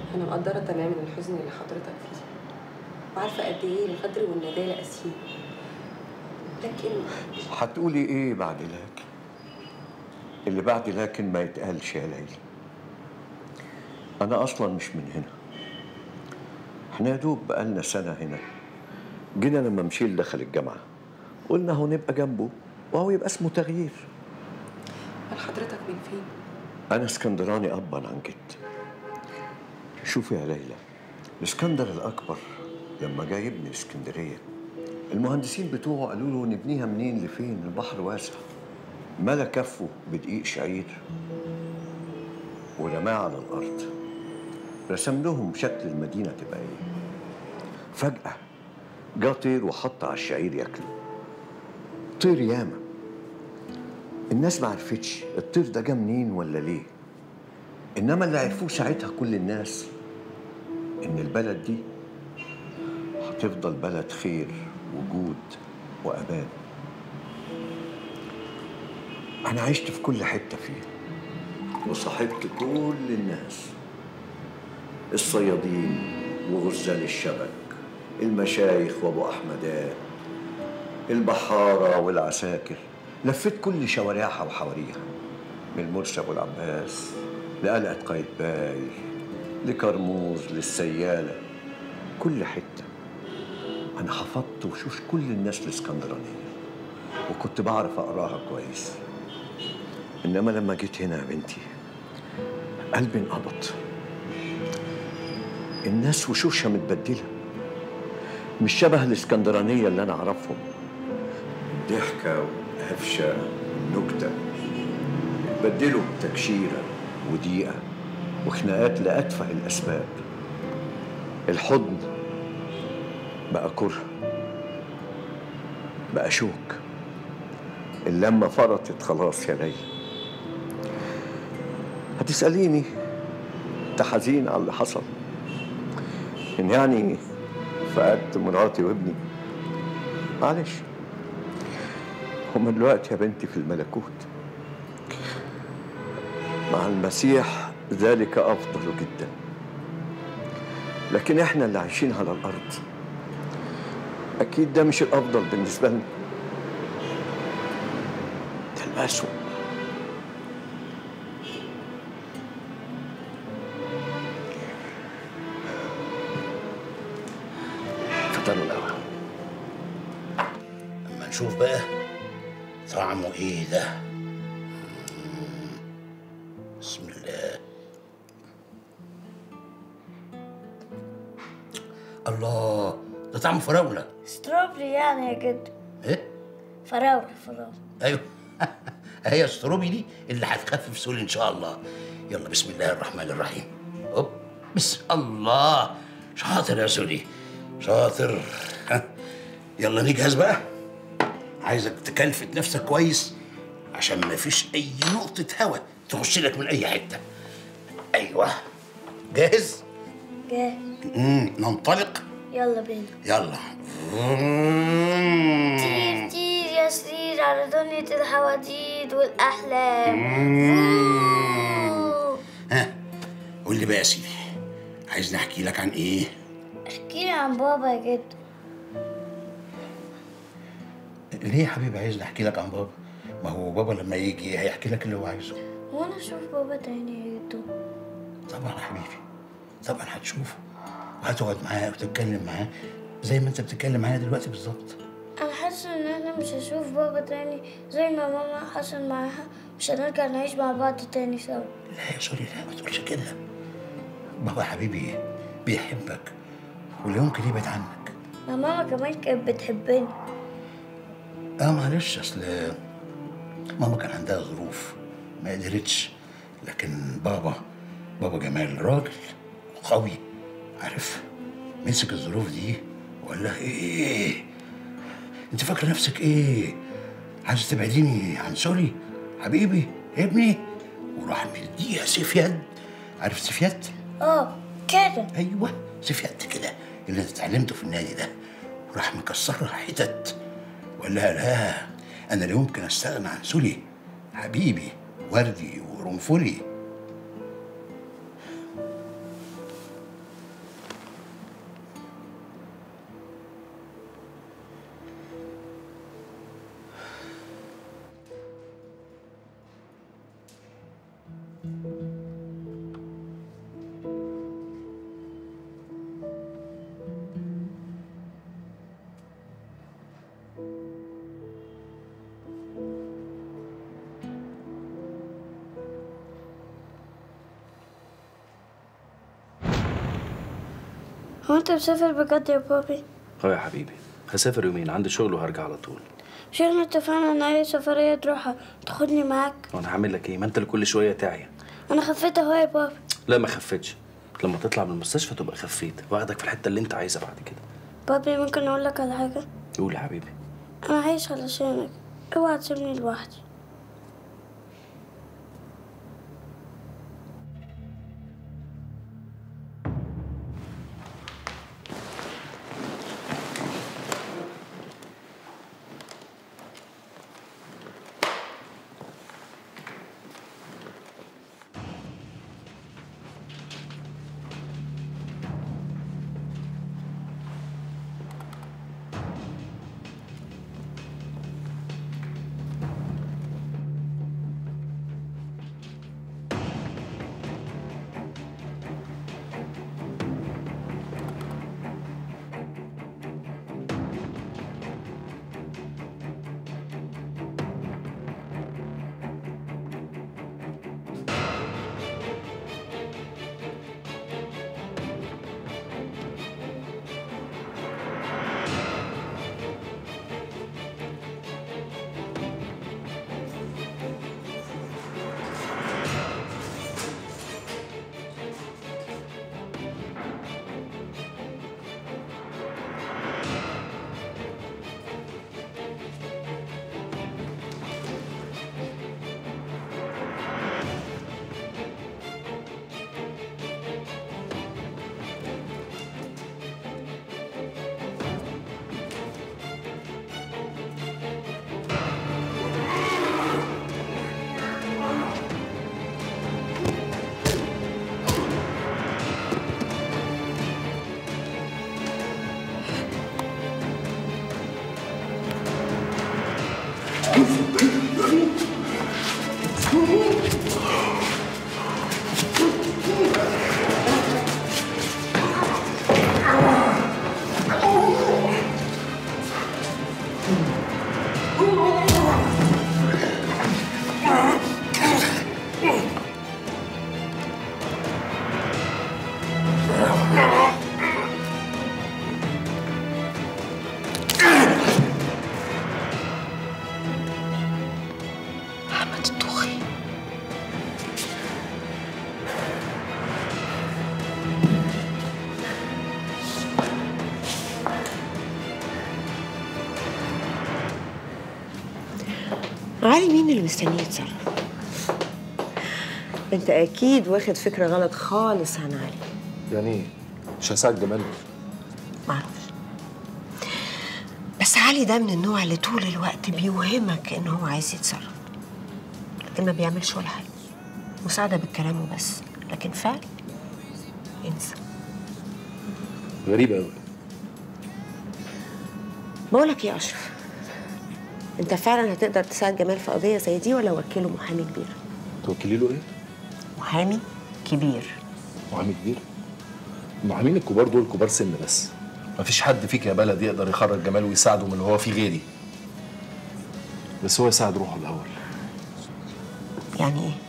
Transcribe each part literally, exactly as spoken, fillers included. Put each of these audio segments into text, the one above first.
أنا مقدرة تماما الحزن اللي حضرتك فيه، وعارفة قد إيه الغدر والندالة قاسيين، لكن هتقولي إيه بعد لكن؟ اللي بعد لكن ما يتقالش يا ليلى. أنا أصلاً مش من هنا. إحنا يا دوب بقالنا سنة هنا. جينا لما مشيل دخل الجامعة، قلنا هو نبقى جنبه وهو يبقى اسمه تغيير. هل حضرتك من فين؟ أنا اسكندراني أبا عن جد. شوفي يا ليلى، الاسكندر الأكبر لما جاي يبني اسكندرية، المهندسين بتوعه قالوا له نبنيها منين لفين؟ البحر واسع. ملا كفه بدقيق شعير ورماه على الأرض، رسم لهم شكل المدينة تبقى إيه. فجأة جه طير وحط على الشعير ياكله. طير ياما، الناس ما عرفتش الطير ده جه منين ولا ليه، انما اللي عرفوه ساعتها كل الناس ان البلد دي هتفضل بلد خير وجود وامان. انا عشت في كل حته فيه وصاحبت كل الناس، الصيادين وغزال الشبك، المشايخ وابو احمدات، البحاره والعساكر. لفيت كل شوارعها وحواريها، من المرسي ابو العباس لقلعه قايتباي لكرموز للسياله، كل حته. انا حفظت وشوش كل الناس الاسكندرانيه وكنت بعرف اقراها كويس. انما لما جيت هنا يا بنتي قلبي انقبض. الناس وشوشها متبدله، مش شبه الاسكندرانيه اللي انا اعرفهم. ضحكه وقفشه ونكته اتبدلوا بتكشيره وضيقه وخناقات لأتفه الاسباب. الحضن بقى كره، بقى شوك. اللمه فرطت خلاص يا ليلى. هتسأليني انت حزين على اللي حصل؟ ان يعني فقدت مراتي وابني؟ معلش، هما دلوقتي يا بنتي في الملكوت مع المسيح، ذلك أفضل جدا. لكن احنا اللي عايشين على الأرض أكيد ده مش الأفضل بالنسبة لنا، ده الأسوأ. فطروا الأول اما نشوف بقى طعمه ايه ده. بسم الله. الله، ده طعمه فراوله. ستروبري يعني يا جدو. ايه؟ فراولة فراولة. ايوه هي الستروبي دي اللي هتخفف سوري ان شاء الله. يلا بسم الله الرحمن الرحيم. هوب بسم الله. شاطر يا سوري شاطر. ها يلا نجهز بقى. عايزك تكلفت نفسك كويس عشان ما فيش اي نقطة هوا تخش لك من اي حتة. ايوه جاهز؟ جاهز. امم ننطلق. يلا بينا. يلا. طير طير يا سرير على دنيا الحواديت والاحلام. ها قول لي بقى يا سيدي، عايزني احكي لك عن ايه؟ احكي لي عن بابا يا جدو. ليه يا حبيبي عايزني احكي لك عن بابا؟ ما هو بابا لما يجي هيحكي لك اللي هو عايزه. وانا اشوف بابا تاني يا جدو؟ طبعا يا حبيبي، طبعا هتشوفه وهتقعد معاه وتتكلم معاه زي ما انت بتتكلم معايا دلوقتي بالظبط. انا حاسه ان احنا مش هشوف بابا تاني زي ما ماما حصل معاها، مش هنرجع نعيش مع بعض تاني سوا. لا يا سوري، لا ما تقولش كده. بابا يا حبيبي بيحبك ولا يمكن يبعد عنك. ما ماما كمان كانت بتحبني. اه معلش، اصل ماما كان عندها ظروف ما قدرتش، لكن بابا بابا جمال راجل قوي، عارف مسك الظروف دي وقال لها ايه؟ انت فاكره نفسك ايه؟ عايز تبعديني عن سوري حبيبي ابني؟ وراح مديها سيف يد. عارف سيف يد؟ اه كده. ايوه سيف يد كده اللي انت اتعلمته في النادي ده، وراح مكسرها حتت وقال لها لا، انا لا يمكن استغنى عن سوري حبيبي وردي وقرنفلي. هو انت مسافر بجد يا بابي؟ اه يا حبيبي، هسافر يومين، عندي شغل وهرجع على طول. مش احنا اتفقنا ان اي سفرية تروحها تاخدني معاك؟ وانا هعمل لك ايه؟ ما انت اللي كل شويه تعيا. انا خفيت اهو يا بابي. لا ما خفتش، لما تطلع من المستشفى تبقى خفيت، واخدك في الحته اللي انت عايزها بعد كده. بابي ممكن اقول لك على حاجة؟ قول يا حبيبي. انا عايش علشانك، اوعى تسيبني لوحدي. علي مين اللي مستنيه يتصرف؟ انت اكيد واخد فكره غلط خالص عن علي. يعني ايه؟ مش هساعد جمال؟ معرفش، بس علي ده من النوع اللي طول الوقت بيوهمك ان هو عايز يتصرف، لكن ما بيعملش ولا حاجه. مساعده بالكلام وبس، لكن فعل انسى. غريب قوي. بقولك ايه يا اشرف، انت فعلا هتقدر تساعد جمال في قضيه زي دي ولا وكله محامي كبير؟ توكلي له ايه؟ محامي كبير. محامي كبير؟ المحامين الكبار دول كبار سن بس، مفيش حد فيك يا بلد يقدر يخرج جمال ويساعده من اللي هو فيه غيري. بس هو يساعد روحه الاول. يعني ايه؟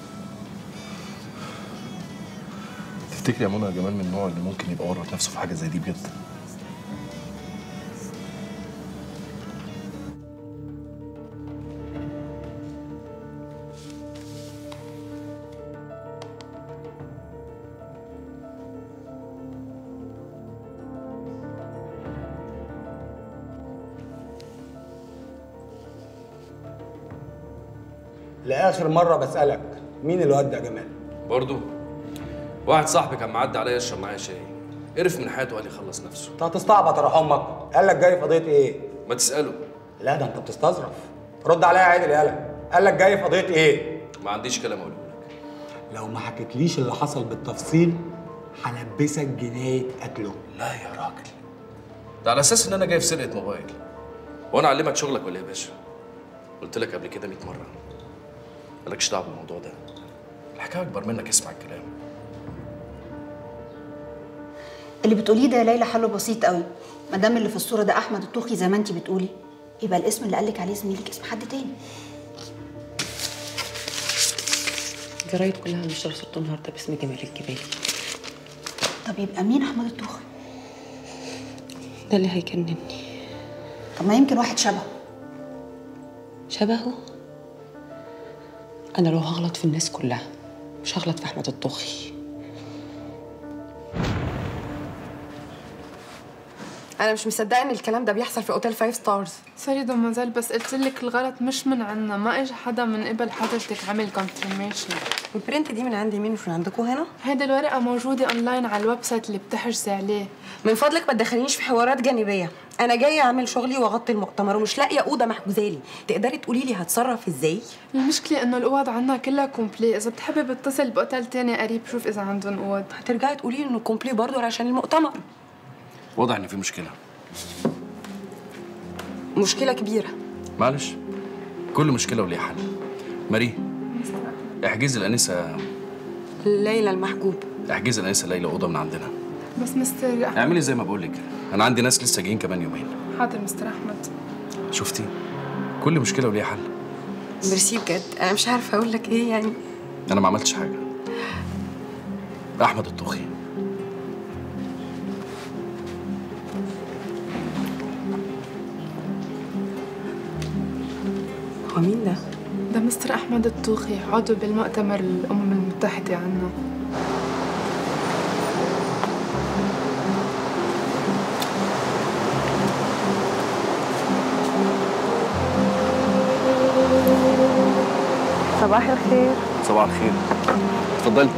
تفتكري يا منى جمال من النوع اللي ممكن يبقى ورط نفسه في حاجه زي دي بجد؟ لآخر مرة بسألك، مين اللي ودع جمال؟ برضو واحد صاحبي كان معدي عليا يشرب معايا شاي، قرف من حياته وقال يخلص نفسه. انت هتستعبط يا امك، قال لك جاي في قضية ايه؟ ما تسأله. لا ده انت بتستظرف. رد عليا يا عادل يالا، قال لك جاي في قضية ايه؟ ما عنديش كلام اقوله لك. لو ما حكيتليش اللي حصل بالتفصيل هلبسك جناية قتله. لا يا راجل، ده على اساس ان انا جاي في سرقة موبايل. وانا اعلمك شغلك ولا ايه يا باشا؟ قلت لك قبل كده مية مرة مالكش دعوه بالموضوع ده، الحكايه اكبر منك، اسمع الكلام. اللي بتقوليه ده يا ليلى حله بسيط قوي، ما دام اللي في الصوره ده احمد الطوخي زي ما انت بتقولي، يبقى الاسم اللي قالك عليه زميلك اسم حد تاني. الجرايد كلها نشر صورته النهارده باسم جمال الجبالي. طب يبقى مين احمد الطوخي؟ ده اللي هيجنني. طب ما يمكن واحد شبهه. شبهه؟ انا لو هغلط في الناس كلها مش هغلط في احمد الطوخي. انا مش مصدقه ان الكلام ده بيحصل في اوتيل فايف ستارز. سوري دمازيل، بس قلت لك الغلط مش من عنا، ما اجى حدا من قبل حضرتك عمل كونفرميشن. البرنت دي من عندي مين؟ مش من عندكم هنا؟ هيدي الورقه موجوده اونلاين على الويب سايت اللي بتحجزي عليه. من فضلك ما تدخلينيش في حوارات جانبيه، انا جايه اعمل شغلي واغطي المؤتمر ومش لاقيه اوضه محجوزالي. تقدري تقولي لي هتصرف ازاي؟ المشكله انه الاوض عنا كلها كومبلي، اذا بتحبي بتصل باوتيل تاني قريب شوف اذا عندهم اوض. هترجعي تقولي لي انه كومبلي برضه عشان المؤتمر. واضح ان في مشكله. مشكله كبيره. معلش، كل مشكله وليها حل. ماري، احجزي الانسه ليلى المحجوب. احجزي الانسه ليلى اوضه من عندنا. بس مستر احمد اعملي زي ما بقول لك، انا عندي ناس لسه جايين كمان يومين. حاضر مستر احمد. شفتي؟ كل مشكله وليها حل. ميرسي بجد، انا مش عارفه اقول لك ايه يعني. انا ما عملتش حاجه. احمد الطوخي. هو مين ده؟ ده مستر احمد الطوخي، عضو بالمؤتمر الامم المتحده عنا. صباح الخير. صباح الخير. اتفضلي.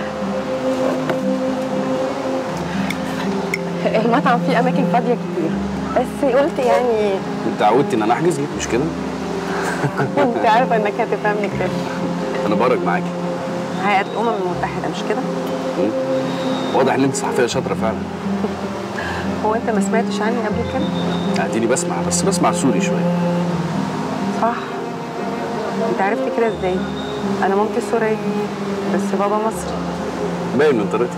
المطعم فيه اماكن فاضيه كتير، بس قلت يعني انت عودتي ان انا احجز لك مش كده؟ كنت عارفه انك هتفهمني كده. انا برج معاكي. هيئه الامم المتحده مش كده؟ واضح ان انت صحفيه شاطره فعلا. هو انت ما سمعتش عني قبل كده؟ اديني بسمع، بس بسمع سوري شويه. صح. انت عرفت كده ازاي؟ انا مامتي سوريه بس بابا مصري. باين من طريقتك.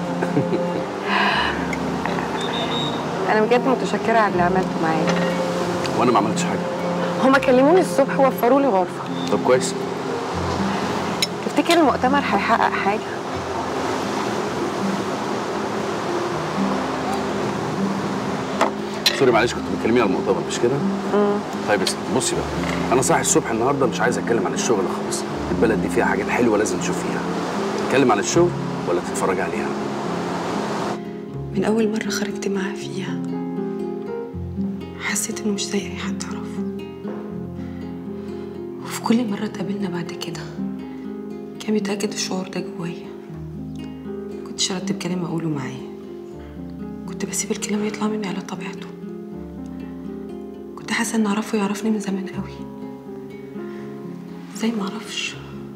انا بجد متشكره على اللي عملته معايا. وانا ما عملتش حاجه. هما كلموني الصبح ووفروا لي غرفه. طب كويس. تفتكر المؤتمر هيحقق حاجه؟ سوري معلش، كنت بتكلميني على المؤتمر مش كده؟ امم طيب بس بصي بقى، انا صاحي الصبح النهارده مش عايز اتكلم عن الشغل خالص. البلد دي فيها حاجات حلوه لازم تشوفيها. تتكلم عن الشغل ولا تتفرج عليها؟ من اول مره خرجت معاه فيها حسيت انه مش زي اي حد اعرفه، وفي كل مره اتقابلنا بعد كده كان بيتاكد الشعور ده جوايا. كنتش ارتب كلام اقوله معاه، كنت بسيب الكلام يطلع مني على طبيعته. كنت حاسه ان اعرفه يعرفني من زمان قوي، زي ما اعرفش.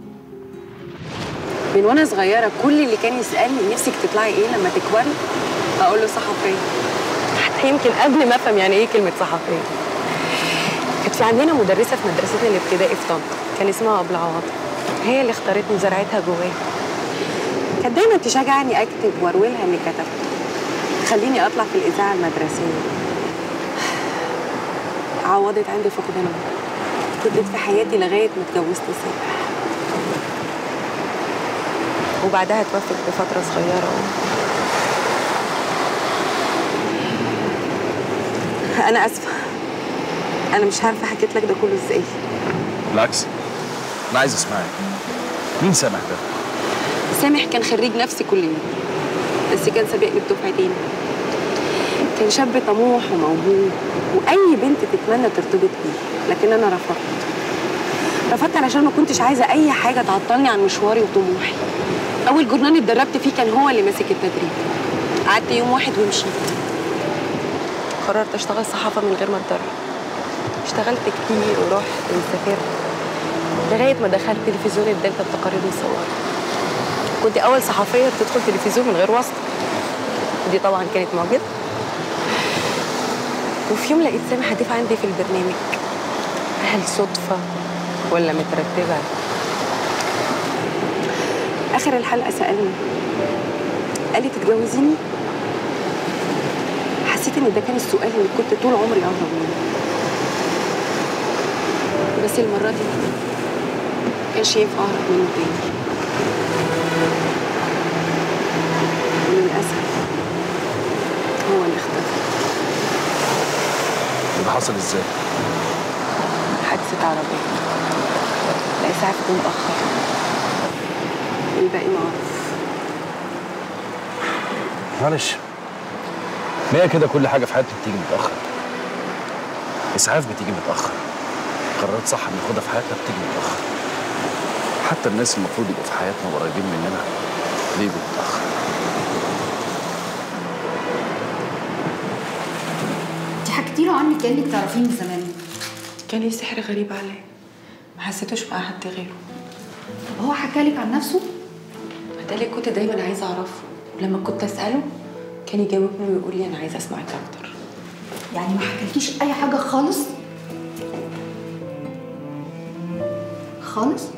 من وانا صغيره كل اللي كان يسالني نفسك تطلعي ايه لما تكبري اقول له صحفيه، حتى يمكن قبل ما افهم يعني ايه كلمه صحفيه. كانت في عندنا مدرسه في مدرستنا الابتدائي في طنطا كان اسمها ابله عواطف، هي اللي اختارتني وزرعتها جوايا. كانت دايما تشجعني اكتب واروي لها اني كتبت، تخليني اطلع في الاذاعه المدرسيه. عوضت عندي فقدانها، فضلت في حياتي لغايه ما اتجوزت سامح، وبعدها توفت بفتره صغيره. انا اسفه، انا مش عارفه حكيت لك ده كله ازاي. بالعكس، انا عايز اسمعك. مين سامح ده؟ سامح كان خريج نفس كلية بس كان سابقني بدفعتين. كان شاب طموح وموهوب واي بنت تتمنى ترتبط بيه، لكن انا رفضت. رفضت علشان ما كنتش عايزه اي حاجه تعطلني عن مشواري وطموحي. اول جورنال اتدربت فيه كان هو اللي ماسك التدريب. قعدت يوم واحد ومشيت. قررت اشتغل صحافه من غير ما اتدرب. اشتغلت كتير ورحت وسافرت لغايه ما دخلت تلفزيون الدلتا التقارير مصوره. كنت اول صحفيه بتدخل تلفزيون من غير واسطه، دي طبعا كانت معجزه. وفي يوم لقيت سامح هتف عندي في البرنامج. هل صدفه ولا مترتبه؟ اخر الحلقه سالني، قال لي تتجوزيني؟ حسيت ان ده كان السؤال اللي كنت طول عمري اهرب منه، بس المره دي كانش ينفع اهرب منه تاني. وللاسف هو اللي اختفى. ده حصل ازاي؟ حادثة عربية. لا إسعاف جه متأخر. الباقي معروف. معلش، ما هي كده كل حاجة في حياتنا بتيجي متأخر. إسعاف بتيجي متأخر. قرارات صح بناخدها في حياتنا بتيجي متأخر. حتى الناس المفروض يبقوا في حياتنا وقريبين مننا بيجوا متأخر. انت حكيتي له عني كأنك تعرفيه من زمان. كان ليه سحر غريب عليا، ما حسيتوش مع حد غيره. طب هو حكى لك عن نفسه؟ ده اللي كنت دايما عايزه اعرفه، ولما كنت اساله كان يجاوبني ويقول لي انا عايزه اسمعك اكتر. يعني ما حكالكيش اي حاجه خالص؟ خالص؟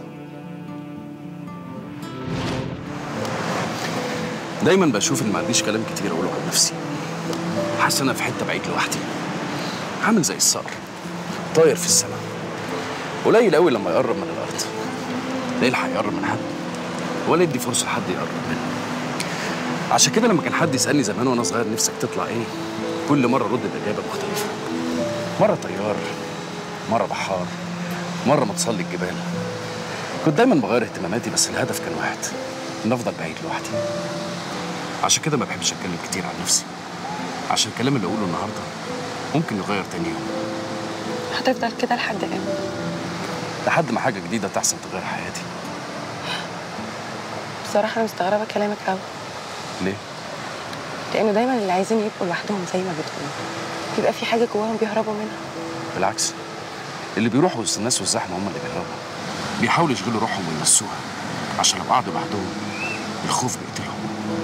دايما بشوف ان ما عنديش كلام كتير اقوله عن نفسي. حاسس انا في حته بعيد لوحدي، عامل زي الصقر طاير في السماء، قليل قوي لما يقرب من الارض. لا يلحق يقرب من حد ولا يدي فرصه لحد يقرب منه. عشان كده لما كان حد يسالني زمان وانا صغير نفسك تطلع ايه، كل مره ارد باجابه مختلفه. مره طيار، مره بحار، مره متصلي الجبال. كنت دايما بغير اهتماماتي، بس الهدف كان واحد، ان افضل بعيد لوحدي. عشان كده ما بحبش اتكلم كتير عن نفسي، عشان الكلام اللي اقوله النهارده ممكن يغير تاني يوم. هتفضل كده لحد امتى؟ لحد ما حاجه جديده تحصل تغير حياتي. بصراحه انا مستغربه كلامك قوي. ليه؟ لانه دايما اللي عايزين يبقوا لوحدهم زي ما بتقول بيبقى في حاجه جواهم بيهربوا منها. بالعكس، اللي بيروحوا وسط الناس والزحمه هم اللي بيهربوا، بيحاولوا يشغلوا روحهم وينسوها، عشان لو قعدوا لوحدهم الخوف بيقتلهم.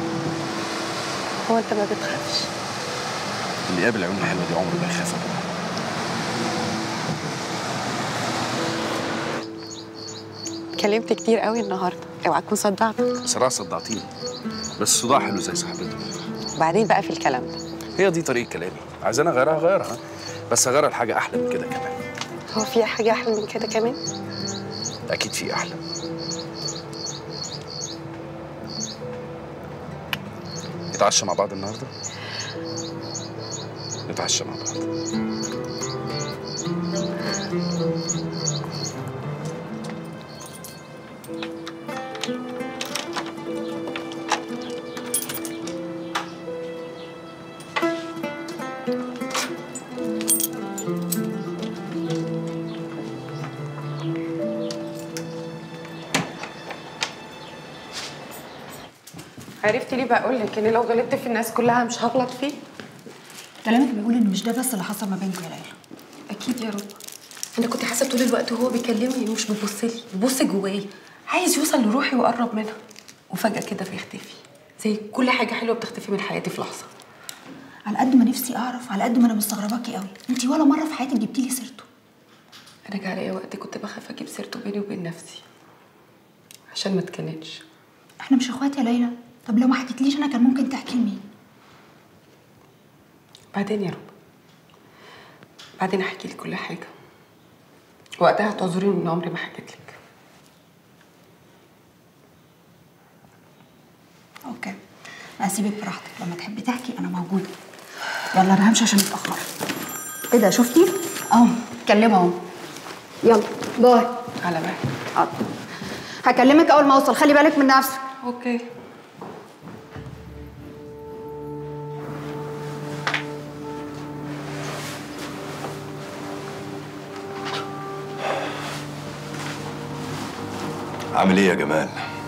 هو انت ما بتخافش؟ اللي قابل العيون الحلوه دي عمره ما يخاف ابدا. اتكلمت كتير قوي النهارده، اوعى تكون صدعتك. بصراحه صدعتيني، بس صداع حلو زي صاحبته. وبعدين بقى في الكلام ده، هي دي طريقه كلامي، عايزاني اغيرها اغيرها، بس اغيرها لحاجه احلى من كده كمان. هو في حاجه احلى من كده كمان؟ اكيد في احلى. نتعشى مع بعض النهارده؟ نتعشى مع بعض. عرفتي ليه بقول لك ان لو غلطت في الناس كلها مش هغلط فيه؟ كلامك بيقول ان مش ده بس اللي حصل ما بينكم يا ليلى. اكيد يا رب. انا كنت حاسه طول الوقت وهو بيكلمني مش بيبص لي، بيبص جوايا، عايز يوصل لروحي ويقرب منها، وفجاه كده بيختفي، زي كل حاجه حلوه بتختفي من حياتي في لحظه. على قد ما نفسي اعرف، على قد ما انا مستغرباكي قوي، انت ولا مره في حياتك جبتي لي سيرته. انا جه عليا وقت كنت بخاف اجيب سيرته بيني وبين نفسي عشان ما اتكنتش. احنا مش اخوات يا ليلى. طب لو ما حكيتليش انا كان ممكن تحكي لمين؟ بعدين يا رب، بعدين احكي لك كل حاجه، وقتها هتعذريني ان عمري ما حكيت لك. اوكي، هسيبك براحتك، لما تحبي تحكي انا موجوده. يلا انا همشي عشان متاخره. ايه ده شفتي؟ اهو اتكلموا اهو. يلا باي. على بالك. حاضر. هكلمك اول ما اوصل، خلي بالك من نفسك. اوكي. عامل ايه يا جمال؟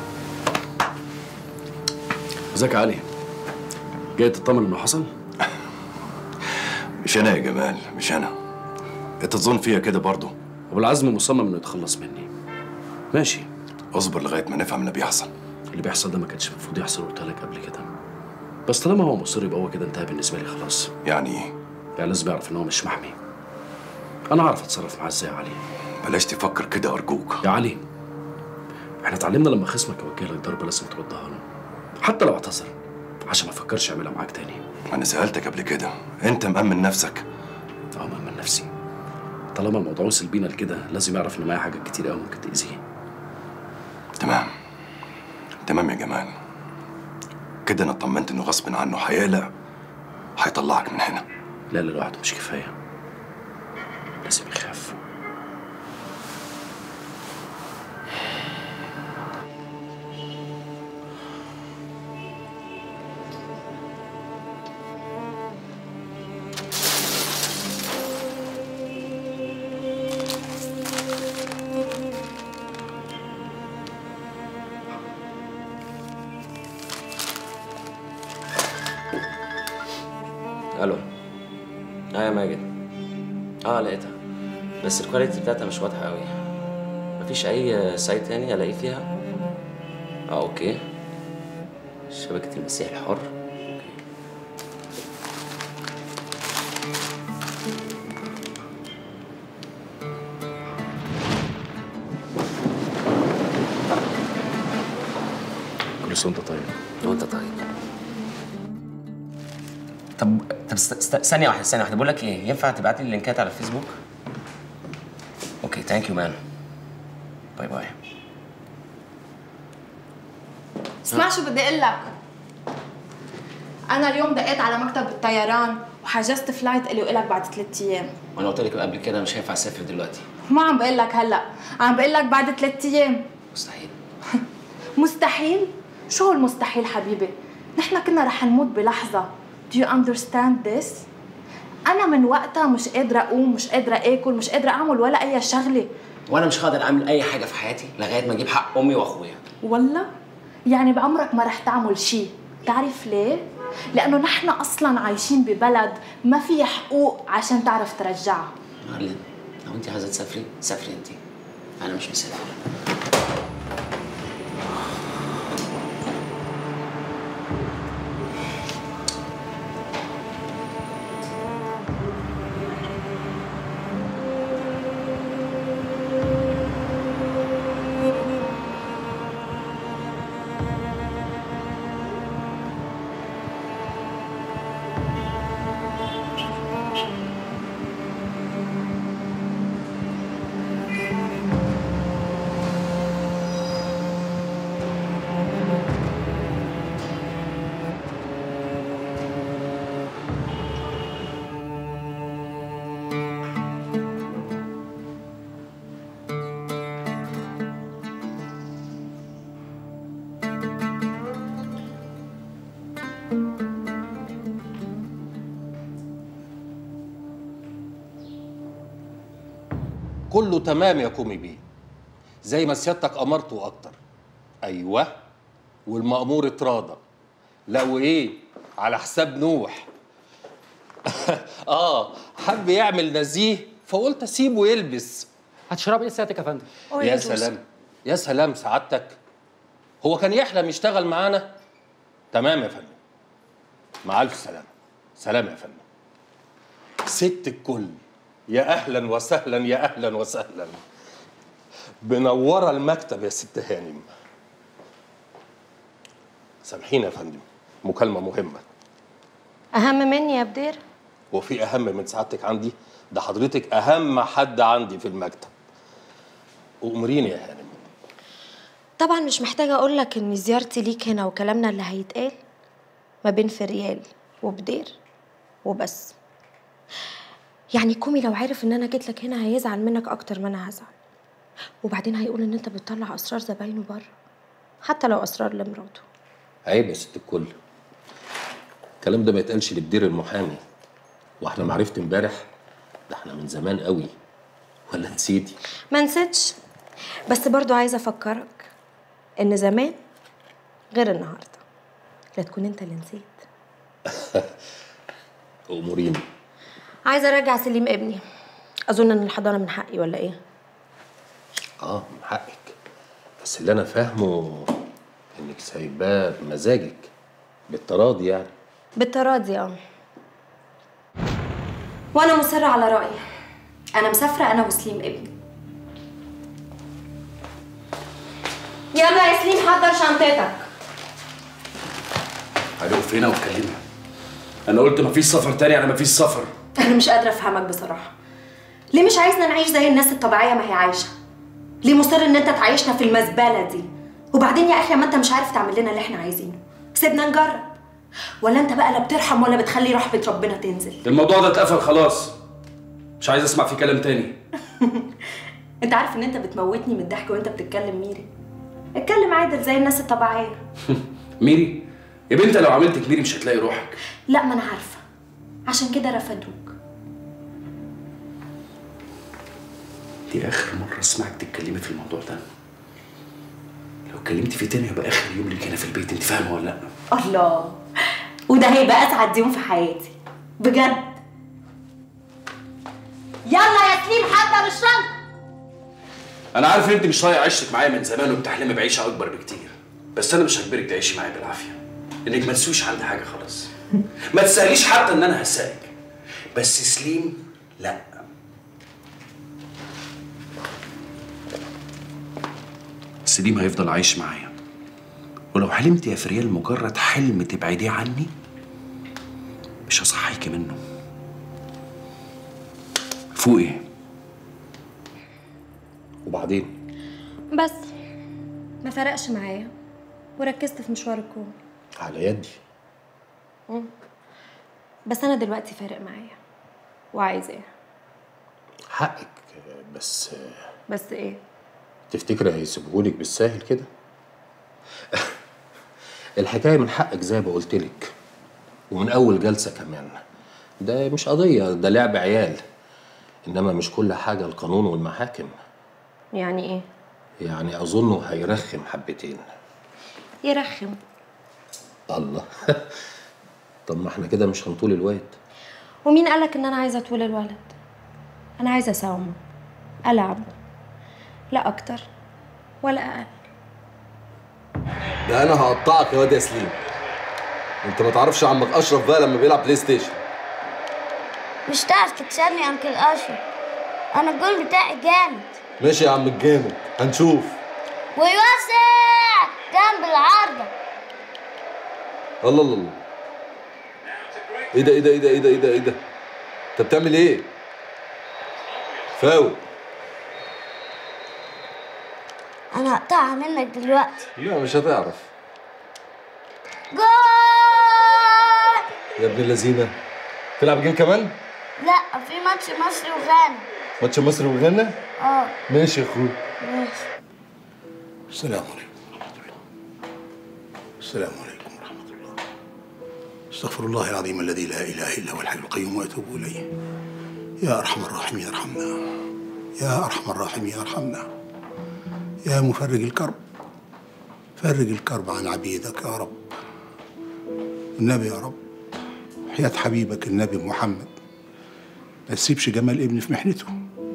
ازيك يا علي؟ جاي تطمن انه حصل؟ مش انا يا جمال، مش انا. انت تظن فيا كده برضه؟ وبالعزم مصمم انه يتخلص مني. ماشي، اصبر لغايه ما نفهم اللي بيحصل. اللي بيحصل ده ما كانش المفروض يحصل، قلت لك قبل كده. بس طالما هو مصر يبقى هو كده انتهى بالنسبه لي خلاص. يعني ايه؟ يعني لازم يعرف ان هو مش محمي. انا اعرف اتصرف معاه ازاي يا علي. بلاش تفكر كده ارجوك. يا علي، احنا اتعلمنا لما خصمك يوجه لك ضربه لازم تردها له، حتى لو اعتذر، عشان ما افكرش يعملها معاك تاني. انا سالتك قبل كده، انت مأمن نفسك؟ اه مأمن نفسي. طالما الموضوع وصل بينا لكده لازم يعرف ان معايا حاجات كتير قوي ممكن تاذيه. تمام تمام يا جمال، كده انا اطمنت انه غصب عنه هيقلق، هيطلعك من هنا. لا لا، لوحده مش كفايه، لازم يخاف. الو. اه يا ماجد. اه لقيتها، بس الكواليتي بتاعتها مش واضحه قوي. مفيش اي سايت تاني الاقيه فيها؟ اه اوكي. شبكه المسيح الحر. كل سنه وانت طيب. وانت طيب. طب طب ثانية واحدة ثانية واحدة، بقول لك ايه، ينفع تبعت لي اللينكات على الفيسبوك؟ اوكي ثانك يو مان. باي باي. اسمع شو بدي اقول لك. أنا اليوم دقيت على مكتب الطيران وحجزت فلايت إلي وإلك بعد ثلاث أيام. وأنا قلت لك قبل كده مش هينفع أسافر دلوقتي. ما عم بقول لك هلا، عم بقول لك بعد ثلاث أيام. مستحيل. مستحيل؟ شو هو المستحيل حبيبي؟ نحن كنا رح نموت بلحظة. Do you understand this؟ أنا من وقتها مش قادرة أقوم، مش قادرة آكل، مش قادرة أعمل ولا أي شغلة. وأنا مش قادر أعمل أي حاجة في حياتي لغاية ما أجيب حق أمي وأخويا. والله؟ يعني بعمرك ما رح تعمل شيء، تعرف ليه؟ لأنه نحن أصلاً عايشين ببلد ما فيها حقوق عشان تعرف ترجعها. مارلين، لو أنت عايزة تسافري، سافري أنت. أنا مش مسافر. كله تمام يا كومي بيه، زي ما سيادتك امرت واكتر. ايوه، والمأمور اتراضى. لا وايه، على حساب نوح. اه حب يعمل نزيه فقلت اسيبه يلبس. هتشربي ايه سيادتك يا فندم؟ يا سلام يا سلام سعادتك، هو كان يحلم يشتغل معانا؟ تمام يا فندم، مع الف سلامه. سلام يا فندم. ست الكل، يا اهلا وسهلا، يا اهلا وسهلا. منوره المكتب يا ست هانم. سامحيني يا فندم، مكالمه مهمه. اهم مني يا بدير؟ وفي اهم من سعادتك عندي؟ ده حضرتك اهم حد عندي في المكتب. وامريني يا هانم. طبعا مش محتاجه اقول لك ان زيارتي ليك هنا وكلامنا اللي هيتقال ما بين فريال وبدير وبس. يعني كومي لو عارف ان انا جيت لك هنا هيزعل منك اكتر ما انا هزعل، وبعدين هيقول ان انت بتطلع اسرار زباينه بره، حتى لو اسرار لمراته. عيب يا ست الكل، الكلام ده ما يتقالش لبدير المحامي. واحنا معرفت امبارح، ده احنا من زمان قوي. ولا نسيتي؟ ما نسيتش، بس برضو عايزه افكرك ان زمان غير النهارده، لا تكون انت اللي نسيت. اموريني. عايزه ارجع سليم ابني، اظن ان الحضانه من حقي ولا ايه؟ اه من حقك، بس اللي انا فاهمه انك سايباه بمزاجك، بالتراضي يعني. بالتراضي اه. وانا مصره على رايي، انا مسافره انا وسليم ابني. يلا يا سليم حضر شنطتك. هروح هنا واتكلمها. انا قلت مفيش سفر تاني، انا مفيش سفر. انا مش قادره افهمك بصراحه، ليه مش عايزنا نعيش زي الناس الطبيعيه ما هي عايشه؟ ليه مصر ان انت تعيشنا في المزبله دي؟ وبعدين يا اخي ما انت مش عارف تعمل لنا اللي احنا عايزينه، سيبنا نجرب. ولا انت بقى لا بترحم ولا بتخلي رحمه ربنا تنزل؟ الموضوع ده اتقفل خلاص. مش عايز اسمع فيه كلام تاني. انت عارف ان انت بتموتني من الضحك وانت بتتكلم ميري. اتكلم عادل زي الناس الطبيعيه. ميري؟ يا بنت لو عملتك ميري مش هتلاقي روحك. لا ما انا عارفه، عشان كده رفضوك. دي اخر مره اسمعك تتكلمي في الموضوع ده. لو اتكلمتي فيه تاني يبقى اخر يوم ليك هنا في البيت، انت فاهمه ولا لا؟ الله، وده هيبقى اسعد يوم في حياتي بجد. يلا يا سليم حضر الشنطه. انا عارف ان انت مش طايقه عيشتك معايا من زمان وبتحلمي بعيشه اكبر بكتير، بس انا مش هجبرك تعيشي معايا بالعافيه، انك ما تسويش عندي حاجه خالص. ما تساليش حتى ان انا هساك، بس سليم لا. سليم هيفضل عايش معايا، ولو حلمت يا فريال مجرد حلم تبعديه عني مش هصحيكي منه. فوقي. وبعدين؟ بس ما فرقش معايا وركزت في مشوار الكون. على يدي. مم. بس انا دلوقتي فارق معايا وعايزاه. حقك، بس بس ايه؟ تفتكري هيسيبهولك بالساهل كده؟ الحكايه من حقك زي ما قلت لك، ومن اول جلسه كمان. ده مش قضيه، ده لعب عيال، انما مش كل حاجه القانون والمحاكم. يعني ايه؟ يعني اظنه هيرخم حبتين. يرخم؟ الله. طب ما احنا كده مش هنطول الواد. ومين قالك ان انا عايزه اطول الولد؟ انا عايزه اساومه، العبه، لا اكتر ولا اقل. ده انا هقطعك يا واد يا سليم. انت ما تعرفش عمك اشرف بقى لما بيلعب بلاي ستيشن. مش هتعرف تكسرني يا انكل اشرف، انا الجول بتاعي جامد. ماشي يا عم الجامد، هنشوف. ويوسع جنب العارضه. الله الله الله. ايه ده ايه ده ايه ده ايه ده ايه ده ايه ده؟ انت بتعمل ايه؟ فاول. انا هقطعها منك دلوقتي. لا مش هتعرف. جول يا ابن اللذينه. تلعب جيم كمان؟ لا، في ماتش مصري وغانا. ماتش مصر وغانا؟ اه ماشي يا اخويا. ماشي. السلام عليكم ورحمة الله. السلام عليكم ورحمة الله. استغفر الله العظيم الذي لا إله إلا هو الحي القيوم وأتوب إليه. يا أرحم الراحمين ارحمنا. يا أرحم الراحمين ارحمنا. يا مفرج الكرب فرج الكرب عن عبيدك يا رب. النبي يا رب، حياة حبيبك النبي محمد، ما تسيبش جمال ابني في محنته.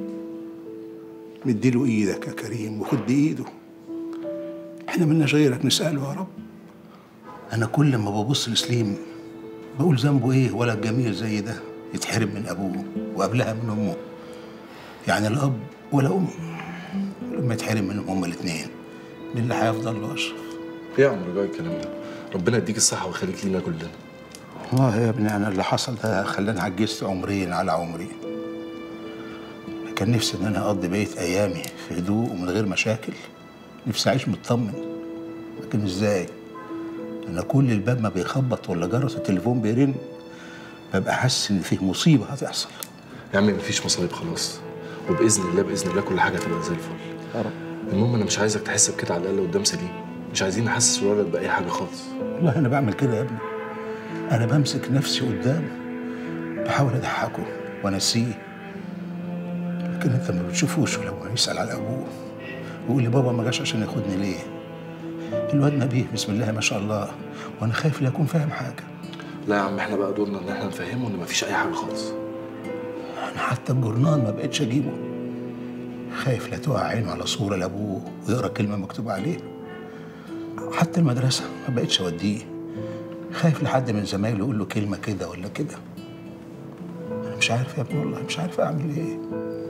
مديله ايدك يا كريم وخد بايده. احنا ملناش غيرك نسأله يا رب. انا كل ما ببص لسليم بقول ذنبه ايه ولد جميل زي ده يتحرم من ابوه وقبلها من امه. يعني لا اب ولا ام. لما يتحرم منهم هما الاثنين مين اللي هيفضل له اشرف؟ ايه يا عم رجاء الكلام ده؟ ربنا يديك الصحة ويخليك لينا كلنا. والله يا ابني انا اللي حصل ده خلاني عجزت عمرين على عمري. كان نفسي ان انا اقضي بقيه ايامي في هدوء ومن غير مشاكل. نفسي اعيش مطمن، لكن ازاي؟ انا كل الباب ما بيخبط ولا جرس التليفون بيرن ببقى حاسس ان فيه مصيبه هتحصل. يا عم مفيش مصايب خلاص، وباذن الله باذن الله كل حاجه هتبقى زي الفل. يا رب. المهم انا مش عايزك تحس بكده على الاقل قدام سليم، مش عايزين نحسس الولد باي حاجه خالص. والله انا بعمل كده يا ابني. انا بمسك نفسي قدامه بحاول اضحكه وانسيه، لكن انت ما بتشوفوش ولما يسال على ابوه ويقول لي بابا ما جاش عشان ياخدني ليه. الواد نبيه بسم الله ما شاء الله، وانا خايف لا يكون فاهم حاجه. لا يا عم احنا بقى دورنا ان احنا نفهمه ان مفيش اي حاجه خالص. انا حتى الجورنال ما بقتش اجيبه، خايف لا تقع عينه على صوره لابوه ويقرا كلمه مكتوبه عليها. حتى المدرسه ما بقتش اوديه، خايف لحد من زمايله يقول له كلمه كده ولا كده. انا مش عارف يا ابني والله مش عارف اعمل ايه.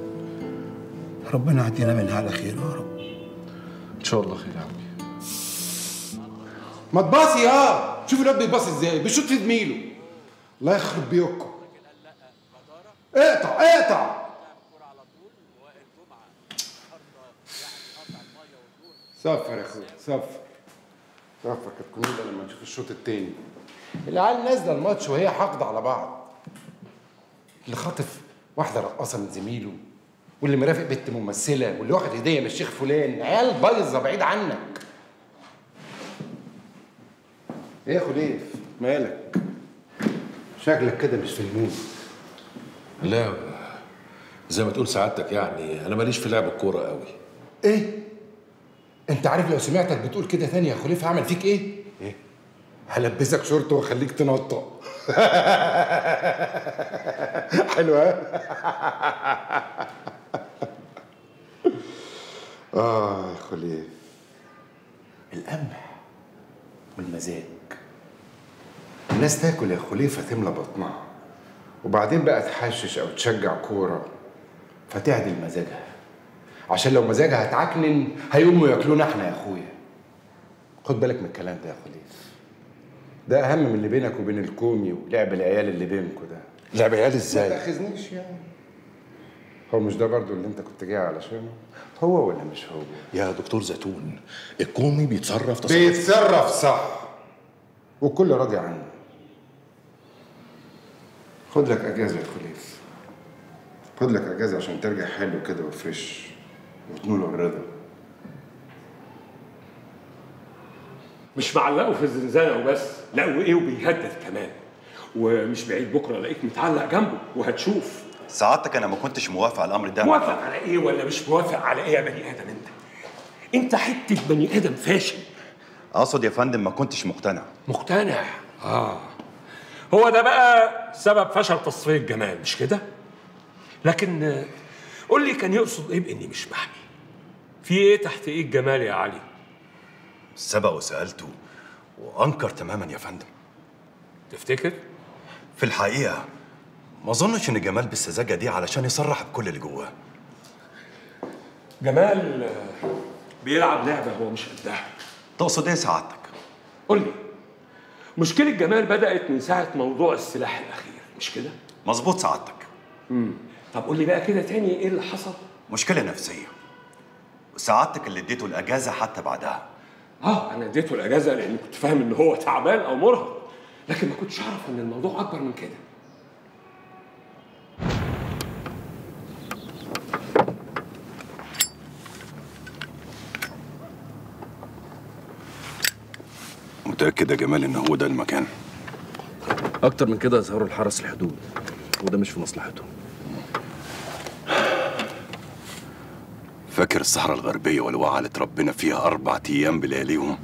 ربنا يعدينا منها على خير يا رب. ان شاء الله خير يا عمي. ما تباصي يا شوف الواد بيباصي ازاي، بيشوط في زميله. الله يخرب بيوتكم. اقطع اقطع. صفر يا اخويا صفر. صفر كانت كنوده لما نشوف الشوط التاني. العيال نازله الماتش وهي حاقده على بعض. اللي خاطف واحده رقاصه من زميله، واللي مرافق بنت ممثله، واللي واخد هديه من الشيخ فلان. عيال بايظه بعيد عنك. ايه يا خليف مالك؟ شكلك كده مش في المود. لا زي ما تقول سعادتك، يعني انا ماليش في لعب الكوره قوي. ايه؟ انت عارف لو سمعتك بتقول كده تاني يا خليف هعمل فيك ايه؟ ايه؟ هلبسك شورت واخليك تنطق. حلوه. اه يا خليف، القمح والمزاج. الناس تاكل يا خليفه تملى بطنها، وبعدين بقى تحشش او تشجع كوره فتعدل مزاجها، عشان لو مزاجها هتعكنن هيقوموا ياكلونا احنا يا اخويا. خد بالك من الكلام ده يا خليف، ده اهم من اللي بينك وبين الكومي ولعب العيال اللي بينكوا ده. لعب عيال ازاي؟ ما تاخذنيش يعني. هو مش ده برضو اللي انت كنت جاي علشانه؟ هو ولا مش هو؟ يا دكتور زيتون، الكومي بيتصرف تصرف بيتصرف صح، والكل راضي عنه. خد لك اجازه يا خليف، خد لك اجازه عشان ترجع حلو كده وفريش وتنول الرضا. مش معلقه في الزنزانه وبس، لا وايه وبيهدد كمان، ومش بعيد بكره الاقيك متعلق جنبه وهتشوف. سعادتك انا ما كنتش موافق على الامر ده. موافق على ايه ولا مش موافق على ايه يا بني ادم انت؟ انت حته بني ادم فاشل. اقصد يا فندم ما كنتش مقتنع. مقتنع؟ اه هو ده بقى سبب فشل تصفيه جمال، مش كده؟ لكن قول لي كان يقصد ايه باني مش محمي؟ في ايه تحت ايد جمال يا علي؟ سبق وسالته وانكر تماما يا فندم. تفتكر؟ في الحقيقه ما اظنش ان جمال بالسذاجه دي علشان يصرح بكل اللي جواه. جمال بيلعب لعبه هو مش قدها. تقصد ايه سعادتك؟ قول لي، مشكله جمال بدات من ساعه موضوع السلاح الاخير، مش كده؟ مظبوط سعادتك. امم طب قول لي بقى كده تاني ايه اللي حصل؟ مشكله نفسيه، وسعادتك اللي اديته الاجازه حتى بعدها. اه انا اديته الاجازه لاني كنت فاهم ان هو تعبان او مرهق، لكن ما كنتش اعرف ان الموضوع اكبر من كده. متاكد يا جمال ان هو ده المكان؟ اكتر من كده يظهروا الحرس الحدود، وده مش في مصلحتهم. فاكر الصحراء الغربيه والوعى اللي اتربينا فيها اربع ايام بلياليهم؟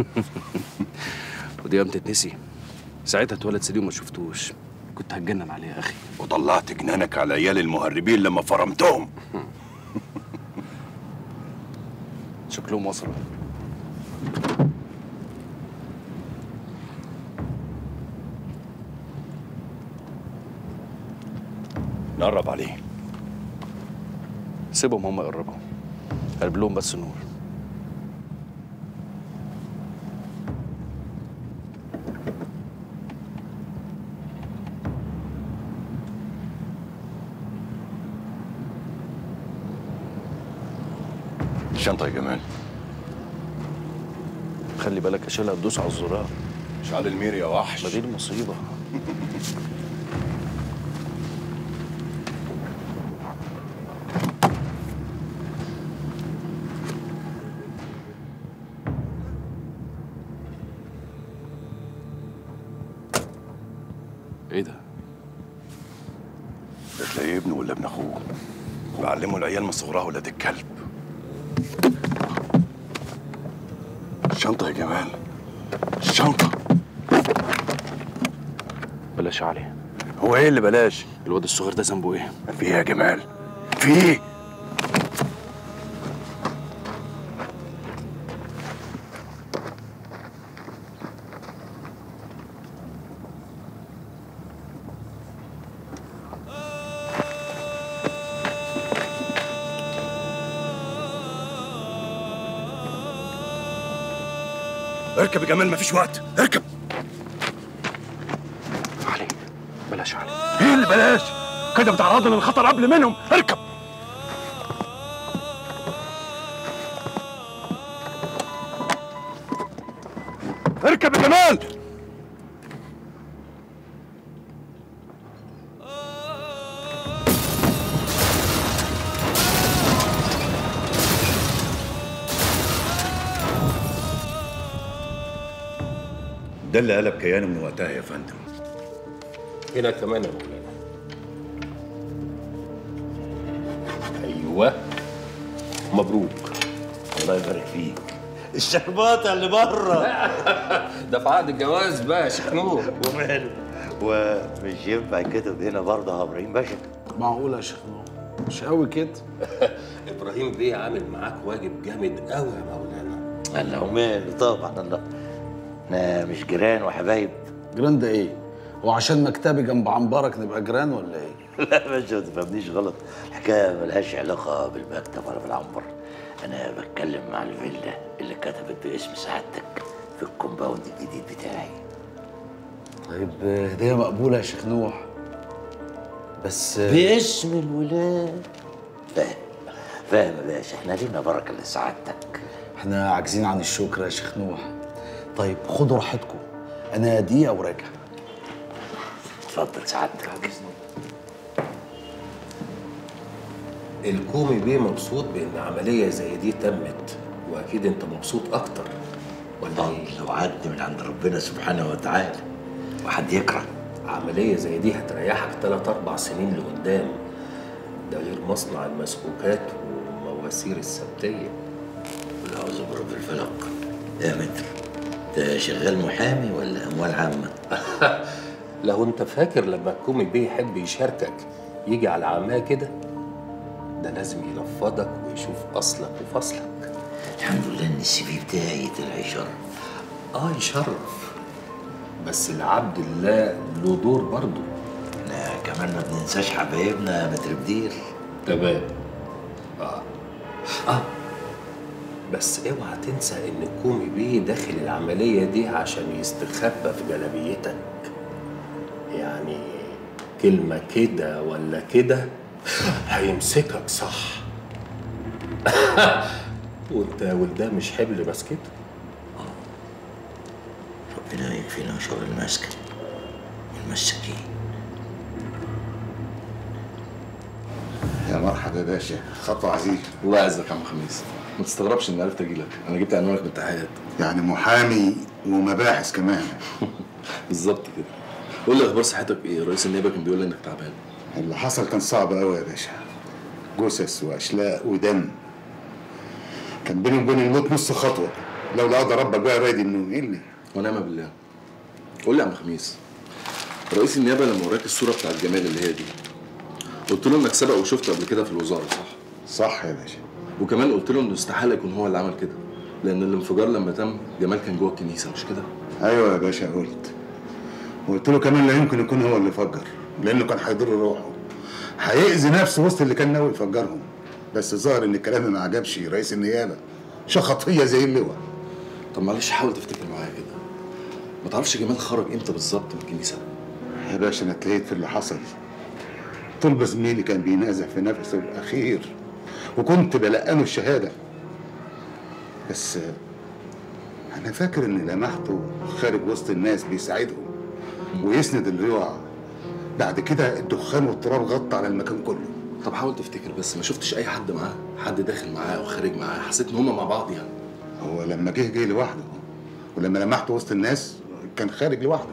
ودي قام تتنسي؟ ساعتها اتولد سيدي وما شفتوش، كنت هتجنن عليه يا اخي. وطلعت جنانك على عيال المهربين لما فرمتهم. شكلهم وصلوا. نقرب عليه. سيبهم هم يقربوا، قلب لهم بس النور. الشنطة يا جمال. خلي بالك اشيلها تدوس على الزرار. مش على المير يا وحش. ما دي المصيبة. ايه ده؟ ده تلاقيه ابنه ولا ابن اخوه، بعلموا العيال من صغرها ولاد الكلب. الشنطة يا جمال، الشنطة. بلاش عليه. هو ايه اللي بلاش؟ الواد الصغير ده ذنبه ايه؟ في ايه يا جمال؟ في ايه؟ اركب يا جمال، مفيش وقت، اركب. علي بلاش علي. ايه اللي بلاش؟ كده بتعرضنا للخطر قبل منهم، اركب. اركب يا جمال. وده اللي قلب كيانه من وقتها يا فندم. هنا كمان يا مولانا. ايوه مبروك. الله يبارك فيك. الشرباطه اللي بره ده في عقد الجواز بقى يا شيخ نور. وماله؟ ومش ينفع يتكتب هنا برضه يا ابراهيم باشا؟ معقول يا شيخ نور؟ مش قوي كده. ابراهيم بيه عامل معاك واجب جامد قوي يا مولانا. الله وماله طبعا. الله احنا مش جيران وحبايب؟ جيران ده ايه؟ هو عشان مكتبي جنب عنبرك نبقى جيران ولا ايه؟ لا يا باشا ما تفهمنيش غلط، الحكايه ملهاش علاقه بالمكتب ولا بالعنبر. انا بتكلم مع الفيلا اللي كتبت باسم سعادتك في الكومباوند الجديد بتاعي. طيب هديه مقبوله يا شيخ نوح، بس باسم الولاد. فاهم فاهم يا باشا، احنا لينا بركه لسعادتك. احنا عاجزين عن الشكر يا شيخ نوح. طيب خدوا راحتكم، انا دقيقه وراجع. اتفضل سعادتك. الكومي بيه مبسوط بان عمليه زي دي تمت، واكيد انت مبسوط اكتر ولا ايه؟ لو عد من عند ربنا سبحانه وتعالى وحد يكره. عمليه زي دي هتريحك ثلاث اربع سنين لقدام، ده غير مصنع المسبوكات ومواسير السبتيه. والعوذ برب الفلق. يا متر انت شغال محامي ولا اموال عامه؟ لو انت فاكر لما الكومي بيه يحب يشاركك يجي على عماه كده، ده لازم ينفضك ويشوف اصلك وفصلك. الحمد لله ان السي في بتاعي طلع يشرف. اه يشرف، بس العبد الله له دور برضه. احنا كمان ما بننساش حبايبنا متر بدير. تمام. اه اه بس اوعى تنسى ان الكومي بيه داخل العمليه دي عشان يستخبى في جلابيتك. يعني كلمه كده ولا كده هيمسكك صح. وانت وده مش حبل بس كده. ربنا يكفينا شر المسكن والمساكين. يا مرحبا يا باشا، خطوة عزيز. الله يعزك يا عم خميس، ما تستغربش اني عرفت اجي لك، انا جبت عنوانك من التحيات. يعني محامي ومباحث كمان. بالظبط كده. قول لي اخبار صحتك ايه؟ رئيس النيابه كان بيقول لي انك تعبان. اللي حصل كان صعب قوي يا باشا، جثث واشلاء ودم. كان بيني وبين الموت نص خطوه، لو لا قدر ربك بقى رايد انه ينقلني. ونعم بالله. قول لي يا عم خميس، رئيس النيابه لما وراك الصوره بتاعت جمال اللي هي دي، قلت له انك سبق وشفته قبل كده في الوزاره صح؟ صح يا باشا. وكمان قلت له انه استحاله يكون هو اللي عمل كده، لان الانفجار لما تم جمال كان جوه الكنيسه مش كده؟ ايوه يا باشا قلت. وقلت له كمان لا يمكن يكون هو اللي فجر، لانه كان هيضر روحه، هيأذي نفسه وسط اللي كان ناوي يفجرهم. بس ظهر ان كلامي ما عجبش رئيس النيابه، شخط فيا زي اللواء. طب معلش حاول تفتكر معايا كده، ما تعرفش جمال خرج امتى بالظبط من الكنيسه؟ يا باشا انا اتلهيت في اللي حصل. طلب زميلي كان بينازع في نفسه الاخير وكنت بلقنه الشهاده، بس انا فاكر اني لمحته خارج وسط الناس بيساعدهم ويسند اللي يقع. بعد كده الدخان والتراب غطى على المكان كله. طب حاول تفتكر بس، ما شفتش اي حد معاه؟ حد داخل معاه او خارج معاه؟ حسيت ان هما مع بعض يعني. هو لما جه جه لوحده، ولما لمحته وسط الناس كان خارج لوحده.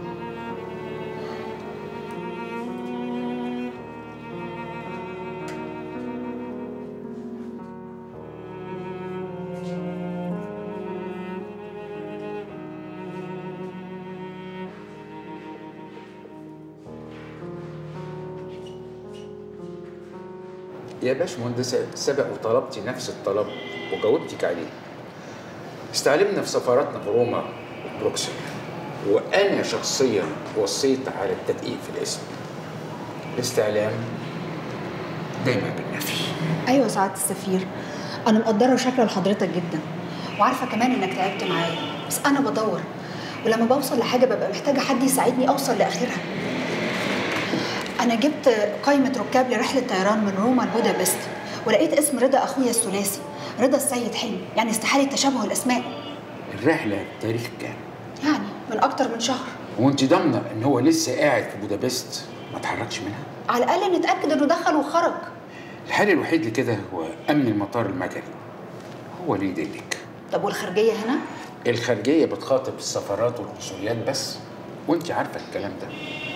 يا باشمهندسة سبق وطلبتي نفس الطلب وجاوبتك عليه. استعلمنا في سفاراتنا في روما وبروكسل، وأنا شخصيا وصيت على التدقيق في الاسم. الاستعلام دايما بالنفي. ايوه سعاده السفير، انا مقدره شكل لحضرتك جدا، وعارفه كمان انك تعبت معايا، بس انا بدور، ولما بوصل لحاجه ببقى محتاجه حد يساعدني اوصل لاخرها. أنا جبت قائمة ركاب لرحلة طيران من روما لبودابست، ولقيت اسم رضا أخويا الثلاثي، رضا السيد حلمي، يعني استحالة تشابه الأسماء. الرحلة تاريخ كام؟ يعني من أكتر من شهر. وأنت ضامنة إن هو لسه قاعد في بودابست ما اتحركش منها؟ على الأقل نتأكد إنه دخل وخرج. الحل الوحيد لكده هو أمن المطار المدني، هو اللي يدلك. طب والخارجية هنا؟ الخارجيه بتخاطب السفارات والقنصليات بس، وانت عارفه الكلام ده.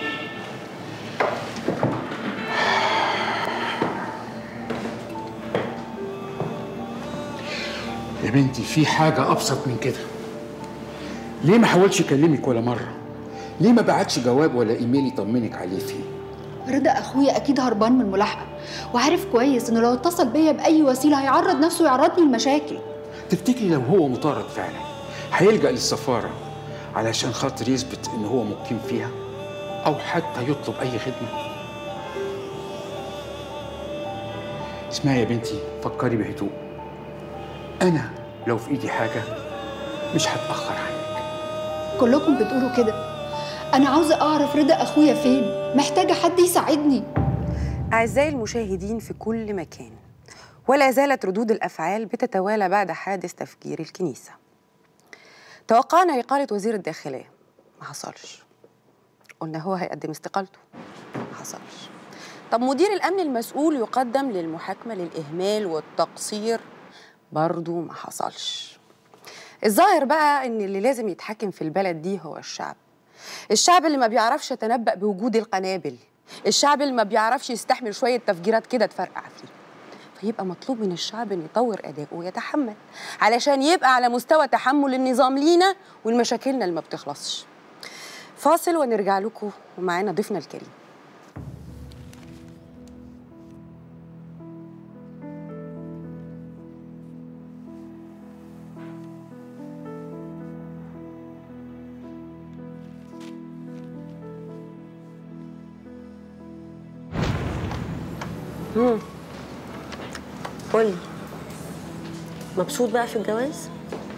يا بنتي في حاجه ابسط من كده. ليه ما حاولش يكلمك ولا مره؟ ليه ما بعتش جواب ولا ايميل يطمنك عليه فيه؟ رضا اخويا اكيد هربان من الملاحقه، وعارف كويس انه لو اتصل بيا باي وسيله هيعرض نفسه ويعرضني لمشاكل. تفتكري لو هو مطارد فعلا هيلجأ للسفاره علشان خاطر يثبت ان هو مقيم فيها، او حتى يطلب اي خدمه؟ اسمعي يا بنتي، فكري بهدوء. انا لو في ايدي حاجه مش هتاخر عنك. كلكم بتقولوا كده. انا عاوزه اعرف رضا اخويا فين، محتاجه حد يساعدني. أعزائي المشاهدين في كل مكان، ولا زالت ردود الأفعال بتتوالى بعد حادث تفجير الكنيسة. توقعنا إقالة وزير الداخلية، ما حصلش. قلنا هو هيقدم استقالته، ما حصلش. طب مدير الأمن المسؤول يقدم للمحاكمة للإهمال والتقصير، برضو ما حصلش. الظاهر بقى إن اللي لازم يتحكم في البلد دي هو الشعب. الشعب اللي ما بيعرفش يتنبأ بوجود القنابل، الشعب اللي ما بيعرفش يستحمل شوية تفجيرات كده تفرقع فيه. فيبقى مطلوب من الشعب إنه يطور أدائه ويتحمل، علشان يبقى على مستوى تحمل النظام لينا والمشاكلنا اللي ما بتخلصش. فاصل ونرجع لكم ومعانا ضيفنا الكريم. امم قولي، مبسوط بقى في الجواز؟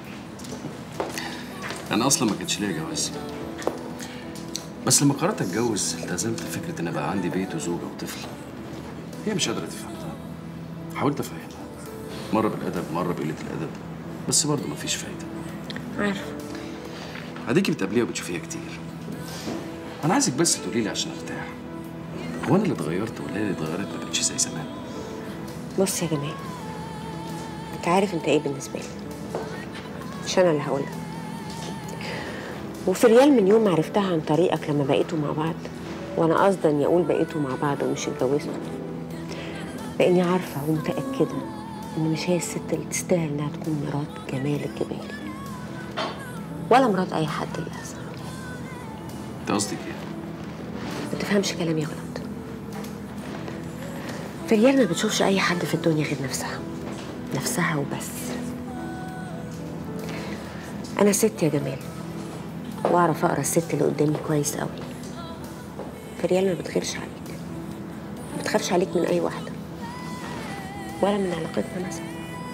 انا اصلا ما كانش ليا جواز، بس لما قررت اتجوز التزمت فكره ان بقى عندي بيت وزوجه وطفل. هي مش قادره تفهم ده. حاولت افهمها مره بالادب مره بقله الادب، بس برضه مفيش فايده. عارفه. اديكي بتقابليها وبتشوفيها كتير. انا عايزك بس تقولي لي عشان ارتاح، هو انا اللي اتغيرت ولا هي اللي اتغيرت ما بقتش زي زمان؟ بص يا جمال، انت عارف انت ايه بالنسبه لي، مش انا اللي هقولها. وفي ريال من يوم ما عرفتها عن طريقك لما بقيتوا مع بعض، وانا قصدا اني اقول بقيتوا مع بعض ومش اتجوزتوا، لاني عارفه ومتاكده ان مش هي الست اللي تستاهل انها تكون مرات جمال الجبالي، ولا مرات اي حد للاسف. انت قصدك ايه؟ ما تفهمش كلامي غلط. فريال ما بتشوفش اي حد في الدنيا غير نفسها، نفسها وبس. انا ست يا جمال، واعرف اقرا الست اللي قدامي كويس قوي. فريال ما بتغيرش عليك، ما بتخافش عليك من اي واحده، ولا من علاقتنا مثلا.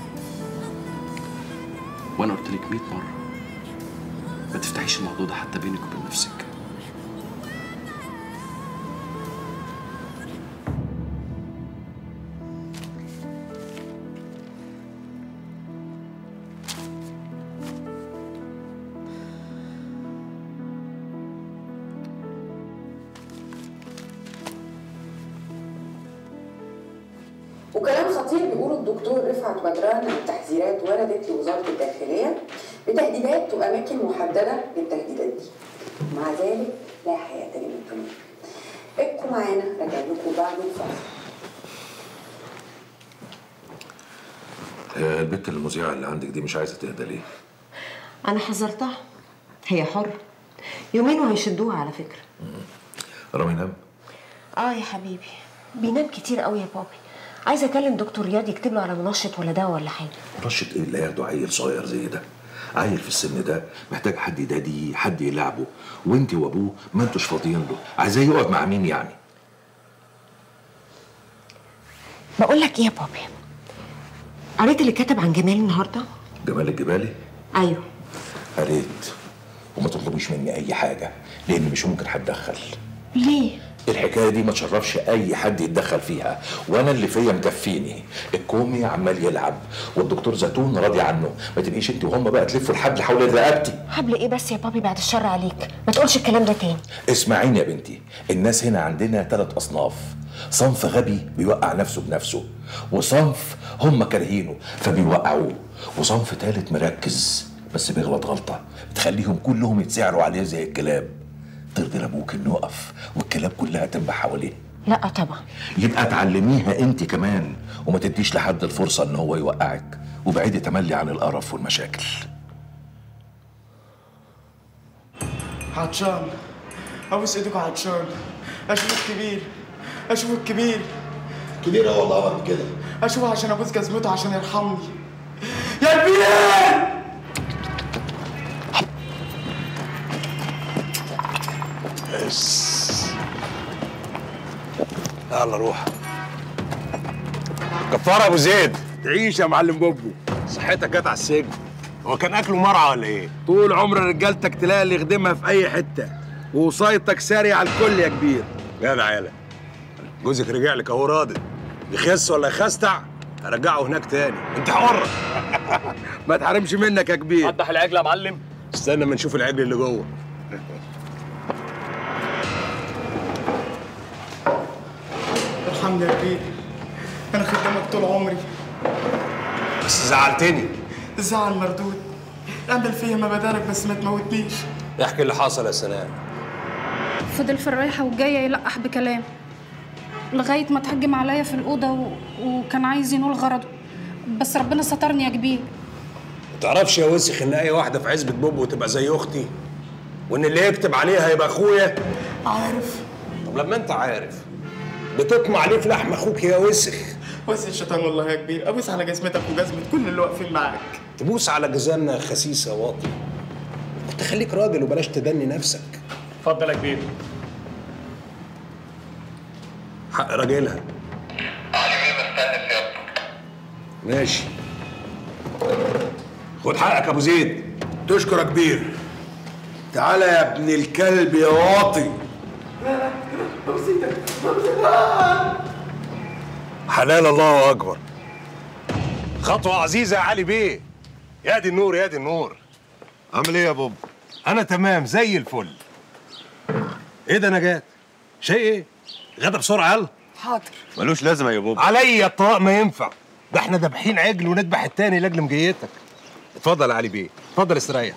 وانا قلت لك مية مره ما تفتحيش الموضوع ده حتى بينك وبين نفسك. وكلام خطير بيقوله الدكتور رفعت بدران عن تحذيرات وردت لوزاره الداخليه بتهديدات واماكن محدده للتهديدات دي. مع ذلك لا حياه لمن تنير. ابقوا معانا، راجع لكم بعد الفاصل. البت المذيعه اللي عندك دي مش عايزه تهدى ليه؟ انا حذرتها، هي حره. يومين وهيشدوها على فكره. رامي نام؟ اه يا حبيبي، بينام كتير قوي يا بابي. عايزه اكلم دكتور رياض يكتب له على منشط ولا دواء ولا حاجه. منشط ايه اللي هياخده عيل صغير زي ده؟ عيل في السن ده محتاج حد يداديه، حد يلعبه، وانت وابوه ما انتوش فاضيين له. عايزاه يقعد مع مين يعني؟ بقول لك ايه يا بابي، قريت اللي كتب عن جمال النهارده؟ جمال الجبالي؟ ايوه قريت، وما تطلبيش مني اي حاجه لان مش ممكن هتدخل. ليه؟ الحكايه دي ما تشرفش اي حد يتدخل فيها، وانا اللي فيا مكفيني. الكومي عمال يلعب والدكتور زيتون راضي عنه، ما تبقيش انت وهم بقى تلفوا الحبل حول رقبتي. حبل ايه بس يا بابي، بعد الشر عليك، ما تقولش الكلام ده تاني. اسمعيني يا بنتي، الناس هنا عندنا ثلاث اصناف. صنف غبي بيوقع نفسه بنفسه، وصنف هم كارهينه فبيوقعوه، وصنف ثالث مركز بس بيغلط غلطه بتخليهم كلهم يتسعروا عليه زي الكلاب. ترضي لابوك انه يقف والكلاب كلها تنبح حواليه؟ لا طبعا. يبقى تعلميها انت كمان وما تديش لحد الفرصه ان هو يوقعك، وبعيدي تملي عن القرف والمشاكل. عطشان، ابوس ايدك عطشان، اشوف الكبير، اشوف الكبير. كبير اهو والله قد كده. اشوفه عشان ابوس جزمته عشان يرحمني. يا كبير! بس يلا روح. كفاره يا ابو زيد. تعيش يا معلم بوبو. صحتك جت على السجن. هو كان اكله مرعى ولا ايه؟ طول عمر رجالتك تلاقي اللي يخدمها في اي حته، ووصايتك ساري على الكل يا كبير. جدع يالا. جوزك رجع لك اهو راضي. يخس ولا يخستع هرجعه هناك تاني، انت حر. ما تحرمش منك يا كبير. قدح العجل يا معلم. استنى ما نشوف العجل اللي جوه. ارحمني يا كبير، انا خدامك طول عمري. بس زعلتني. الزعل مردود، اعمل فيا ما بدالك بس ما تموتنيش. احكي اللي حصل يا سناء. فضل في الرايحة والجاية يلقح بكلام لغاية ما اتهجم عليا في الأوضة و... وكان عايز ينول غرضه، بس ربنا سترني يا كبير. ما تعرفش يا وسخ ان اي واحدة في عزبة بوبو تبقى زي اختي؟ وان اللي يكتب عليها يبقى اخويا؟ عارف. طب لما انت عارف بتطمع ليه في لحم اخوك يا وسخ؟ وسخ الشيطان والله يا كبير، ابوس على جزمتك وجزمة كل اللي واقفين معاك. تبوس على جزامنا خسيس يا واطي. كنت خليك راجل وبلاش تدني نفسك. اتفضل يا كبير. حق راجلها. ماشي. خد حقك يا ابو زيد. تشكر يا كبير. تعالى يا ابن الكلب يا واطي. حلال الله اكبر. خطوه عزيزه يا علي بيه. يا دي النور يا دي النور. عامل ايه يا بوب؟ انا تمام زي الفل. ايه ده نجاة؟ شيء ايه؟ غدا بسرعه يلا. حاضر. ملوش لازمه يا بوب. عليا الطلاق ما ينفع. ده احنا دابحين عجل ونذبح التاني لاجل مجيتك. اتفضل يا علي بيه، اتفضل استريح.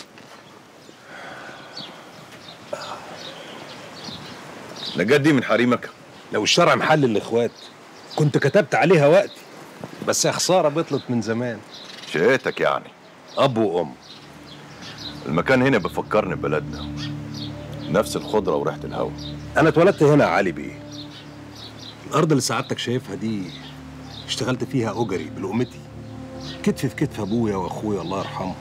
نجاة دي من حريمك؟ لو الشرع محل الاخوات كنت كتبت عليها وقتي، بس يا خساره بطلت من زمان. شقتك يعني؟ اب وام. المكان هنا بيفكرني ببلدنا، نفس الخضره وريحه الهواء. انا اتولدت هنا يا علي بيه. الارض اللي سعادتك شايفها دي اشتغلت فيها اجري بلقمتي، كتف في كتف ابويا واخويا الله يرحمهم.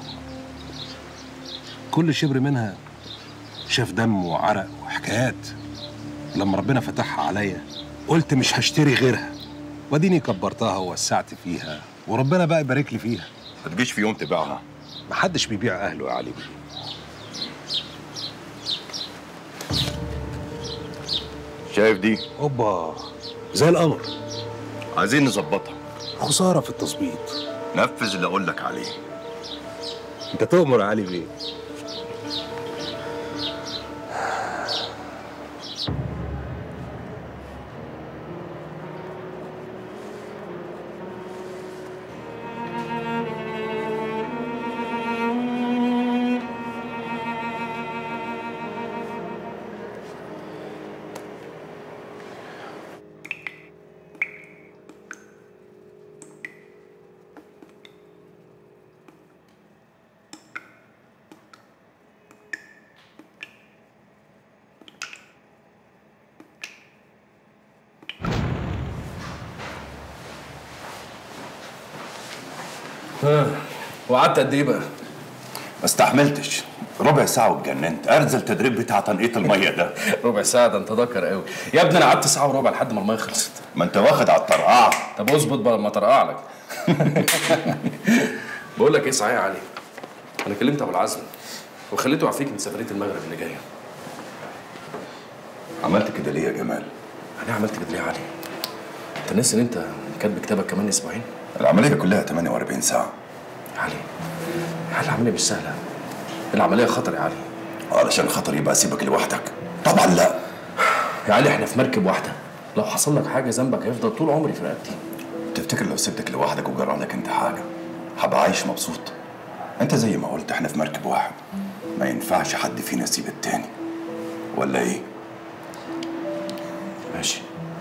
كل شبر منها شاف دم وعرق وحكايات. لما ربنا فتحها عليا قلت مش هشتري غيرها، واديني كبرتها ووسعت فيها، وربنا بقى يبارك لي فيها. ما تجيش في يوم تبيعها. محدش بيبيع اهله يا علي بيه. شايف دي؟ اوبا زي القمر. عايزين نظبطها. خساره في التظبيط. نفذ اللي اقول لك عليه. انت تؤمر يا علي بيه. ها وقعدت قد ايه بقى؟ ما استحملتش، ربع ساعة واتجننت، ارزل التدريب بتاع تنقيط المية ده. ربع ساعة ده انت ذكر قوي، يا ابني انا قعدت ساعة وربع لحد ما المية خلصت. ما انت واخد على الطرقعة. طب اظبط بقى لما ترقع لك. بقول لك ايه صحيح يا علي؟ انا كلمت ابو العزم وخليته يعفيك من سفرية المغرب اللي جاية. عملت كده ليه يا جمال؟ انا عملت كده ليه يا علي؟ انت ناسي ان انت كاتب كتابك كمان اسبوعين؟ العملية كلها ثمانية وأربعين ساعة. يا علي يا علي العملية مش سهلة، العملية خطر يا علي. علشان خطر يبقى اسيبك لوحدك؟ طبعا لا. يا علي احنا في مركب واحدة، لو حصل لك حاجة ذنبك هيفضل طول عمري في رقبتي. تفتكر لو سبتك لوحدك وجرى لك انت حاجة هبقى عايش مبسوط؟ انت زي ما قلت احنا في مركب واحد، ما ينفعش حد فينا يسيب التاني، ولا ايه؟ ماشي.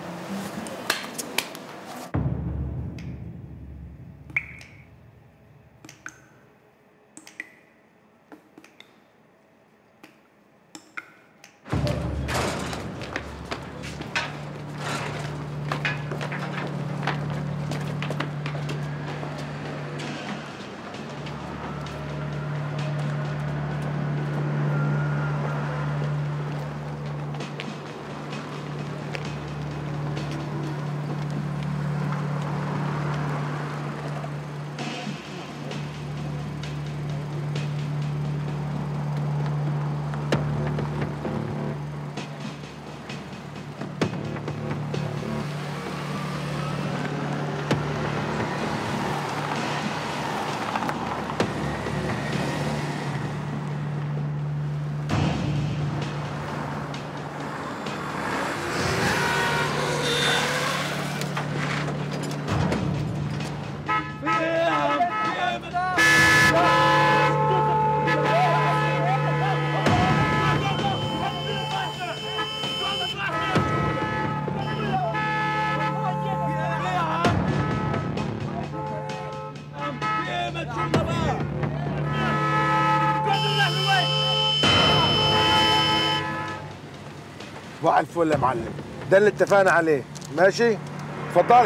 صباح الفل يا معلم، ده اللي اتفقنا عليه. ماشي؟ اتفضلي.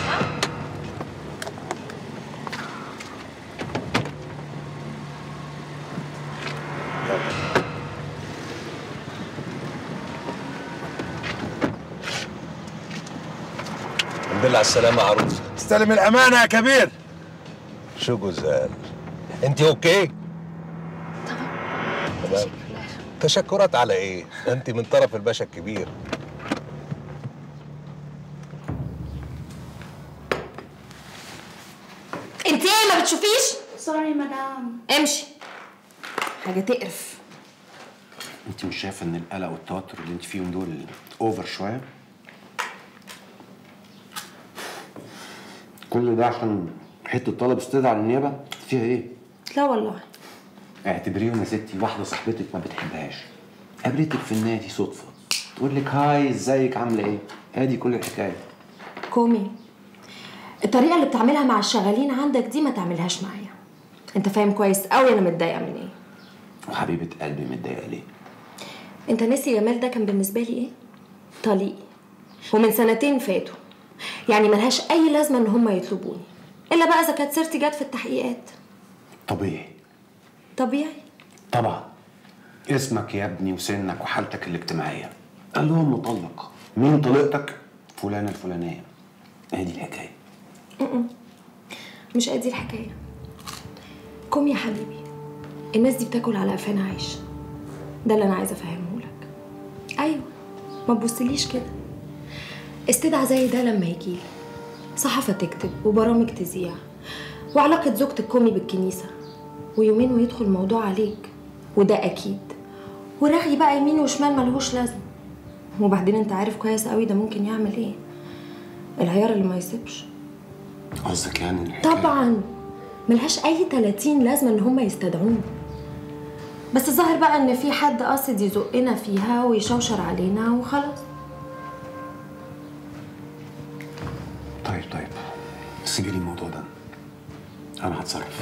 الحمد لله على السلامة يا عروسة. استلم الأمانة يا كبير. شو جزال؟ أنت أوكي؟ تمام. تشكرات على إيه؟ أنت من طرف الباشا الكبير. انت ايه ما بتشوفيش؟ سوري مدام. امشي. حاجة تقرف. انت مش شايفه ان القلق والتوتر اللي انت فيهم دول اوفر شويه؟ كل ده عشان حته طلب استدعاء للنيابه؟ فيها ايه؟ لا والله. اعتبريهم يا ستي واحده صاحبتك ما بتحبهاش، قابلتك في النادي صدفه، تقول لك هاي ازيك عامله ايه؟ ادي كل الحكايه. كومي، الطريقة اللي بتعملها مع الشغالين عندك دي ما تعملهاش معايا. انت فاهم كويس قوي انا متضايقة من ايه. وحبيبه قلبي متضايقه ليه؟ انت ناسي جمال ده كان بالنسبة لي ايه؟ طليقي، ومن سنتين فاتوا، يعني ملهاش اي لازمة ان هم يطلبوني، الا بقى اذا كانت سيرتي جت في التحقيقات. طبيعي. طبيعي؟ طبعا. اسمك يا ابني وسنك وحالتك الاجتماعيه. قال لهم مطلق. مين طليقتك؟ فلانه الفلانيه. اهي دي الحكايه. م-م. مش ادي الحكايه. كوم يا حبيبي، الناس دي بتاكل على قفانا عيش. ده اللي انا عايزه افهمه لك. ايوه، ما تبصليش كده. استدعاء زي ده لما يجيلي صحافه تكتب وبرامج تذيع وعلاقه زوجتك كومي بالكنيسه، ويومين ويدخل الموضوع عليك، وده اكيد. ورغي بقى يمين وشمال ملهوش لازمه. وبعدين انت عارف كويس قوي ده ممكن يعمل ايه. العيار اللي ما يسيبش. قصدك يعني الحكايه؟ طبعا ملهاش اي تلاتين لازمه ان هم يستدعوني. بس الظاهر بقى ان في حد قاصد يزقنا فيها ويشوشر علينا وخلاص. طيب طيب سيبي لي الموضوع ده، انا هتصرف.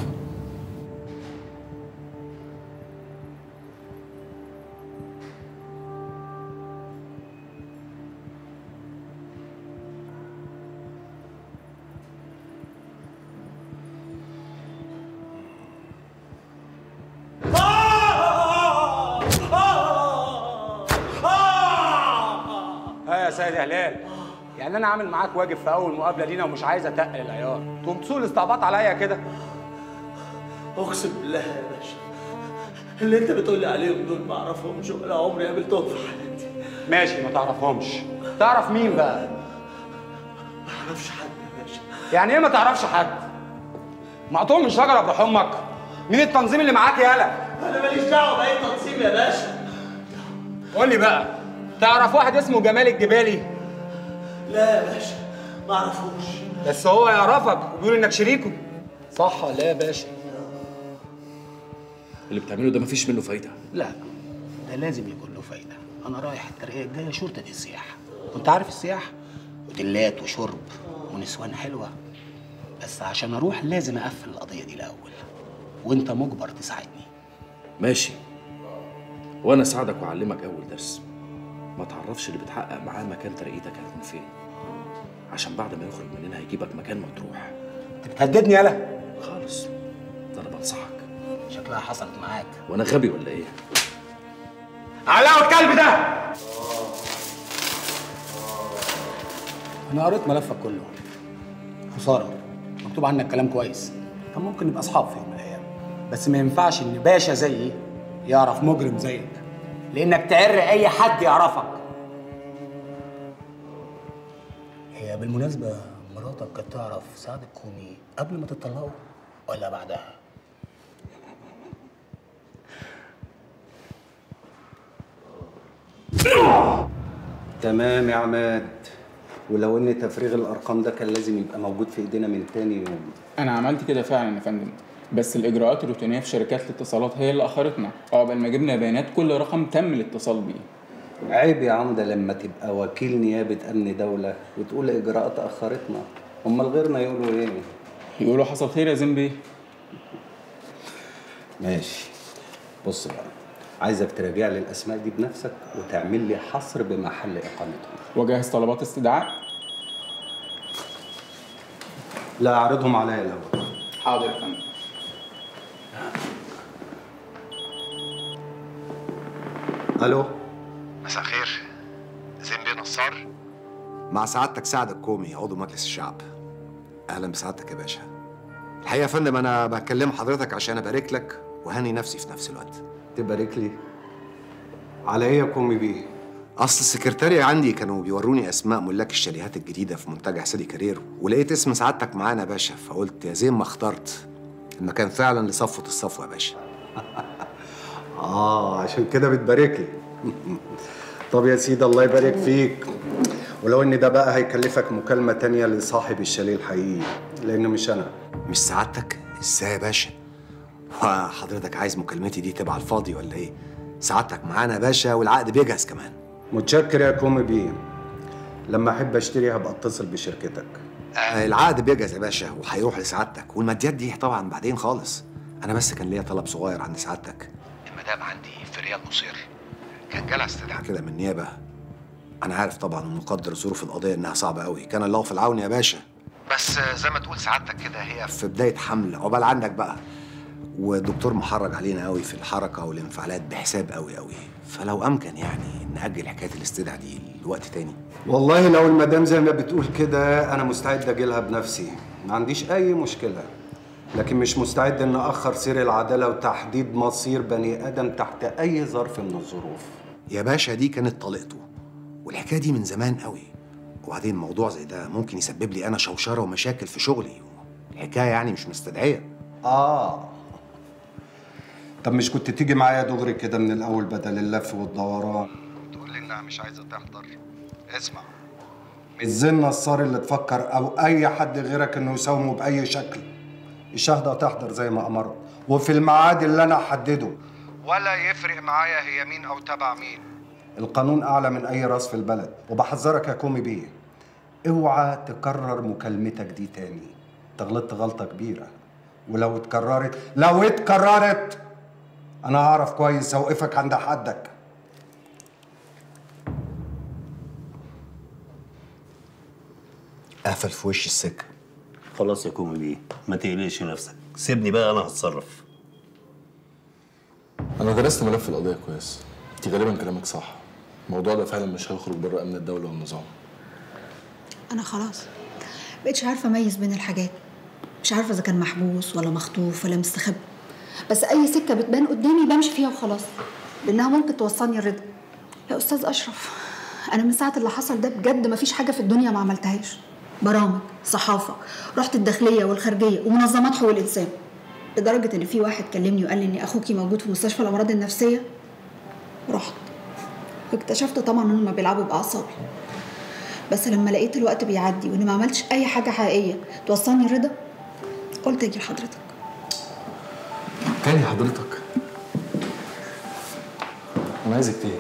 ها يا سيد هلال، يعني انا عامل معاك واجب في اول مقابله لينا ومش عايز اتقل العيار، تقوم تسوق الاستعباط عليا كده؟ اقسم بالله يا باشا اللي انت بتقولي عليهم دول ما اعرفهمش ولا عمري قابلتهم في حياتي. ماشي، ما تعرفهمش. تعرف مين بقى؟ ما اعرفش حد يا باشا. يعني ايه ما تعرفش حد؟ مقطوع من شجره بروح امك؟ مين التنظيم اللي معاك يالا؟ انا ماليش دعوه باي تنظيم يا باشا. قول لي بقى، تعرف واحد اسمه جمال الجبالي؟ لا يا باشا ما اعرفوش. بس هو يعرفك وبيقول انك شريكه، صح ولا ايه يا باشا؟ اللي بتعمله ده مفيش منه فايده. لا ده لازم يكون له فايده. انا رايح الترقيه الجايه شرطه السياحه، وانت عارف السياحه اوتيلات وشرب ونسوان حلوه، بس عشان اروح لازم اقفل القضيه دي الاول، وانت مجبر تساعدني. ماشي، وانا اساعدك واعلمك اول درس. ما تعرفش اللي بتحقق معاه مكان ترقيتك هيكون فين، عشان بعد ما يخرج مننا هيجيبك مكان مطروح. انت بتهددني يالا؟ خالص، ده انا بنصحك. شكلها حصلت معاك. وانا غبي ولا ايه؟ علقوا الكلب ده! انا قريت ملفك كله. خساره، مكتوب عنك كلام كويس، كان ممكن نبقى اصحاب في يوم من الايام، بس ما ينفعش ان باشا زيي يعرف مجرم زيك، لانك تعر اي حد يعرفك. هي بالمناسبه مراتك كانت تعرف سعد الكومي قبل ما تطلقوا ولا بعدها؟ تمام يا عماد، ولو ان تفريغ الارقام ده كان لازم يبقى موجود في ايدينا من تاني يوم. انا عملت كده فعلا يا فندم، بس الاجراءات الروتينيه في شركات الاتصالات هي اللي اخرتنا عقبال ما جبنا بيانات كل رقم تم الاتصال بيه. عيب يا عمده لما تبقى وكيل نيابه امن دوله وتقول اجراءات اخرتنا، امال غيرنا يقولوا ايه؟ يقولوا حصل خير يا زنبي. ماشي، بص بقى، عايزك تراجع لي الاسماء دي بنفسك وتعمل لي حصر بمحل اقامتهم. وجهز طلبات استدعاء؟ لا، اعرضهم عليا الاول. حاضر يا فندم. الو، مساء الخير. زنبي نصار؟ مع سعادتك سعد الكومي عضو مجلس الشعب. اهلا بسعادتك يا باشا. الحقيقه يا فندم انا بكلم حضرتك عشان ابارك لك وهني نفسي في نفس الوقت. تبارك لي على ايه يا كومي بيه؟ اصل السكرتارية عندي كانوا بيوروني اسماء ملاك الشاليهات الجديده في منتجع سيدي كارير، ولقيت اسم سعادتك معانا يا باشا، فقلت يا زين ما اخترت. المكان فعلا لصفوه الصفوه يا باشا. اه عشان كده بتبارك لي. طب يا سيدي الله يبارك فيك، ولو ان ده بقى هيكلفك مكالمه تانية لصاحب الشاليه الحقيقي، لان مش انا. مش سعادتك؟ ازاي يا باشا؟ وحضرتك عايز مكالمتي دي تبقى على الفاضي ولا ايه؟ سعادتك معانا يا باشا والعقد بيجهز كمان. متشكر يا كومي بيه، لما احب اشتري هبقى اتصل بشركتك. آه العقد بيجهز يا باشا وهيروح لسعادتك، والماديات دي طبعا بعدين خالص. انا بس كان ليا طلب صغير عند سعادتك. المدام عندي في ريال مصير، كان جالها استدعاء كده من النيابه. انا عارف طبعا ومقدر ظروف القضيه انها صعبه قوي، كان الله في العون يا باشا. بس زي ما تقول سعادتك كده هي في بدايه حمل، عقبال عندك بقى. والدكتور محرج علينا قوي في الحركه والانفعالات بحساب قوي قوي، فلو امكن يعني ناجل حكايه الاستدعاء دي لوقت تاني. والله لو المدام زي ما بتقول كده انا مستعد اجيلها بنفسي، ما عنديش اي مشكله، لكن مش مستعد ان اخر سير العداله وتحديد مصير بني ادم تحت اي ظرف من الظروف. يا باشا دي كانت طليقته، والحكايه دي من زمان قوي، وبعدين موضوع زي ده ممكن يسبب لي انا شوشره ومشاكل في شغلي. الحكايه يعني مش مستدعيه. اه طب مش كنت تيجي معايا دغري كده من الاول بدل اللف والدوران؟ تقول لي انها مش عايزه تحضر. اسمع، مش زي النصار اللي تفكر او اي حد غيرك انه يساومه باي شكل. الشهاده تحضر زي ما امرت وفي الميعاد اللي انا احدده، ولا يفرق معايا هي مين او تبع مين. القانون اعلى من اي راس في البلد، وبحذرك يا كومي بيه، اوعى تكرر مكالمتك دي تاني. تغلطت غلطه كبيره، ولو اتكررت لو اتكررت انا هعرف كويس اوقفك عند حدك. قفل في وش السكه. خلاص يا كومي بيه، ما تقلقش نفسك، سيبني بقى انا هتصرف. انا درست ملف القضيه كويس. انت غالبا كلامك صح، الموضوع ده فعلا مش هيخرج بره امن الدوله والنظام. انا خلاص بقتش عارفه اميز بين الحاجات، مش عارفه اذا كان محبوس ولا مخطوف ولا مستخبي، بس اي سكه بتبان قدامي بمشي فيها وخلاص، لانها ممكن توصلني الرضا. يا استاذ اشرف، انا من ساعه اللي حصل ده بجد مفيش حاجه في الدنيا ما عملتهاش. برامج، صحافه، رحت الداخليه والخارجيه ومنظمات حقوق الانسان، لدرجه ان في واحد كلمني وقال لي ان اخوكي موجود في مستشفى الامراض النفسيه. رحت واكتشفت طبعا انهم ما بيلعبوا باعصابي، بس لما لقيت الوقت بيعدي واني ما عملتش اي حاجه حقيقيه توصلني الرضا، قلت اجي لحضرتك. تاني حضرتك؟ انا عايزك تهدي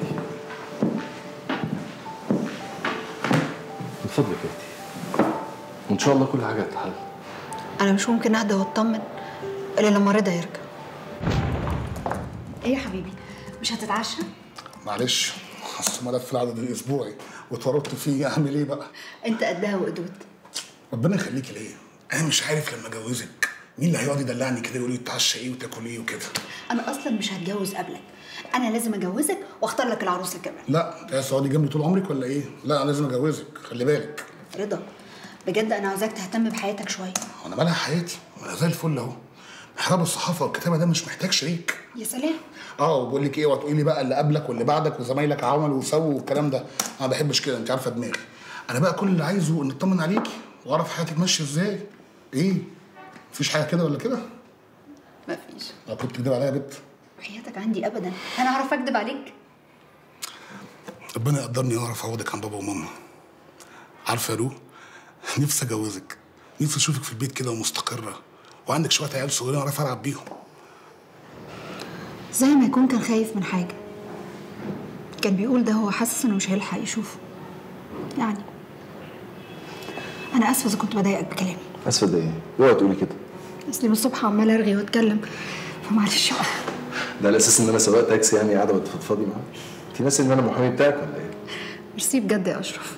من فضلك اهدي، وان شاء الله كل حاجه هتتحل. انا مش ممكن اهدى واطمن الا لما رضا يرجع. ايه يا حبيبي، مش هتتعشى؟ معلش، اصل ملف العدد الاسبوعي واتورطت فيه، اعمل ايه بقى؟ انت قدها وقدود. ربنا يخليكي ليا. انا مش عارف لما اجوزك مين اللي هيقعد يدلعني كده يقول لي تتعشى ايه وتاكل ايه وكده. انا اصلا مش هتجوز قبلك، انا لازم اجوزك واختار لك العروسه كمان. لا، انت عايز تقعدي جنبي طول عمرك ولا ايه؟ لا، انا لازم اجوزك، خلي بالك. رضا بجد انا عاوزاك تهتم بحياتك شويه. وانا مالها حياتي؟ انا زي الفل اهو. محراب الصحافه والكتابه ده مش محتاج شريك. يا سلام. اه، وبقول لك ايه، وتقولي لي بقى اللي قبلك واللي بعدك وزمايلك عملوا وسووا والكلام ده، انا ما بحبش كده، انت عارفه دماغي. انا بقى كل اللي عايزه ان اطمن عليكي واعرف حياتك ماشيه ازاي. ايه؟ مفيش حاجه كده ولا كده؟ مفيش. اه، كنت بتكدب عليا يا بت؟ حياتك عندي ابدا، انا اعرف اكدب عليك؟ ربنا يقدرني واعرف اعوضك عن بابا وماما. عارفه يا رو، نفسي اجوزك، نفسي اشوفك في البيت كده ومستقره وعندك شويه عيال صغيرين اعرف العب بيهم. زي ما يكون كان خايف من حاجه، كان بيقول ده هو حاسس انه مش هيلحق يشوفه. يعني انا اسفه اذا كنت بضايقك بكلامي. اسفه ده ايه؟ اوعي تقولي كده. اصلي من الصبح عماله ارغي واتكلم، فمعلش بقى. ده على اساس ان انا سواق تاكسي يعني قاعده بتفضفضي معاك؟ انت ناسي ان انا محامي بتاعك ولا ايه؟ ميرسي بجد يا اشرف.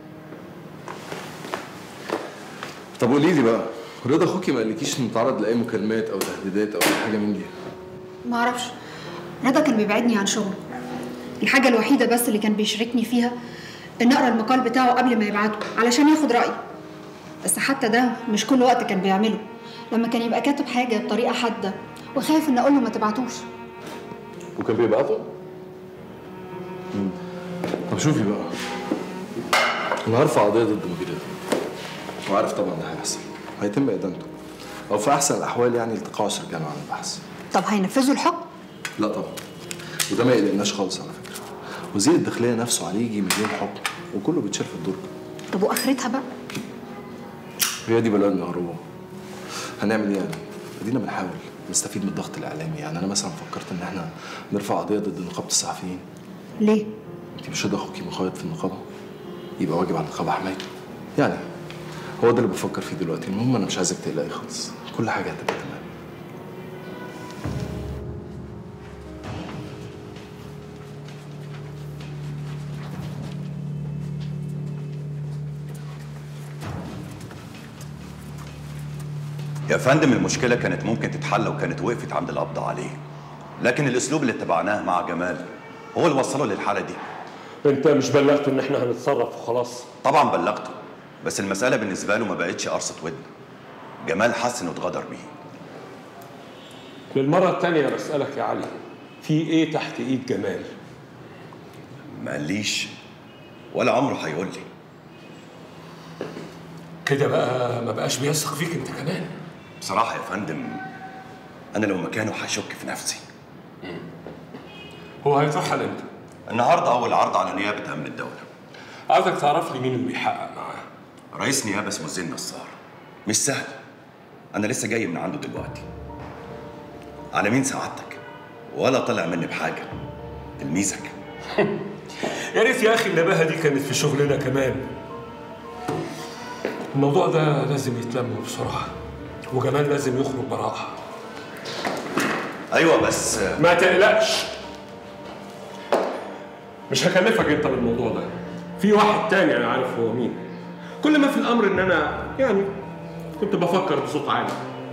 طب قولي لي بقى، رضا اخوكي ما قالكيش انه تعرض لاي مكالمات او تهديدات او اي حاجه من دي؟ ما اعرفش، رضا كان بيبعدني عن شغله. الحاجه الوحيده بس اللي كان بيشاركني فيها ان اقرا المقال بتاعه قبل ما يبعته علشان ياخد رايي، بس حتى ده مش كل وقت كان بيعمله. لما كان يبقى كاتب حاجه بطريقه حاده وخايف ان اقول له ما تبعتوش. وكان بيبعته؟ مم. طب شوفي بقى، انا هرفع قضيه ضد مدير رضا، وعارف طبعا ده هيحصل، هيتم ادانته، او في احسن الاحوال يعني التقاعس رجاله عن البحث. طب هينفذوا الحكم؟ لا طبعا، وده ما يقلقناش خالص على فكره. وزير الداخليه نفسه عليه يجي مليون حكم وكله بيتشال في الدرج. طب واخرتها بقى؟ هي دي بلدنا يا روبا. هنعمل ايه يعني؟ ادينا بنحاول نستفيد من الضغط الاعلامي. يعني انا مثلا فكرت ان احنا نرفع قضيه ضد نقابه الصحفيين. ليه؟ انت مش رضا اخوكي مقيد في النقابه؟ يبقى واجب على النقابه حمايته. يعني هو ده اللي بفكر فيه دلوقتي. المهم انا مش عايزك تقلقي خالص، كل حاجه هتبقى تمام. يا فندم المشكلة كانت ممكن تتحل وكانت وقفت عند القبض عليه، لكن الأسلوب اللي اتبعناه مع جمال هو اللي وصله للحالة دي. أنت مش بلغته إن إحنا هنتصرف وخلاص؟ طبعًا بلغته، بس المسألة بالنسبة له ما بقتش قرصة ودن. جمال حس إنه اتغدر بيه. للمرة التانية بسألك يا علي، في إيه تحت إيد جمال؟ ما قاليش ولا عمره هيقول لي. كده بقى ما بقاش بيثق فيك أنت كمان. بصراحة يا فندم أنا لو مكانه هشك في نفسي. مم. هو هيترحل امتى؟ النهارده أول عرض على نيابة أمن الدولة. عايزك تعرف لي مين اللي بيحقق معاه. رئيس نيابة اسمه زين نصار. مش سهل. أنا لسه جاي من عنده دلوقتي. على مين سعادتك؟ ولا طلع مني بحاجة. تلميذك. يا ريت يا أخي النباهة دي كانت في شغلنا كمان. الموضوع ده لازم يتلم بسرعة، وجمال لازم يخرج براءة. أيوة بس ما تقلقش، مش هكلفك أنت بالموضوع ده. في واحد تاني أنا عارف هو مين. كل ما في الأمر إن أنا يعني كنت بفكر بصوت عالي.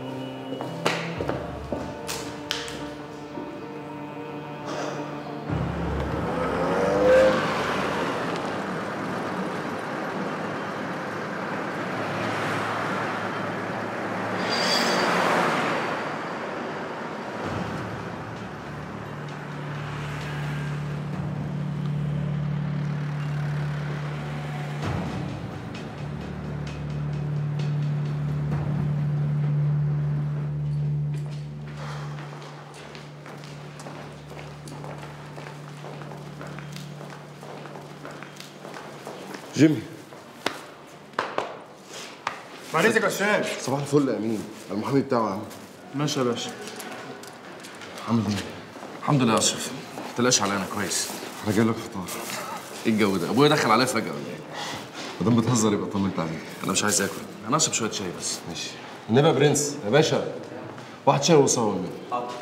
جيمي. بعد اذنك يا استاذ. صباح الفل يا امين، المحامي بتاعه يا عم. ماشي يا باشا. عامل ايه؟ الحمد لله يا اشرف. ما تقلقش عليا انا كويس. انا جاي لك فطار. ايه الجو ده؟ ابويا دخل عليا فجأة ولا ايه؟ ما دام بتهزر يبقى طمنت عليك. انا مش عايز اكل، انا اشرب شوية شاي بس. ماشي. النبي يا برنس يا باشا، واحد شاي وصور منه.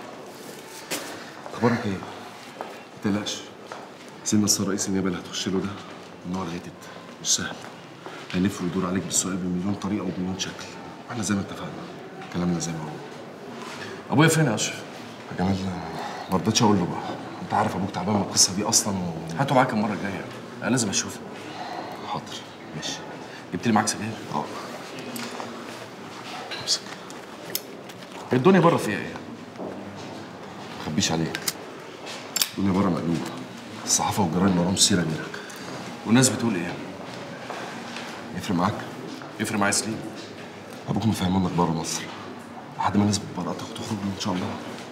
اخبارك ايه؟ ما تقلقش. سيدنا السيد رئيس النيابه اللي هتخش له ده النار غتت، مش سهل. هيلف ويدور عليك بالسؤال بمليون طريقه وبمليون شكل. واحنا زي ما اتفقنا كلامنا زي ما هو. ابويا فين يا اشرف؟ يا جمال ما رضيتش اقول له بقى، انت عارف ابوك تعبان من القصه دي اصلا و... هاته معاك المره الجايه، انا لازم اشوفه. حاضر. ماشي. جبت لي معاك سجاير؟ اه. امسك. الدنيا بره فيها ايه؟ ما اخبيش عليك، الدنيا بره مقلوبه. الصحافه والجرايد وراهم سيره غيرك. والناس بتقول ايه؟ يفرق معاك؟ يفرق معايا سليم. ابوك مفهمنك بره مصر لحد ما الناس براءتك وتخرج ان شاء الله.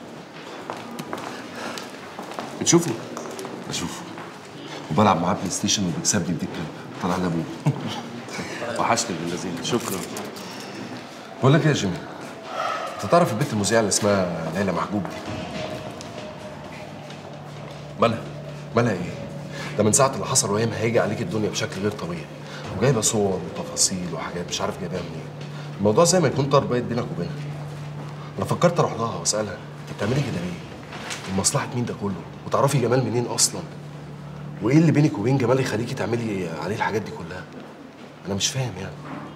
بتشوفه؟ بشوفه وبلعب معاه بلاي ستيشن وبيكسبني بديك كلب طلع لابوه. وحشني ابن اللذين. شكرا. بقول لك ايه يا جيمي، انت تعرف البنت المذيعه اللي اسمها ليلى محجوب دي؟ مالها؟ مالها ايه؟ ده من ساعه اللي حصل وهي مهيجه عليك الدنيا بشكل غير طبيعي، وجايبه صور وتفاصيل وحاجات مش عارف جايباها منين. الموضوع زي ما يكون طار بايت بينك وبينها. انا فكرت اروح لها واسالها انت بتعملي كده ليه؟ ومصلحه مين ده كله؟ وتعرفي جمال منين اصلا؟ وايه اللي بينك وبين جمال يخليكي تعملي عليه الحاجات دي كلها؟ انا مش فاهم يعني.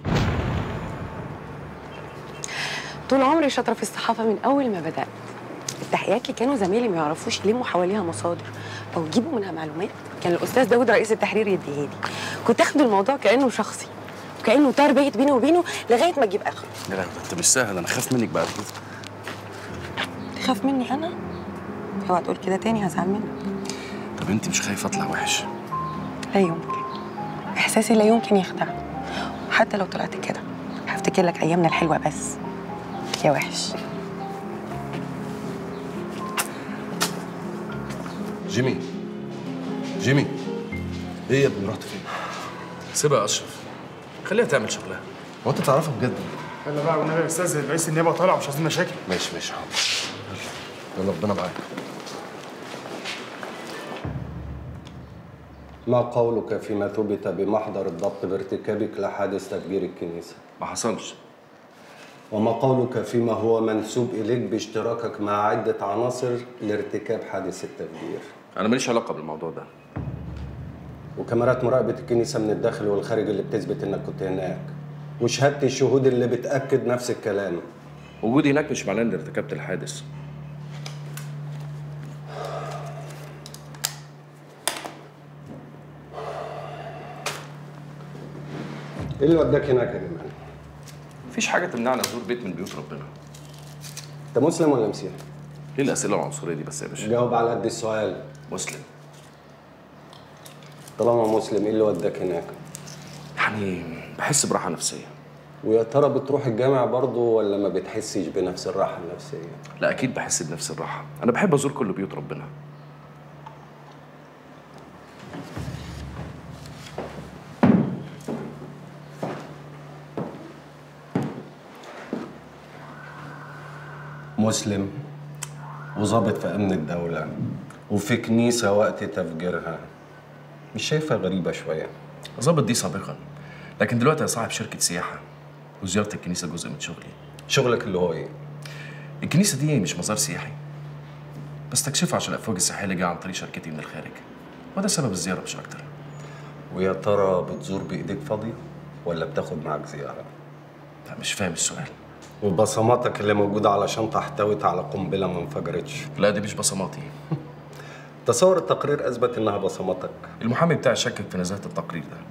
طول عمري شاطره في الصحافه من اول ما بدات. التحقيقات اللي كانوا زمايلي ما يعرفوش يلموا حواليها مصادر او يجيبوا منها معلومات كان الاستاذ داود رئيس التحرير يديها لي. كنت اخد الموضوع كانه شخصي وكانه طار بايت بيني وبينه لغايه ما اجيب اخره. لا لا انت مش سهل، انا خاف منك بعد كده. تخاف مني انا؟ اوعى تقول كده تاني هزعل منك. طب انت مش خايفه اطلع وحش؟ لا يمكن. احساسي لا يمكن يخدعني. حتى لو طلعت كده هفتكر لك ايامنا الحلوه بس يا وحش. جيمي جيمي ايه يا ابني رحت فين؟ سيبها يا اشرف، خليها تعمل شغلها. هو انت تعرفها بجد؟ يلا بقى والنبي يا استاذ رئيس النيابه طالع مش عايزين مشاكل. ماشي ماشي حاضر. يلا ربنا معاك. ما قولك فيما ثبت بمحضر الضبط بارتكابك لحادث تفجير الكنيسة؟ ما حصلش. وما قولك فيما هو منسوب إليك باشتراكك مع عدة عناصر لارتكاب حادث التفجير؟ أنا ماليش علاقة بالموضوع ده. وكاميرات مراقبة الكنيسة من الداخل والخارج اللي بتثبت إنك كنت هناك، وشهادة الشهود اللي بتأكد نفس الكلام. وجودي هناك مش معناه إني ارتكبت الحادث. إيه اللي وداك هناك يا جمال؟ مفيش حاجة تمنعنا نزور بيت من بيوت ربنا. أنت مسلم ولا مسيحي؟ ليه الأسئلة العنصرية دي بس يا باشا؟ جاوب على قد السؤال. مسلم. طالما مسلم إيه اللي وداك هناك؟ يعني بحس براحة نفسية. ويا ترى بتروح الجامع برضه ولا ما بتحسش بنفس الراحة النفسية؟ لا أكيد بحس بنفس الراحة، أنا بحب أزور كل بيوت ربنا. مسلم وظابط في أمن الدولة وفي كنيسة وقت تفجيرها، مش شايفها غريبة شوية؟ ظابط دي سابقا، لكن دلوقتي أنا صاحب شركة سياحة وزيارة الكنيسة جزء من شغلي. شغلك اللي هو إيه؟ الكنيسة دي مش مزار سياحي، بستكشفها عشان الأفواج السياحية اللي جاية عن طريق شركتي من الخارج، وده سبب الزيارة مش أكتر. ويا ترى بتزور بإيديك فاضية ولا بتاخد معاك زيارة؟ لا مش فاهم السؤال. وبصماتك اللي موجودة على شنطة احتوت على قنبلة ما انفجرتش؟ لا دي مش بصماتي. تصور التقرير أثبت إنها بصماتك. المحامي بتاعي شكك في نزاهة التقرير ده.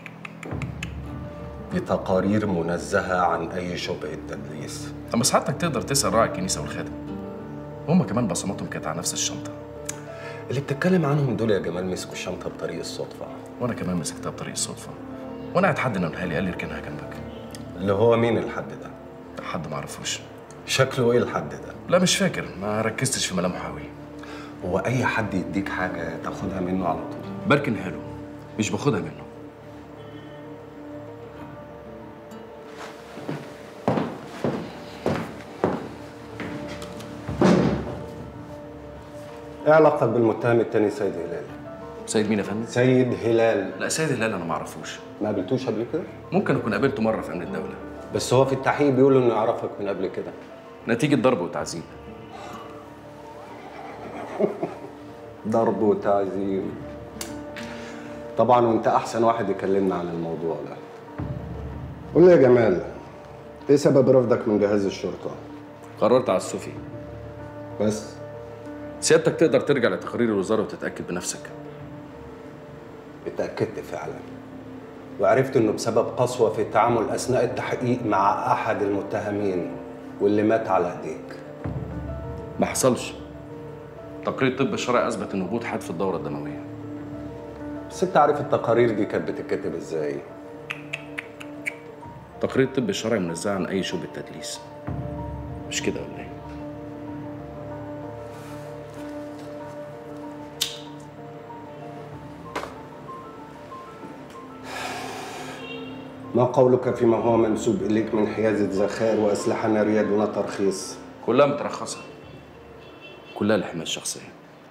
دي تقارير منزهة عن أي شبهة تدليس. طب بس حضرتك تقدر تسأل راعي الكنيسة والخادم. هما كمان بصماتهم كانت على نفس الشنطة. اللي بتتكلم عنهم دول يا جمال مسكوا الشنطة بطريق الصدفة. وأنا كمان مسكتها بطريق الصدفة. وأنا قاعد حد نقلها لي قال لي اركنها جنبك. اللي هو مين الحد ده؟ حد ما اعرفوش. شكله ايه الحد ده؟ لا مش فاكر، ما ركزتش في ملامحه قوي. هو اي حد يديك حاجه تاخدها منه على طول؟ بركنها له مش باخدها منه. ايه علاقتك بالمتهم التاني سيد هلال؟ سيد مين يا فندم؟ سيد هلال. لا سيد هلال انا ما اعرفوش. ما قابلتوش قبل كده؟ ممكن اكون قابلته مره في امن الدوله. بس هو في التحقيق بيقول انه يعرفك من قبل كده. نتيجه ضرب وتعذيب. ضرب وتعذيب. طبعا وانت احسن واحد يكلمنا عن الموضوع ده. قول لي يا جمال، ايه سبب رفضك من جهاز الشرطه؟ قرار تعسفي. بس سيادتك تقدر ترجع لتقارير الوزاره وتتاكد بنفسك. اتاكدت فعلا، وعرفت انه بسبب قسوه في التعامل اثناء التحقيق مع احد المتهمين واللي مات على ايديك. ما حصلش. تقرير الطب الشرعي اثبت ان هبوط حاد في الدوره الدمويه. بس انت عارف التقارير دي كانت بتتكتب ازاي؟ تقرير الطب الشرعي منزه عن اي شبهه تدليس. مش كده ولا ايه؟ ما قولك فيما هو منسوب اليك من حيازه ذخائر واسلحه ناريه دون ترخيص؟ كلها مترخصه. كلها للحمايه الشخصيه.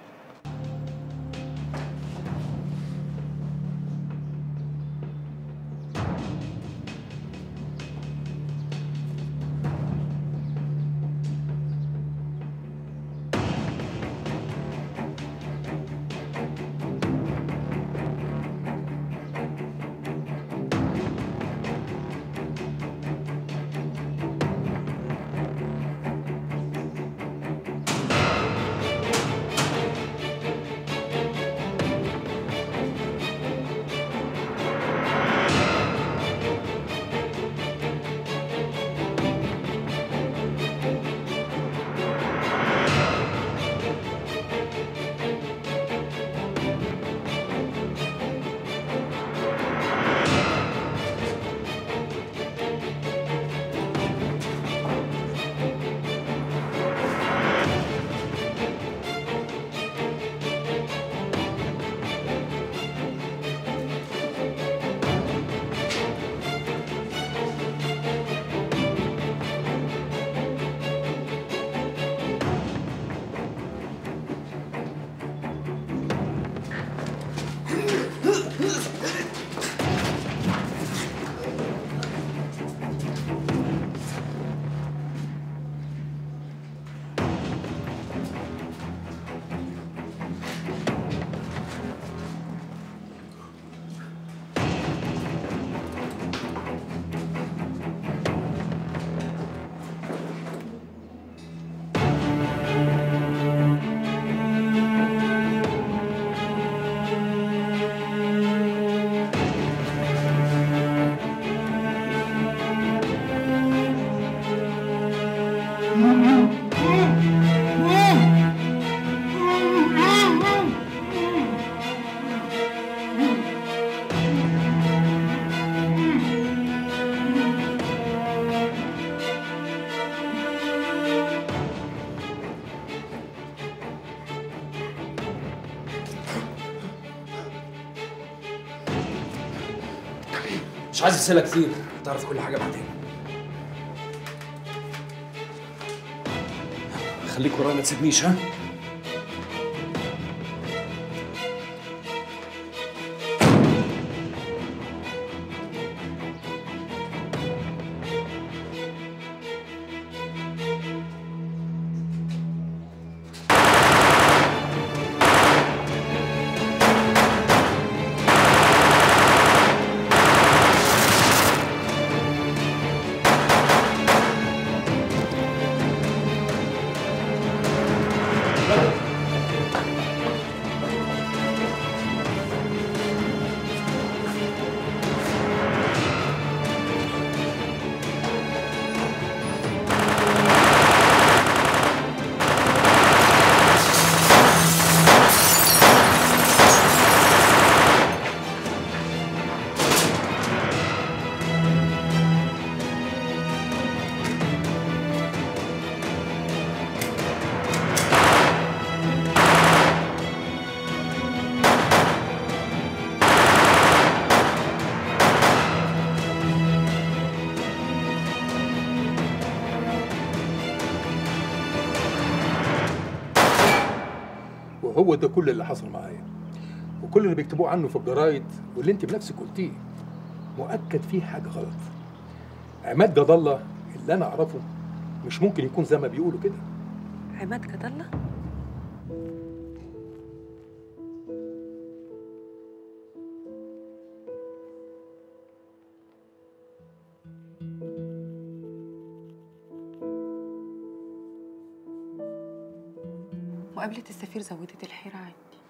مش عايز اسئله كتير، تعرف كل حاجه بعدين. خليك ورايا ما تسيبنيش. ها؟ هو ده كل اللي حصل معايا، وكل اللي بيكتبوه عنه في الجرايد واللي انت بنفسك قلتيه مؤكد فيه حاجه غلط. عماد جد الله اللي انا اعرفه مش ممكن يكون زي ما بيقولوا كده. عماد جد الله؟ مقابلة السفير زودت الحيرة عندي.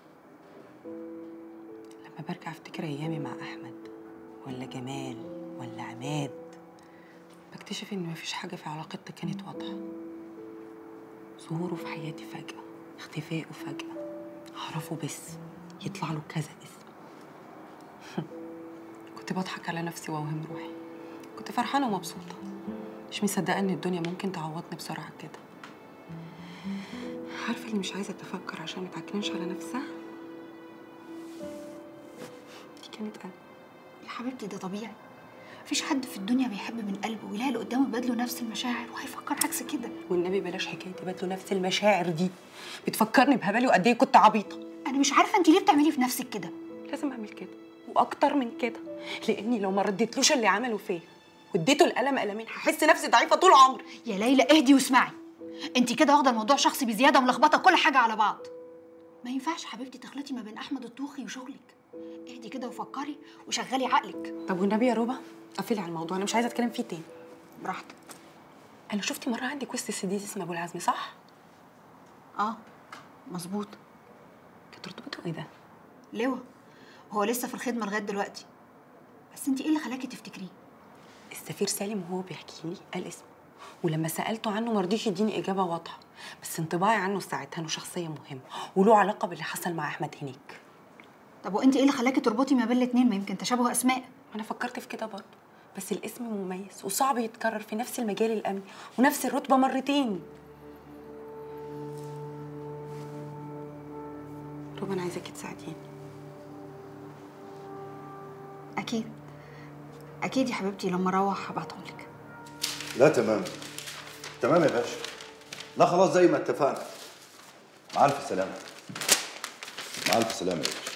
لما برجع افتكر ايامي مع احمد ولا جمال ولا عماد بكتشف ان مفيش حاجة في علاقتنا كانت واضحة. ظهوره في حياتي فجأة، اختفائه فجأة، اعرفه بس يطلع له كذا اسم. كنت بضحك على نفسي واوهم روحي، كنت فرحانة ومبسوطة، مش مصدقة ان الدنيا ممكن تعوضني بسرعة كده. عارفة اللي مش عايزة تفكر عشان ما تعكننش على نفسها؟ دي كانت أنا. يا حبيبتي ده طبيعي، مفيش حد في الدنيا بيحب من قلبه ويلاقي اللي قدامه يبادله نفس المشاعر وهيفكر عكس كده. والنبي بلاش حكاية يبادله نفس المشاعر دي، بتفكرني بهبالي وقد إيه كنت عبيطة. أنا مش عارفة أنت ليه بتعملي في نفسك كده؟ لازم أعمل كده وأكتر من كده، لأني لو ما رديتلوش اللي عمله فيا واديته القلم قلمين هحس نفسي ضعيفة طول عمري. يا ليلى اهدي واسمعي، انت كده واخده الموضوع شخصي بزياده وملخبطه كل حاجه على بعض. ما ينفعش حبيبتي تخلطي ما بين احمد الطوخي وشغلك. اهدي كده وفكري وشغلي عقلك. طب والنبي يا روبا قفلي على الموضوع، انا مش عايزه اتكلم فيه تاني. براحتك. انا شفتي مره عندك وسط السديس اسمه ابو العزم صح؟ اه مظبوط. كانت رتبته ايه ده؟ لواء، هو لسه في الخدمه لغايه دلوقتي. بس انت ايه اللي خلاكي تفتكريه؟ السفير سالم وهو بيحكي لي قال اسمه، ولما سالته عنه ما رضيش يديني اجابه واضحه، بس انطباعي عنه ساعتها انه شخصيه مهمه وله علاقه باللي حصل مع احمد هناك. طب وانت ايه اللي خلاكي تربطي ما بين الاثنين؟ ما يمكن تشابه اسماء. انا فكرت في كده برضه، بس الاسم مميز وصعب يتكرر في نفس المجال الامني ونفس الرتبه مرتين. روبا انا عايزاكي تساعديني. اكيد اكيد يا حبيبتي، لما اروح هبعتهم لك. لا تمام تمام يا باشا. لا خلاص زي ما اتفقنا. مع الف سلامه. مع الف سلامه يا باشا.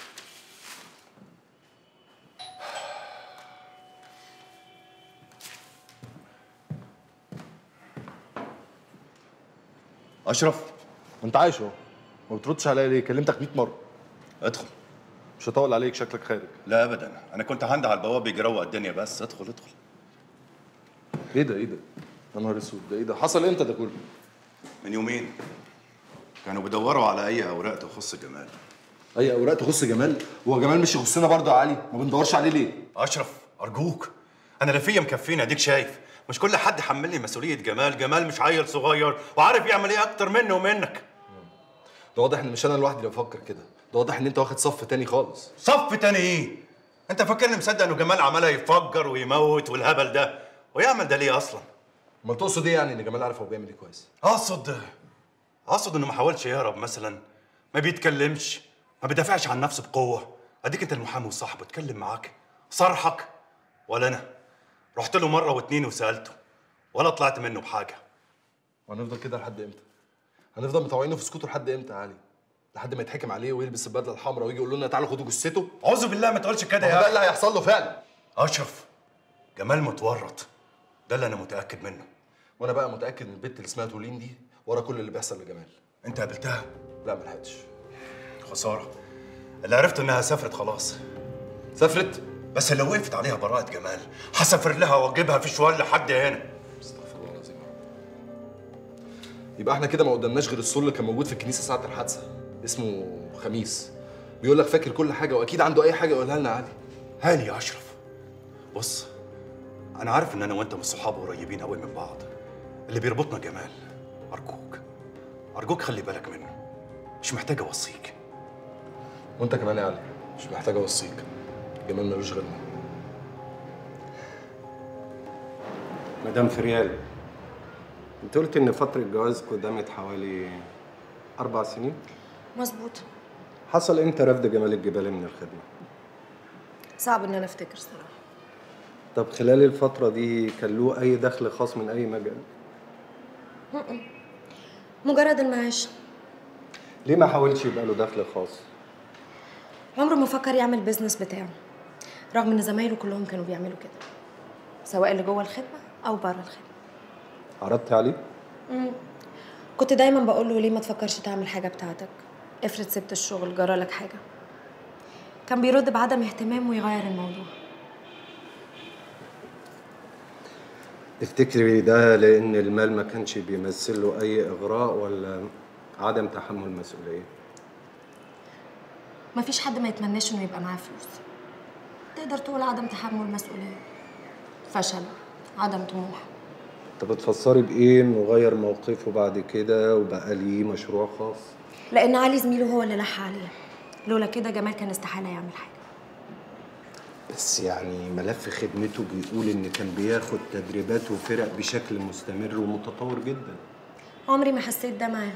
اشرف انت عايش اهو، ما بتردش عليا ليه؟ كلمتك مية مره. ادخل. مش هطول عليك، شكلك خارج. لا ابدا، انا كنت هندى على البواب يجروق الدنيا بس. ادخل ادخل. ايه ده ايه ده؟ يا نهار اسود، ده ايه ده؟ حصل امتى ده كله؟ من يومين كانوا بيدوروا على اي اوراق تخص جمال. اي اوراق تخص جمال؟ هو جمال مش يخصنا برضه يا علي؟ ما بندورش عليه ليه؟ اشرف ارجوك، انا لا فيا مكفيني اديك شايف. مش كل حد حملني مسؤوليه جمال. جمال مش عيل صغير وعارف يعمل ايه اكتر مني ومنك. ده واضح ان مش انا لوحدي اللي بفكر كده، ده واضح ان انت واخد صف تاني خالص. صف تاني ايه؟ انت فاكرني مصدق انه جمال عملها يفجر ويموت والهبل ده؟ ويعمل ده ليه اصلا؟ ما تقصد ايه يعني ان جمال عارف هو بيعمل ايه كويس؟ اقصد اقصد انه ما حاولش يهرب مثلا، ما بيتكلمش، ما بيدافعش عن نفسه بقوه. اديك انت المحامي وصاحبه اتكلم معاك صرحك، ولا انا رحت له مره واتنين وسالته ولا طلعت منه بحاجه. وهنفضل كده لحد امتى؟ هنفضل مطوعينه في سكوته لحد امتى يا علي؟ لحد ما يتحكم عليه ويلبس البدله الحمراء ويجي يقول لنا تعالوا خدوا جثته؟ اعوذ بالله ما تقولش كده يا ده اللي هيحصل له فعلا. اشرف جمال متورط، ده اللي انا متاكد منه. وانا بقى متاكد ان البت اللي اسمها تولين دي ورا كل اللي بيحصل لجمال. انت قابلتها؟ لا ما لحقتش. خساره. اللي عرفت انها سافرت خلاص. سافرت؟ بس لو وقفت عليها براءة جمال هسافر لها واجيبها في شوال لحد هنا. استغفر الله العظيم. يبقى احنا كده ما قدامناش غير السور اللي كان موجود في الكنيسه ساعه الحادثه، اسمه خميس. بيقول لك فاكر كل حاجه واكيد عنده اي حاجه يقولها لنا. علي هاني يا اشرف، بص انا عارف ان انا وانت من صحاب قريبين قوي من بعض. اللي بيربطنا جمال. ارجوك ارجوك خلي بالك منه، مش محتاج اوصيك. وانت كمان يا علي مش محتاج اوصيك، جمال ملوش غيرنا. مدام فريال، انت قلت ان فترة جوازكم دامت حوالي أربع سنين؟ مظبوط. حصل امتى رفض جمال الجبالي من الخدمة؟ صعب ان انا افتكر صراحة. طب خلال الفترة دي كان له أي دخل خاص من أي مجال؟ مجرد المعاش. ليه ما حاولش يبقى له دخل خاص؟ عمره ما فكر يعمل بيزنس بتاعه، رغم ان زمايله كلهم كانوا بيعملوا كده، سواء اللي جوه الخدمه او بره الخدمه. عرضت عليه؟ امم كنت دايما بقول له ليه ما تفكرش تعمل حاجه بتاعتك، افرض سبت الشغل جرالك حاجه. كان بيرد بعدم اهتمام ويغير الموضوع. تفتكري ده لأن المال ما كانش بيمثل له أي إغراء ولا عدم تحمل مسؤولية؟ مفيش حد ما يتمناش انه يبقى معاه فلوس. تقدر تقول عدم تحمل مسؤولية، فشل، عدم طموح. طب بتفسري بإيه إنه غير موقفه بعد كده وبقى ليه مشروع خاص؟ لأن علي زميله هو اللي لح عليه. لولا كده جمال كان استحالة يعمل حاجة. بس يعني ملف خدمته بيقول إن كان بياخد تدريبات وفرق بشكل مستمر ومتطور جدا. عمري ما حسيت ده معاه.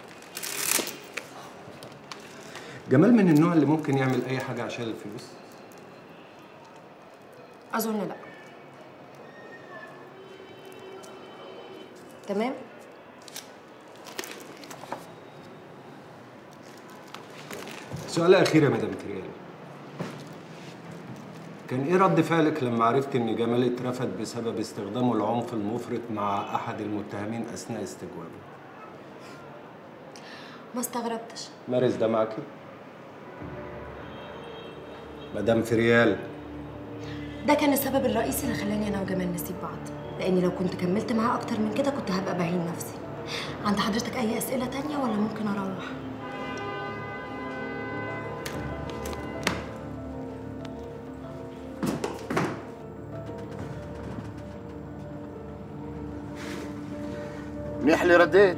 جمال من النوع اللي ممكن يعمل أي حاجة عشان الفلوس؟ أظن لأ. تمام؟ سؤال أخير يا مدام تريال. كان إيه رد فعلك لما عرفت إن جمال اترفد بسبب استخدامه العنف المفرط مع أحد المتهمين أثناء استجوابه؟ ما استغربتش. مارس ده معاكي؟ مدام فريال، ده كان السبب الرئيسي اللي خلاني أنا وجمال نسيب بعض، لأني لو كنت كملت معاه أكتر من كده كنت هبقى بهين نفسي. عند حضرتك أي أسئلة تانية ولا ممكن أروح؟ منيح اللي رديت،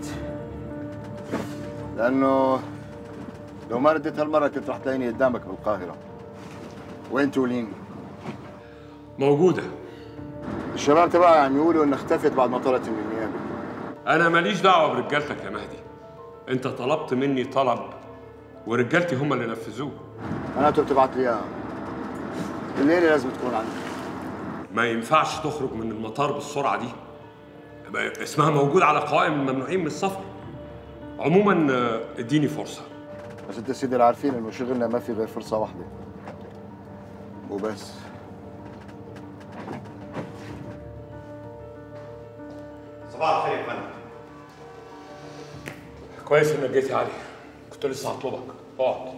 لأنه لو ما رديت هالمرة كنت رح تلاقيني قدامك بالقاهرة. وين تولين؟ موجودة. الشباب تبعها عم يقولوا إنها اختفت بعد ما طلعت من النيابة. أنا ماليش دعوة برجالتك يا مهدي. أنت طلبت مني طلب ورجالتي هم اللي نفذوه. معناته بتبعت لي إياها. الليلة لازم تكون عندي. ما ينفعش تخرج من المطار بالسرعة دي. اسمها موجود على قوائم الممنوعين من السفر. عموما اديني فرصة. بس انت سيدي عارفين انه شغلنا ما في غير فرصة واحدة وبس. صباح الخير يا فندم. كويس انك جيت يا علي، كنت لسه هطلبك. اقعد.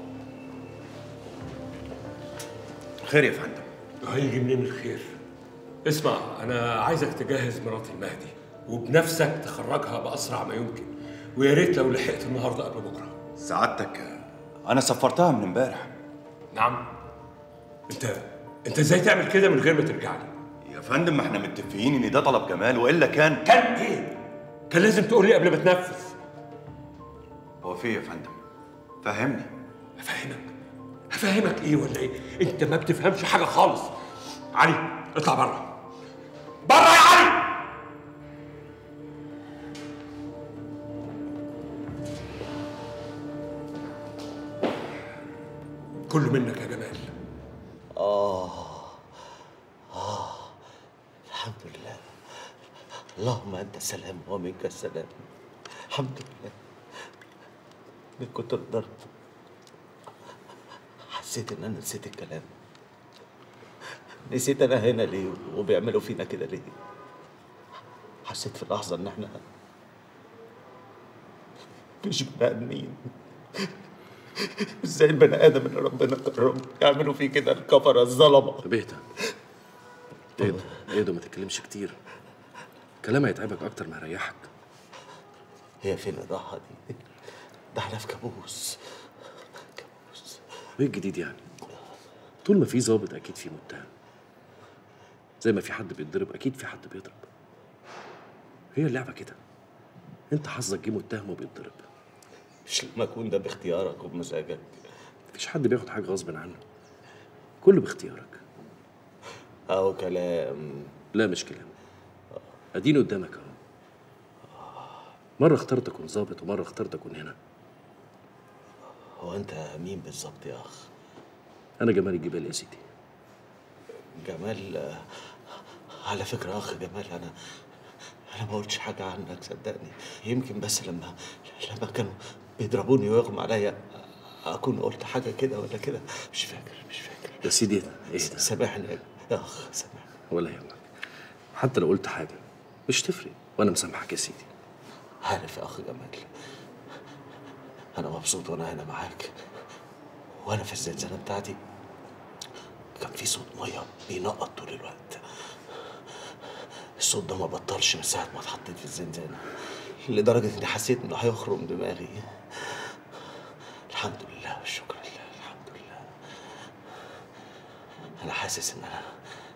خير يا فندم. هيجي منين الخير؟ اسمع، انا عايزك تجهز مراتي المهدي وبنفسك تخرجها باسرع ما يمكن، ويا ريت لو لحقت النهارده قبل بكره. سعادتك انا سفرتها من امبارح. نعم. انت انت ازاي تعمل كده من غير ما ترجع لي؟ يا فندم ما احنا متفقين ان ده طلب جمال، والا كان كان ايه؟ كان لازم تقول لي قبل ما تنفذ. هو في يا فندم؟ فهمني. هفهمك. هفهمك ايه ولا ايه؟ انت ما بتفهمش حاجه خالص. علي اطلع بره. بره يا علي! كله منك يا جمال. آه آه الحمد لله. اللهم أنت السلام ومنك السلام. الحمد لله. من كتر الضرب حسيت إن أنا نسيت الكلام. نسيت أنا هنا ليه وبيعملوا فينا كده ليه. حسيت في لحظة إن إحنا مش بني آدمين. ازاي البني ادم اللي ربنا كرمه يعملوا فيه كده الكفره الظلمه؟ طب اهدى اهدى اهدى وما تتكلمش كتير. كلام هيتعبك اكتر ما هيريحك. هي فين الراحه دي؟ ده احنا في كابوس. كابوس. وايه الجديد يعني؟ طول ما في ظابط اكيد في متهم. زي ما في حد بيتضرب اكيد في حد بيضرب. هي اللعبه كده. انت حظك جه متهم وبيتضرب. مش لما اكون ده باختيارك وبمزاجك. مفيش حد بياخد حاجه غصب عنه. كله باختيارك. اهو كلام. لا مش كلام. اديني قدامك اهو. مره اخترت اكون ظابط ومره اخترت اكون هنا. هو انت مين بالظبط يا اخ؟ انا جمال الجبال يا سيدي. جمال. على فكره اخ جمال، انا انا ما قلتش حاجه عنك صدقني. يمكن بس لما لما كانوا بيضربوني ويغمى عليا اكون قلت حاجه كده ولا كده، مش فاكر مش فاكر. يا سيدي ايه ده؟ ايه ده؟ سامحني يا اخ سامحني. ولا يهمك، حتى لو قلت حاجه مش تفرق وانا مسامحك يا سيدي. عارف يا اخ جمال، انا مبسوط وانا هنا معاك، وانا في الزنزانه بتاعتي كان في صوت ميه بينقط طول الوقت. الصوت ده ما بطلش من ساعه ما اتحطيت في الزنزانه، لدرجه اني حسيت انه هيخرم دماغي. الحمد لله والشكر لله، الحمد لله. انا حاسس ان انا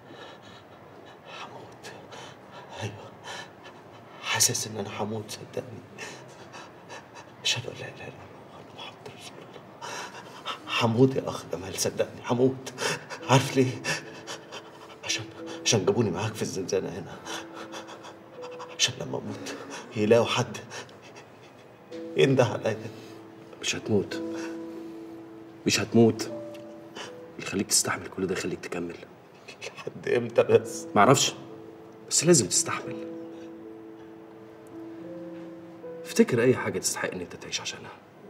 هموت. ايوه حاسس ان انا هموت، صدقني. اشهد ان لا اله الا الله وان محمد رسول الله. هموت يا اخ جمال، صدقني هموت. عارف ليه؟ عشان عشان جابوني معاك في الزنزانه هنا، عشان لما اموت يلاقوا حد ينده عليا. مش هتموت، مش هتموت. اللي يخليك تستحمل كل ده يخليك تكمل. لحد امتى بس؟ معرفش، بس لازم تستحمل. افتكر اي حاجه تستحق ان انت تعيش عشانها.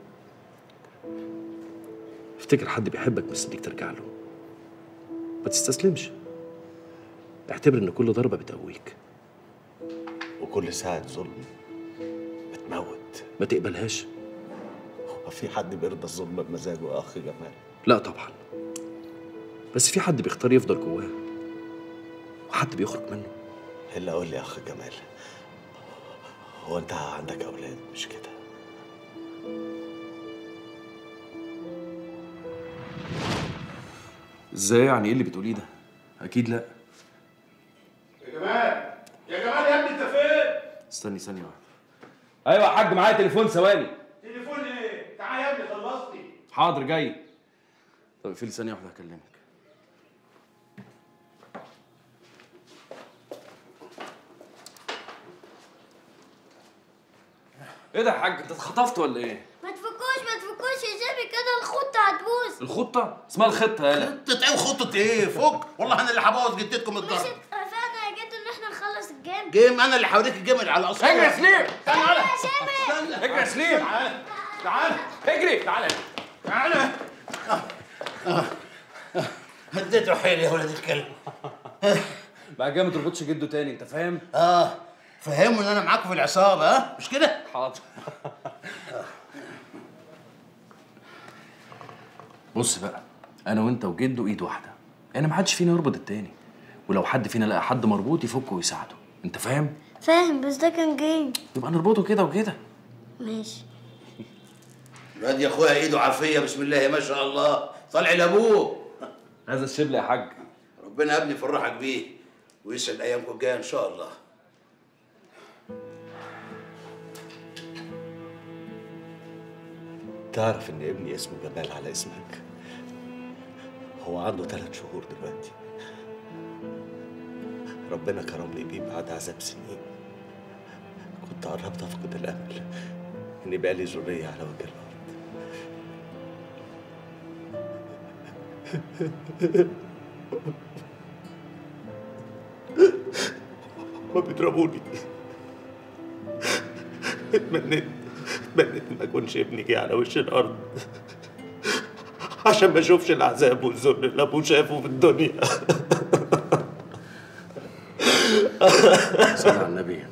افتكر حد بيحبك مستنيك ترجع له. ما تستسلمش. اعتبر ان كل ضربه بتقويك، وكل ساعه ظلم بتموت. ما تقبلهاش. هو في حد بيرضى الظلم بمزاجه يا اخ جمال؟ لا طبعا، بس في حد بيختار يفضل جواه وحد بيخرج منه. الا قول لي يا اخ جمال، هو انت عندك اولاد مش كده؟ ازاي يعني؟ ايه اللي بتقوليه ده؟ اكيد لا. يا جمال يا جمال يا ابني انت فين؟ استني ثانيه واحده. ايوه يا حاج معايا تليفون، ثواني. تليفون ايه؟ تعالى يا ابني خلصني. حاضر جاي. طب اقفلي ثانيه واحده هكلمك. ايه ده يا حاج؟ انت اتخطفت ولا ايه؟ ما تفكوش ما تفكوش يا جابي كده، الخطة هتبوظ. الخطه؟ اسمها الخطه يالا. خطة ايه وخطة ايه؟ فك، والله انا اللي هبوظ جدتكم مش الضرب. اتفقنا يا جدو ان احنا نخلص الجيم؟ جيم انا اللي هوريك الجيم اللي على اصله. اجري يا سليم. تعالى يا جابي. استنى. اجري يا سليم. تعالى تعالى اجري. تعالى تعالى. هديته حيلي يا ولد الكلب. بقى جاي ما تربطش جده تاني، انت فاهم؟ اه فهموا ان انا معاكم في العصابه، ها مش كده؟ حاضر. بص بقى، انا وانت وجده ايد واحده، يعني ما حدش فينا يربط التاني، ولو حد فينا لقى حد مربوط يفكه ويساعده، انت فاهم؟ فاهم، بس ده كان جيم. يبقى نربطه كده وكده. ماشي. الواد يا اخويا ايده عافيه بسم الله ما شاء الله، طالع لابوه. هذا الشبل يا حاج. ربنا يا ابني يفرحك بيه ويسعد ايامكم الجايه ان شاء الله. تعرف ان ابني اسمه جمال على اسمك؟ هو عنده ثلاث شهور دلوقتي. ربنا كرمني بيه بعد عذاب سنين. كنت قربت افقد الامل ان يبقى لي ذريه على وجه الارض. هما بيضربوني. اتمنيت اتمنيت ما اكونش ابني جه على وش الارض عشان ما اشوفش العذاب والذل اللي ابوه شافه في الدنيا. صل على النبي.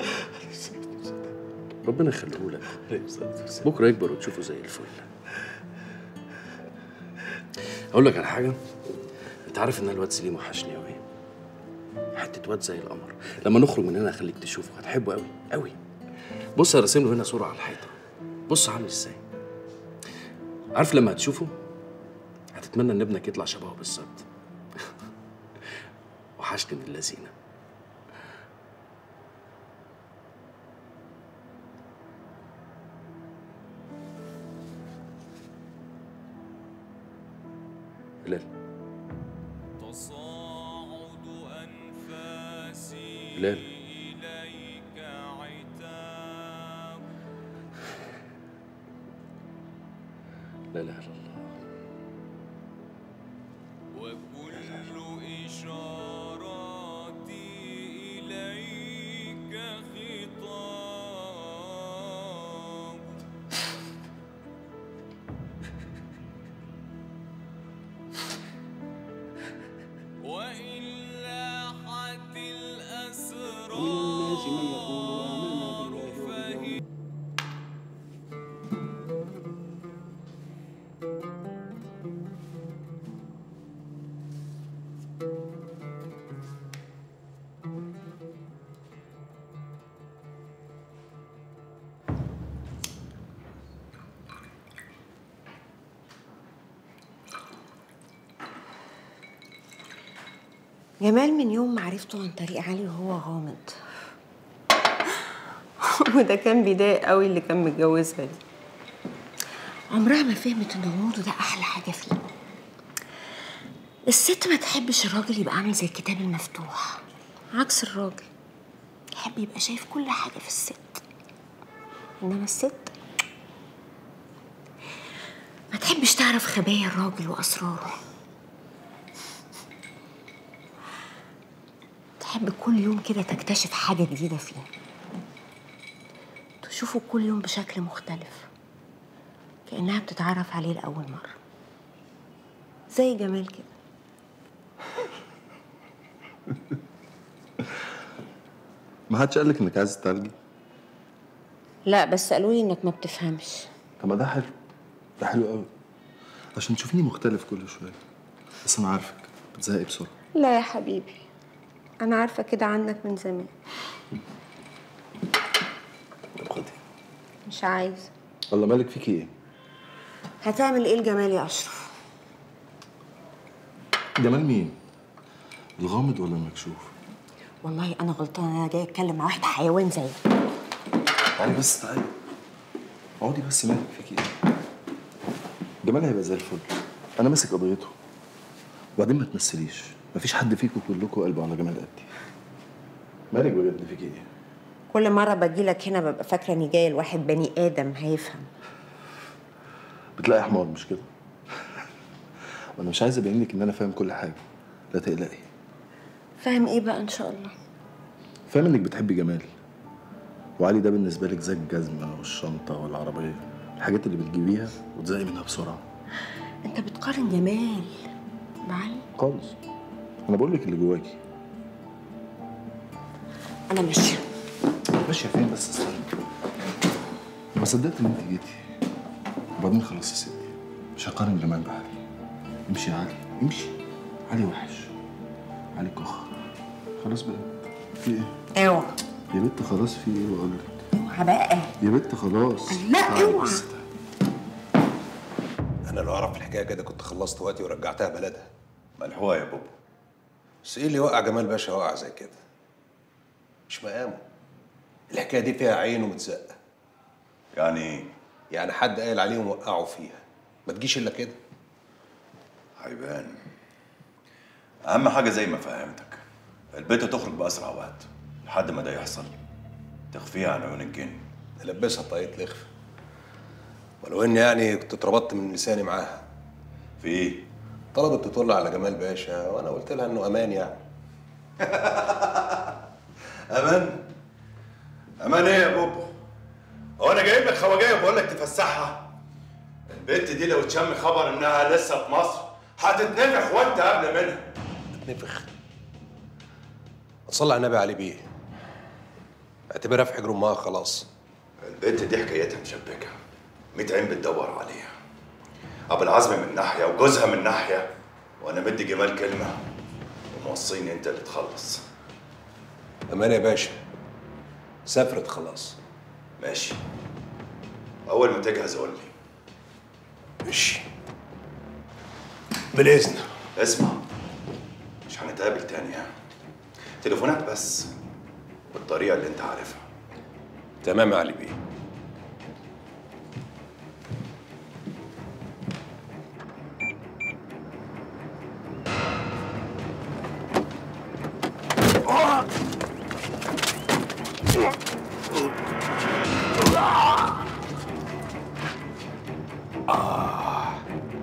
ربنا يخليه لك، بكره يكبر وتشوفه زي الفل. اقول لك على حاجه، انت عارف ان الواد سليم وحشني قوي، حته واد زي القمر. لما نخرج من هنا اخليك تشوفه، هتحبه قوي قوي. بص انا راسم له هنا صوره على الحيطه، بص عامل ازاي. عارف لما هتشوفه هتتمنى ان ابنك يطلع شبهه بالظبط. وحشني من اللذينه. هلال هلال لا اله الا الله. وكل إشاراتي إليك خطاب. الناس من يقول آمنا بالله واليوم جمال من يوم ما عرفته عن طريق علي وهو غامض وده كان بيضايق قوي اللي كان متجوزها دي. عمرها ما فهمت ان غموضه ده احلى حاجه فيه. الست ما تحبش الراجل يبقى عامل زي الكتاب المفتوح، عكس الراجل يحب يبقى شايف كل حاجه في الست. انما الست ما تحبش تعرف خبايا الراجل واسراره، تحب كل يوم كده تكتشف حاجة جديدة فيه، تشوفه كل يوم بشكل مختلف، كأنها بتتعرف عليه لأول مرة، زي جمال كده. ما حدش قالك انك عايزه تتعالجي؟ لا بس قالوا لي انك ما بتفهمش. طب ما ده حلو، ده حلو قوي عشان تشوفيني مختلف كل شويه. بس انا عارفك بتزهقي بسرعه. لا يا حبيبي، أنا عارفة كده عنك من زمان. طب خدي. مش عايزة. والله مالك فيكي ايه؟ هتعمل ايه لجمال يا أشرف؟ جمال مين؟ الغامض ولا المكشوف؟ والله أنا غلطانة، أنا جاية أتكلم مع واحد حيوان زيك. تعالي بس تعالي. اقعدي بس، مالك فيكي ايه؟ جمال هيبقى زي الفل، أنا ماسك قضيته. وبعدين ما تمثليش، مفيش حد فيكم كلكم قلبه على جمال قدي. مالك بجد فيكي ايه؟ كل مرة باجيلك هنا ببقى فاكرة إني جاية لواحد بني آدم هيفهم. بتلاقي حمار مش كده؟ وانا مش عايز ابين لك ان انا فاهم كل حاجه، لا تقلقي. فاهم ايه بقى ان شاء الله؟ فاهم انك بتحبي جمال، وعلي ده بالنسبه لك زي الجزمه والشنطه والعربيه، الحاجات اللي بتجيبيها وتزهقي منها بسرعه. انت بتقارن جمال بعلي؟ خالص، انا بقول لك اللي جواكي. انا ماشيه. ماشيه فين بس؟ استنى، ما صدقت ان انت جيتي. وبعدين خلاص يا ستي، مش هقارن جمال بعلي. امشي يا علي، امشي. علي وحش، علي كخ. خلاص بقى، في ايه؟ اوعى يا بنت، خلاص في ايه بقول لك؟ اوعى بقى يا بنت خلاص. لا اوعى. انا لو اعرف الحكايه كده كنت خلصت وقتي ورجعتها بلدها. ملحوقه يا بابا. بس ايه اللي وقع جمال باشا وقع زي كده؟ مش مقامه. الحكايه دي فيها عين ومتزقه. يعني ايه؟ يعني حد قايل عليهم وقعوا فيها، ما تجيش الا كده. هيبان. اهم حاجه زي ما فهمتك، البنت تخرج باسرع وقت لحد ما ده يحصل، تخفيها عن عيون الجن. نلبسها طاقية لخفة. ولو اني يعني كنت اتربطت من لساني معاها. في ايه؟ طلبت تطل على جمال باشا وانا قلت لها انه امان يعني. امان؟ امان ايه يا بوبو؟ هو انا جايب لك خواجايه وبقول لك تفسحها؟ البنت دي لو تشم خبر انها لسه في مصر هتتنفخ وانت قبل منها. تتنفخ؟ صلي على النبي عليه بيه. اعتبرها في حجر امها خلاص. البنت دي حكايتها مشبكه، ميت عين بتدور عليها. ابو العزم من ناحيه وجوزها من ناحيه، وانا مدي جمال كلمه وموصيني انت اللي تخلص. امان يا باشا، سافرت خلاص. ماشي، اول ما تجهز قول لي. ماشي بالاذن. اسمع، مش هنتقابل تاني ها؟ تليفونات بس بالطريقه اللي انت عارفها. تمام يا علي بيه. آه.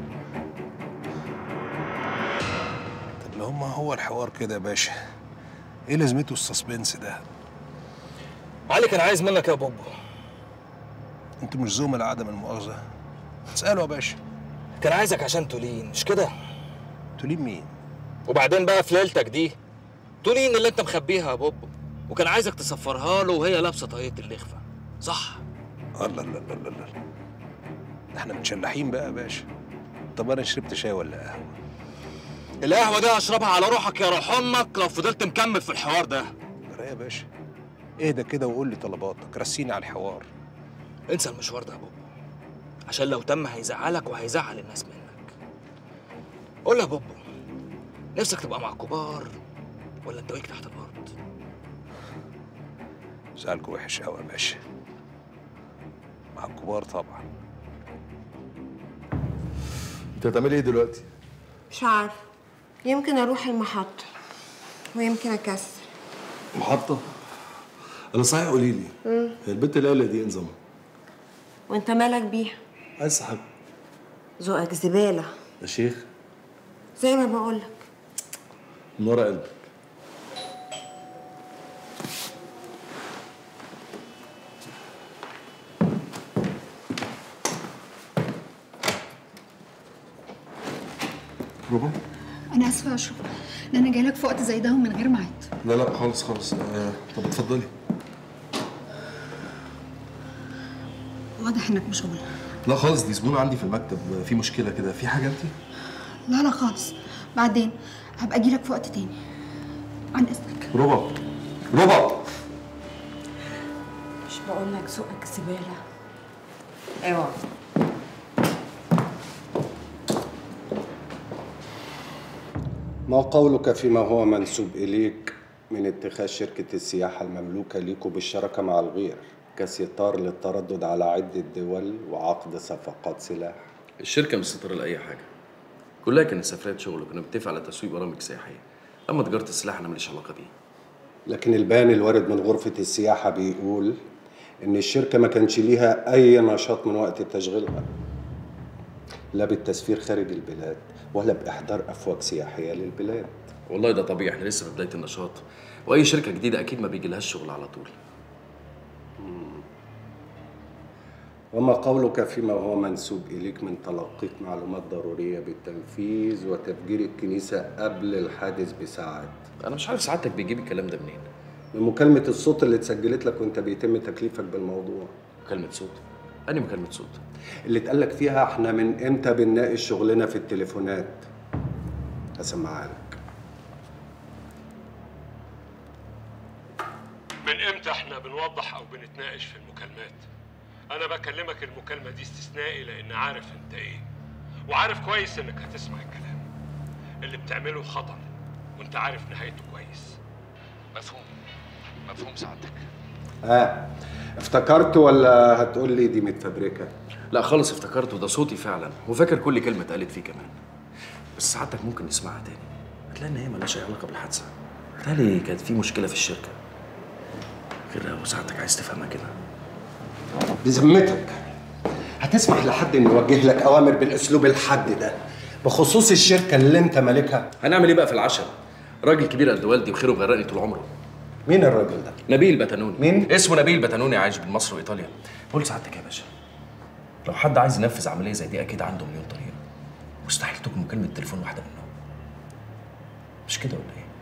طب ما هما هو الحوار كده يا باشا، ايه لازمته السسبنس ده؟ علي كان عايز منك يا بوبو. انتوا مش زملاء عدم المؤاخذة؟ اسأله يا باشا. كان عايزك عشان تولين، مش كده؟ تولين مين؟ وبعدين بقى في ليلتك دي، تولين اللي انت مخبيها يا بوبو، وكان عايزك تسفرها له وهي لابسه طاقية اللخفه، صح؟ الله الله الله الله الله، ده احنا متشلحين بقى يا باشا. طب انا شربت شاي ولا قهوه؟ القهوه دي هشربها على روحك يا روح امك لو فضلت مكمل في الحوار ده. يا باشا اهدى كده وقول لي طلباتك، رسيني على الحوار. انسى المشوار ده يا بوبو، عشان لو تم هيزعلك وهيزعل الناس منك. قول لي يا بوبو، نفسك تبقى مع الكبار ولا انت ويك تحت الارض؟ سؤالك وحش قوي يا باشا. مع الكبار طبعا. انت هتعملي ايه دلوقتي؟ مش عارفه، يمكن اروح المحطه ويمكن اكسر. محطة؟ انا صحيح قولي لي، امم هي البنت ليلى دي ايه نظامها؟ وانت مالك بيها؟ عايز صاحب ذوقك زباله يا شيخ. زي ما بقولك. من ورا قلبك. روبا؟ انا اسفه يا اشرف ان انا جاي لك في وقت زي ده ومن غير ميعاد. لا لا خالص خالص. آه، طب اتفضلي. واضح انك مشغول. لا خالص، دي زبونة عندي في المكتب، في مشكلة كده. في حاجة انت؟ لا لا خالص، بعدين هبقى اجي لك في وقت تاني. عن اذنك. روبا روبا مش بقولك ذوقك زباله؟ اوعى. ما قولك فيما هو منسوب إليك من اتخاذ شركة السياحة المملوكة ليكوا بالشراكة مع الغير كستار للتردد على عدة دول وعقد صفقات سلاح؟ الشركة مش ستارة لأي حاجة، كلها كانت سفريات شغل وكنا بنتفق على تسويق برامج سياحية. أما تجارة السلاح أنا ماليش علاقة بيه. لكن البيان الوارد من غرفة السياحة بيقول إن الشركة ما كانش ليها أي نشاط من وقت تشغيلها، لا بالتسفير خارج البلاد ولا بإحضار أفواج سياحية للبلاد. والله ده طبيعي، احنا لسه في بداية النشاط، وأي شركة جديدة أكيد ما بيجيلهاش شغل على طول. وما قولك فيما هو منسوب إليك من تلقيك معلومات ضرورية بالتنفيذ وتفجير الكنيسة قبل الحادث بساعات؟ أنا مش عارف سعادتك بيجيب الكلام ده منين؟ من مكالمة الصوت اللي اتسجلت لك وأنت بيتم تكليفك بالموضوع. مكالمة صوت؟ أنهي مكالمة صوت؟ اللي اتقال لك فيها إحنا من إمتى بنناقش شغلنا في التليفونات. هسمعها لك. من امتى احنا بنوضح او بنتناقش في المكالمات؟ انا بكلمك المكالمه دي استثنائي لان عارف انت ايه، وعارف كويس انك هتسمع الكلام اللي بتعمله خطر وانت عارف نهايته كويس. مفهوم؟ مفهوم سعادتك؟ ها افتكرت ولا هتقول لي دي متفبركه؟ لا خالص افتكرته، ده صوتي فعلا، وفاكر كل كلمة اتقالت فيه كمان. بس سعادتك ممكن نسمعها تاني، هتلاقي ان هي مالهاش اي علاقة بالحادثة. بالتالي كانت في مشكلة في الشركة، غير لو سعادتك عايز تفهمها كده. بذمتك هتسمح لحد انه يوجه لك اوامر بالاسلوب الحاد ده بخصوص الشركه اللي انت مالكها؟ هنعمل ايه بقى في العشاء؟ راجل كبير قد والدي وخيره مغرقني طول عمره. مين الراجل ده؟ نبيل بتنوني. مين؟ اسمه نبيل بتنوني، عايش بين مصر وايطاليا. قول سعادتك يا باشا، لو حد عايز ينفذ عمليه زي دي اكيد عنده مليون طريقه، مستحيل تكون مكالمه تليفون واحده منهم. مش كده ولا ايه؟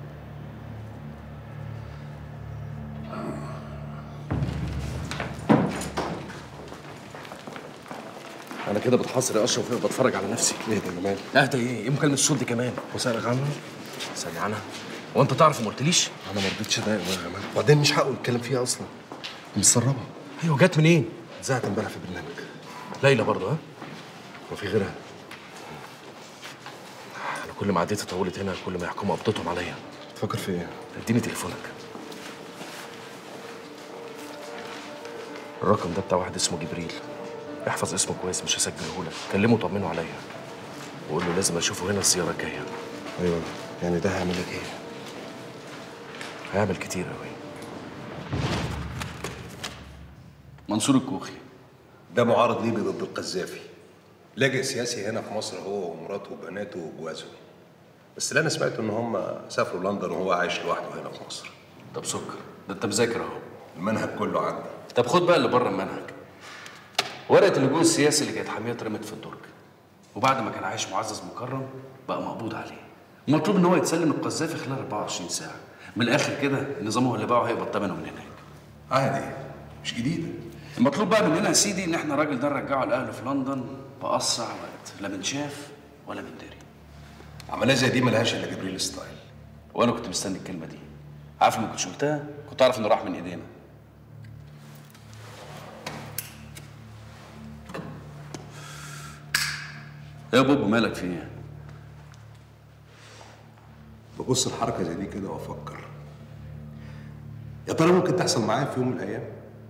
انا كده بتحاصر يا اشرف وبتفرج على نفسي. ايه ده جمال؟ اهدى ايه؟ ايه مكالمه الصوت دي كمان؟ وسألك عنها؟ سألني عنها؟ هو انت تعرف وما قلتليش؟ انا ما رضيتش اضايق يا جمال، وبعدين مش حقه يتكلم فيها اصلا. متسربه. ايوه جت منين؟ اتذاعت امبارح في برنامج. ليلى برضه ها؟ وفي غيرها؟ انا كل ما عديت طولت هنا كل ما يحكموا قبضتهم عليا. تفكر في ايه؟ اديني تليفونك. الرقم ده بتاع واحد اسمه جبريل، احفظ اسمه كويس، مش هسجله لك. كلمه وطمنه عليا وقول له لازم اشوفه هنا الزياره الجايه. ايوه يعني ده هيعمل لك ايه؟ هيعمل كتير قوي. منصور الكوخي ده معارض ليبي ضد القذافي، لاجئ سياسي هنا في مصر هو ومراته وبناته وجوازه. بس اللي انا سمعته ان هم سافروا لندن وهو عايش لوحده هنا في مصر. طب سكر، ده انت مذاكر اهو. المنهج كله عندي. طب خد بقى اللي بره المنهج. ورقه اللجوء السياسي اللي كانت حاميه اترمت في الدرج، وبعد ما كان عايش معزز مكرم بقى مقبوض عليه. مطلوب ان هو يتسلم القذافي خلال أربعة وعشرين ساعه. من الاخر كده النظام هو اللي باعه هيقبض ثمنه من هناك. عادي مش جديده. المطلوب بقى مننا يا سيدي ان احنا الراجل ده نرجعه لاهله في لندن باسرع وقت، لا من شاف ولا من داري. عمليه زي دي ملهاش الا جبريل ستايل. وانا كنت مستني الكلمه دي. عارف لو ما كنتش قلتها كنت اعرف انه راح من ايدينا. يا بوبو مالك في ايه؟ ببص الحركه زي دي كده وافكر، يا ترى ممكن تحصل معايا في يوم من الايام؟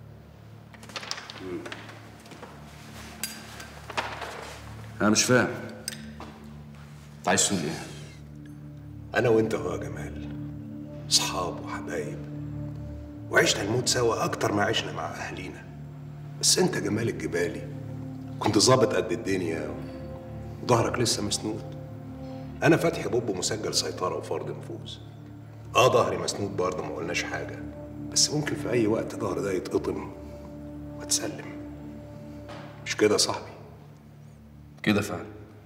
انا مش فاهم. انت عايز تقول ايه؟ انا وانت هو يا جمال اصحاب وحبايب، وعشنا الموت سوا اكتر ما عشنا مع اهالينا. بس انت جمال الجبالي كنت ظابط قد الدنيا وظهرك لسه مسنود. انا فتحي بوبو مسجل سيطره وفرض نفوذ. اه ظهري مسنود برضه ما قلناش حاجه، بس ممكن في اي وقت ظهر ده يتقطم واتسلم. مش كده يا صاحبي؟ كده فعلا.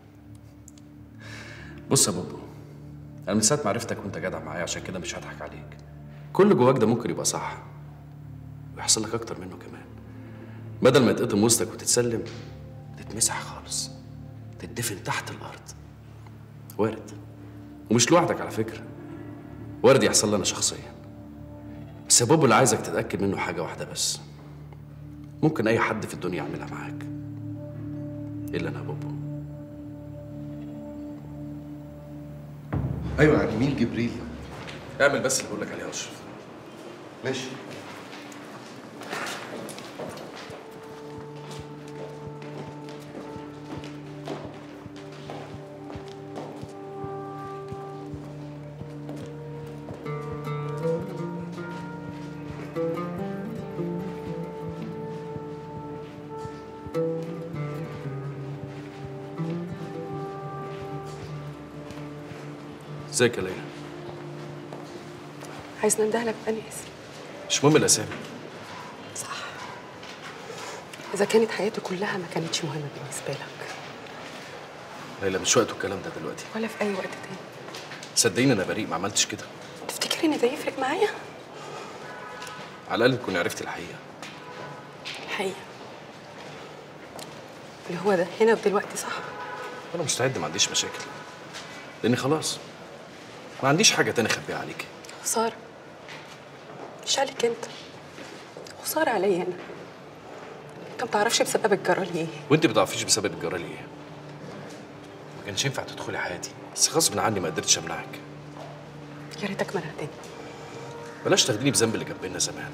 بص يا بوبو، انا من ساعه ما عرفتك وانت جدع معايا، عشان كده مش هضحك عليك. كل جواك ده ممكن يبقى صح ويحصل لك اكتر منه كمان. بدل ما يتقطم وسطك وتتسلم، تتمسح خالص، تدفن تحت الارض. وارد، ومش لوحدك على فكره، وارد يحصل لي انا شخصيا. بس يا بوبو اللي عايزك تتاكد منه حاجه واحده بس، ممكن اي حد في الدنيا يعملها معاك الا انا يا بوبو. ايوه يعني مين جبريل؟ اعمل بس اللي بقول لك عليه يا اشرف. ماشي. ازيك يا ليلى؟ عايز نندهلك بأني اسم؟ مش مهم الاسامي. صح. إذا كانت حياتي كلها ما كانتش مهمة بالنسبة لك. ليلى مش وقته الكلام ده دلوقتي. ولا في أي وقت تاني. صدقيني انا بريء، ما عملتش كده. تفتكري إن ده يفرق معايا؟ على الاقل تكوني عرفتي الحقيقه. الحقيقة اللي هو ده هنا ودلوقتي، صح؟ انا مستعد، ما عنديش مشاكل، لاني خلاص ما عنديش حاجه تاني اخبيها عليكي. خسارة. مش عليك انت، خسارة عليا انا. انت ما تعرفش بسبب الجرى لي ايه. وانت ما تعرفيش بسبب الجرى لي ايه. ما كانش ينفع تدخلي حياتي، بس غصب عني ما قدرتش امنعك. يا ريتك منعتني. بلاش تاخديني بذنب اللي جنبنا زمان.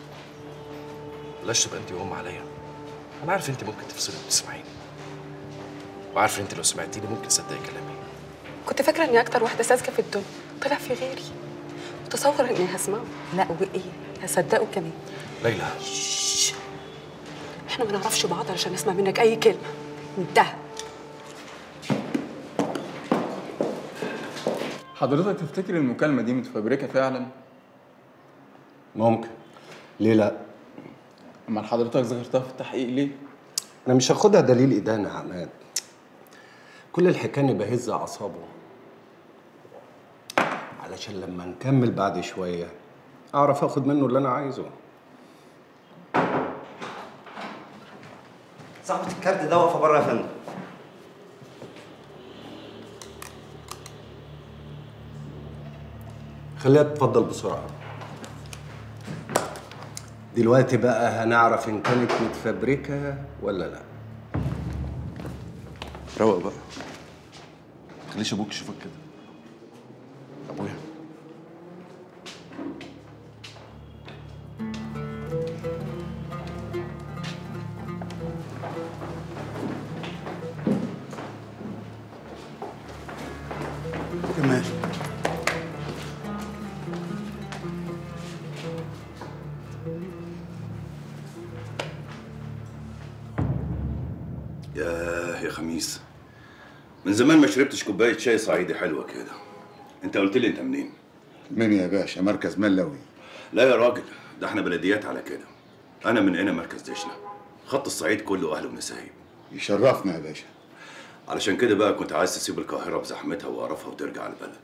بلاش تبقى انت وام عليا. انا عارف انت ممكن تفصلي وتسمعيني، وعارف انت لو سمعتيني ممكن تصدقي كلامي. كنت فاكرة اني اكتر واحدة ساذجة في الدنيا، طلع في غيري. متصور اني هسمعه، لا وايه، هصدقه كمان. ليلى شش. احنا ما نعرفش بعض علشان نسمع منك اي كلمة. انتهى. حضرتك تفتكر المكالمة دي متفبركة فعلا؟ ممكن. ليه لا؟ امال حضرتك ذكرتها في التحقيق ليه؟ انا مش هاخدها دليل ادانه يا عماد. كل الحكايه اني بهز اعصابه علشان لما نكمل بعد شويه اعرف اخد منه اللي انا عايزه. صاحبة الكارت ده واقفة بره يا فندم. خليها تتفضل بسرعه. دلوقتي بقى هنعرف ان كانت متفبركه ولا لا. روق بقى، خليش ابوك يشوفك كده. ابويا جمال. ياه يا خميس، من زمان ما شربتش كوبايه شاي صعيدي حلوه كده. انت قلت لي انت منين؟ منين يا باشا؟ مركز ملوي. لا يا راجل، ده احنا بلديات على كده. انا من هنا مركز دشنا، خط الصعيد كله اهل ونسايب. يشرفنا يا باشا. علشان كده بقى كنت عايز تسيب القاهره بزحمتها وقرفها وترجع البلد.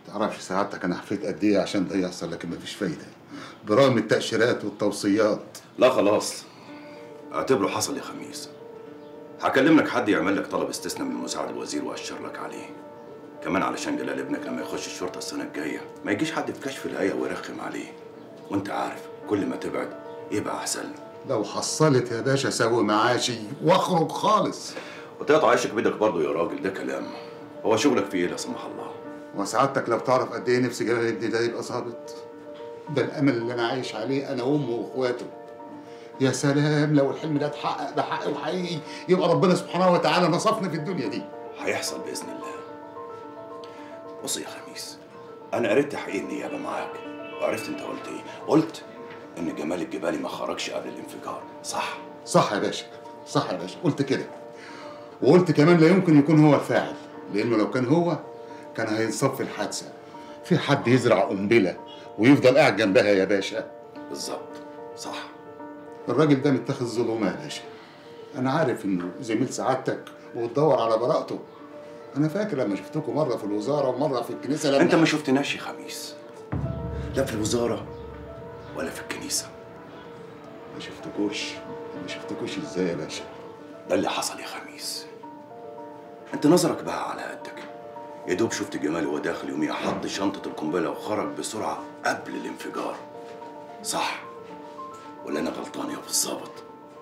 تعرفش سعادتك انا حفيت قد ايه عشان ده يحصل، لكن مفيش فايده برغم التاشيرات والتوصيات. لا خلاص، اعتبره حصل يا خميس. هكلم لك حد يعمل لك طلب استثناء من مساعد الوزير واشر لك عليه. كمان علشان جلال ابنك لما يخش الشرطه السنه الجايه ما يجيش حد في كشف الهيئه ويرخم عليه. وانت عارف كل ما تبعد يبقى احسن. لو حصلت يا باشا سوي معاشي واخرج خالص. وتقطع عيشك بايدك برضه يا راجل، ده كلام. هو شغلك فيه ايه لا سمح الله؟ وسعادتك لو تعرف قد ايه نفسي جلال ابني ده يبقى ظابط. ده الامل اللي انا عايش عليه انا وامه واخواته. يا سلام لو الحلم ده اتحقق بحق وحقيقي يبقى ربنا سبحانه وتعالى نصفنا في الدنيا دي. هيحصل باذن الله. بص يا خميس، انا قريت تحقيق النيابه معاك وعرفت انت قلت ايه. قلت ان جمال الجبالي ما خرجش قبل الانفجار، صح؟ صح يا باشا، صح يا باشا، قلت كده. وقلت كمان لا يمكن يكون هو الفاعل، لانه لو كان هو كان هينصاب في الحادثه. في حد يزرع قنبله ويفضل قاعد جنبها يا باشا؟ بالظبط، صح. الراجل ده متاخد ظلومه يا باشا. انا عارف انه زميل سعادتك وتدور على براءته. انا فاكر لما شفتكم مره في الوزاره ومره في الكنيسه. لما انت ما شفتناش يا خميس، لا في الوزاره ولا في الكنيسه. ما شفتكوش؟ ما شفتكوش ازاي يا باشا؟ ده اللي حصل يا خميس. انت نظرك بقى على قدك. يا دوب شفت جمال وهو داخل يوميها حط شنطه القنبله وخرج بسرعه قبل الانفجار، صح؟ ولا انا غلطان يا ابو الظابط؟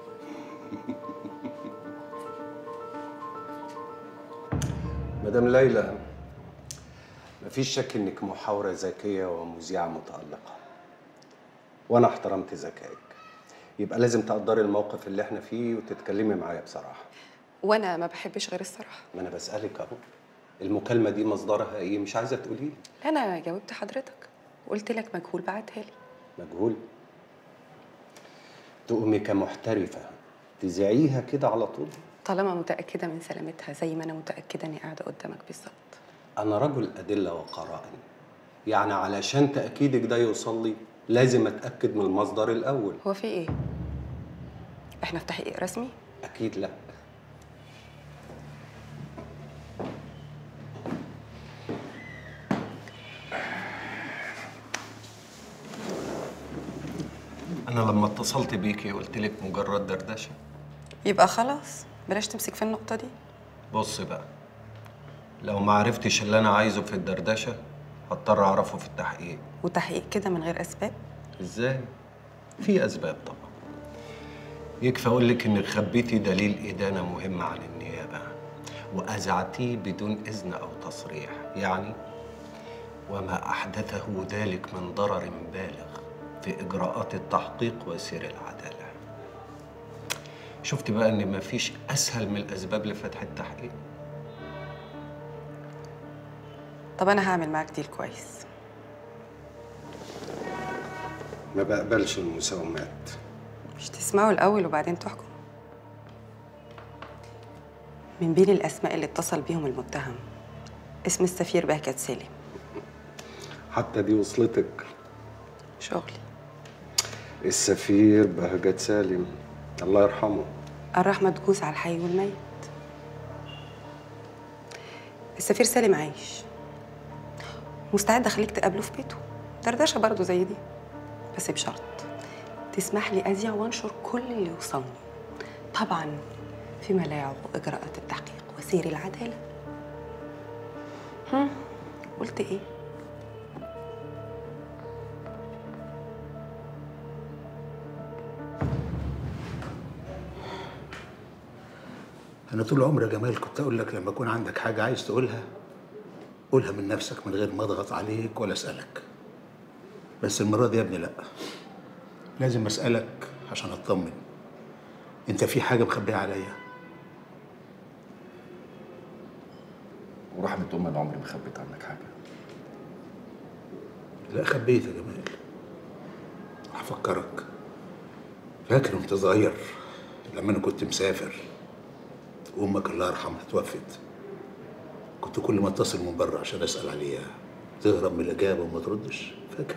مدام ليلى، مفيش شك انك محاورة ذكية ومذيعة متألقة، وانا احترمت ذكائك. يبقى لازم تقدري الموقف اللي احنا فيه وتتكلمي معايا بصراحة. وانا ما بحبش غير الصراحه. ما انا بسألك اهو، المكالمة دي مصدرها ايه؟ مش عايزة تقولي لي؟ انا جاوبت حضرتك وقلت لك مجهول بعتها لي. مجهول؟ تقومي كمحترفة تذيعيها كده على طول؟ طالما متاكده من سلامتها زي ما انا متاكده اني قاعده قدامك بالظبط. أنا رجل أدلة وقرائن، يعني علشان تأكيدك ده يوصل لي لازم أتأكد من المصدر الأول. هو في إيه؟ إحنا في تحقيق رسمي؟ أكيد لأ. أنا لما اتصلت بيكي قلت لك مجرد دردشة. يبقى خلاص بلاش تمسك في النقطة دي. بص بقى، لو ما عرفتش اللي أنا عايزه في الدردشة هضطر أعرفه في التحقيق. وتحقيق كده من غير أسباب؟ إزاي؟ في أسباب طبعا. يكفي أقول لك إنك خبيتي دليل إدانة مهم عن النيابة وأذعتيه بدون إذن أو تصريح، يعني وما أحدثه ذلك من ضرر بالغ في إجراءات التحقيق وسير العدالة. شفت بقى إن مفيش أسهل من الأسباب لفتح التحقيق؟ طب أنا هعمل معاك ديل كويس. ما بقبلش المساومات. مش تسمعوا الأول وبعدين تحكم؟ من بين الأسماء اللي اتصل بيهم المتهم اسم السفير بهجت سالم. حتى دي وصلتك؟ شغلي. السفير بهجت سالم الله يرحمه. الرحمة تجوز على الحي والميت. السفير سالم عايش، مستعد اخليك تقابله في بيته، دردشه برضه زي دي، بس بشرط تسمح لي اذيع وانشر كل اللي يوصلني، طبعا فيما لا يعوق اجراءات التحقيق وسير العداله. هم قلت ايه؟ أنا طول عمري يا جمال كنت أقول لك لما يكون عندك حاجة عايز تقولها قولها من نفسك من غير ما أضغط عليك ولا أسألك. بس المرة دي يا ابني لأ، لازم أسألك عشان أطمن. أنت في حاجة مخبيها عليا؟ ورحمة أمي أنا عمري ما خبيت عنك حاجة. لا خبيت يا جمال. هفكرك. فاكر وأنت صغير لما أنا كنت مسافر وأمك الله يرحمها توفت، كنت كل ما اتصل من بره عشان اسال عليها تهرب من الاجابه وما تردش؟ فاكر؟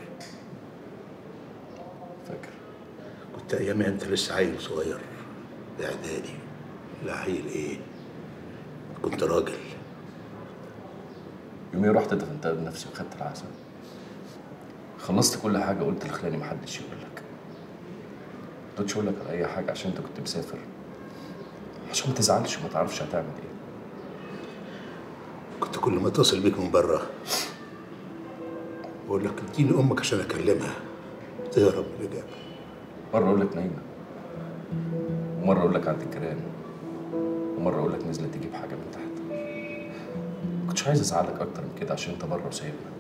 فاكر. كنت ايامها انت لسه عيل صغير اعدادي. لا عيل ايه، كنت راجل. يومين رحت دفنتها بنفسي وخدت العزاء. خلصت كل حاجه، قلت لخلاني محدش يقول لك. ما قلتش اقول لك على اي حاجه عشان انت كنت مسافر، عشان ما تزعلش وما تعرفش هتعمل ايه. كنت كل ما اتصل بيك من بره بقول لك اديني امك عشان اكلمها، تهرب من الاجابه. مره اقول لك نايمه، ومره اقول لك عند الجيران، ومره اقول لك نزلت تجيب حاجه من تحت. ما كنتش عايز ازعلك اكتر من كده عشان انت بره وسايبنا.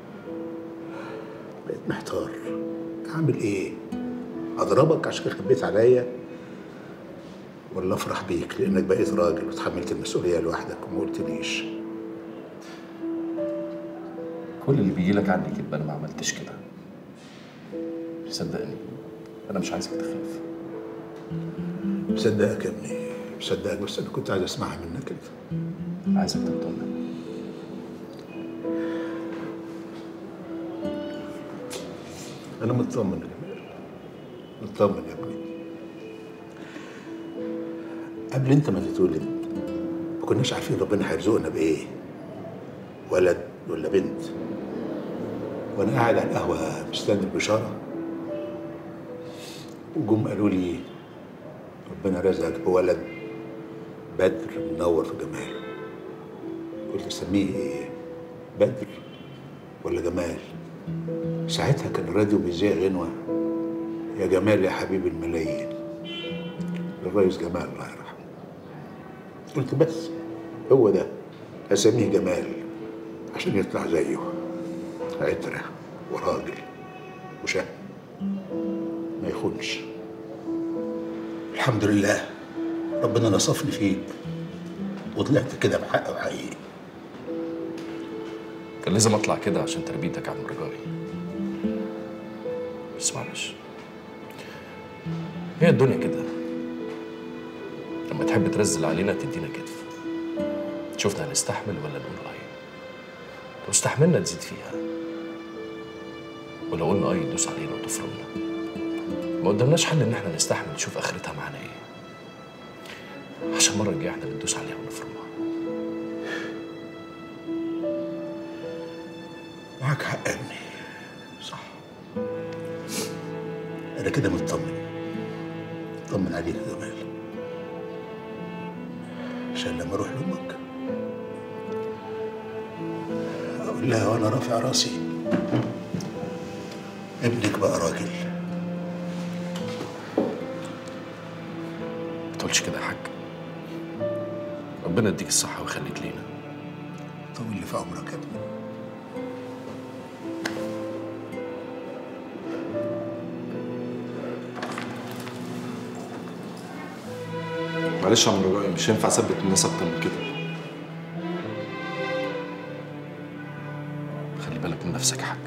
بقيت محتار اعمل ايه؟ اضربك عشان خبيت عليا، ولا افرح بيك لانك بقيت راجل وتحملت المسؤوليه لوحدك وما قلتليش؟ كل اللي بيجي لك عني كده، انا ما عملتش كده. صدقني انا مش عايزك تخاف. مصدقك يا ابني، مصدقك، بس انا كنت عايز اسمعها منك انت. عايزك تطمن. انا مطمن يا جمال، مطمن يا ابني. قبل انت ما تتولد ما كناش عارفين ربنا هيرزقنا بايه، ولد ولا بنت. وانا قاعد على القهوه مستني البشاره، وجم قالوا لي ربنا رزقك بولد بدر منور في جمال. قلت اسميه ايه، بدر ولا جمال؟ ساعتها كان الراديو بيذيع غنوه يا جمال يا حبيب الملايين للريس جمال الله يرحمه. قلت بس هو ده، اسميه جمال عشان يطلع زيه عترة وراجل وشهم ما يخونش. الحمد لله ربنا نصفني فيك وطلعت كده بحق وحقيقي. كان لازم اطلع كده عشان تربيتك يا عم رجائي، بس معلش، هي الدنيا كده. لما تحب ترزل علينا تدينا كتف، شفنا هنستحمل ولا نقول اي. لو استحملنا تزيد فيها، ولو قلنا اي تدوس علينا وتفرمنا. ما قدامناش حل ان احنا نستحمل نشوف اخرتها معانا ايه، عشان المره الجايه احنا اللي ندوس عليها ونفرمها. معاك حق يا ابني، صح. انا كده مطمن، مطمن عليك يا جمال، عشان لما اروح لامك اقول لها وانا رافع راسي ابنك بقى راجل. ما تقولش كده يا حاج، ربنا يديك الصحه ويخليك لينا. طول لي في عمرك يا ابني. معلش يا عم رجائي، مش هينفع اثبت الناس اكتر من كده. خلي بالك من نفسك يا حاج.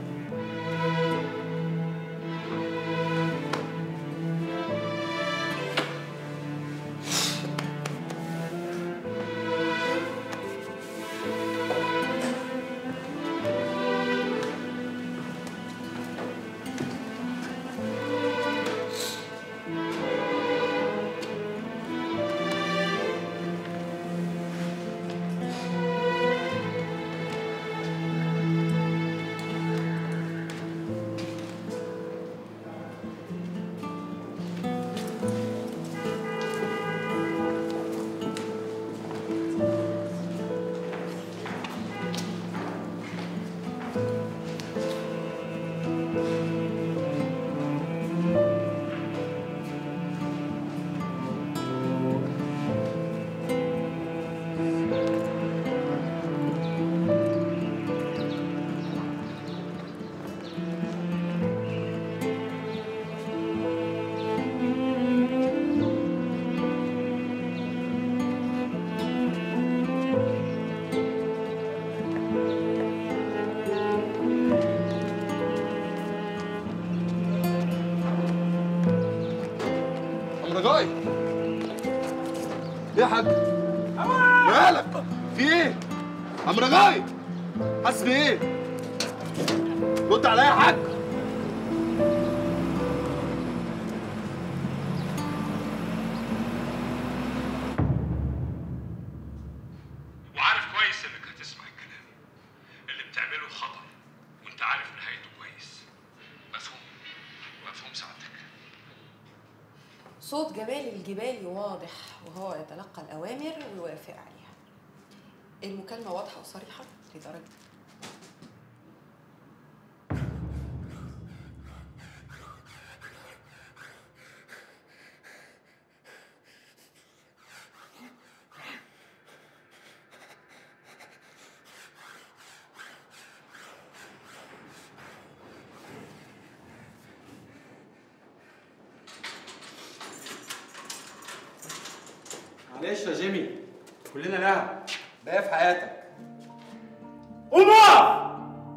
رجائي، ليه يا حاج؟ مالك؟ في ايه؟ عم رجائي، حاسس بايه؟ رد عليا يا حاج. وعارف كويس انك هتسمع الكلام، مساعدتك. صوت جمال الجبالي واضح وهو يتلقى الأوامر ويوافق عليها. المكالمة واضحة وصريحة لدرجة معلش يا جيمي، كلنا لها بقى في حياتك. قوم اقف!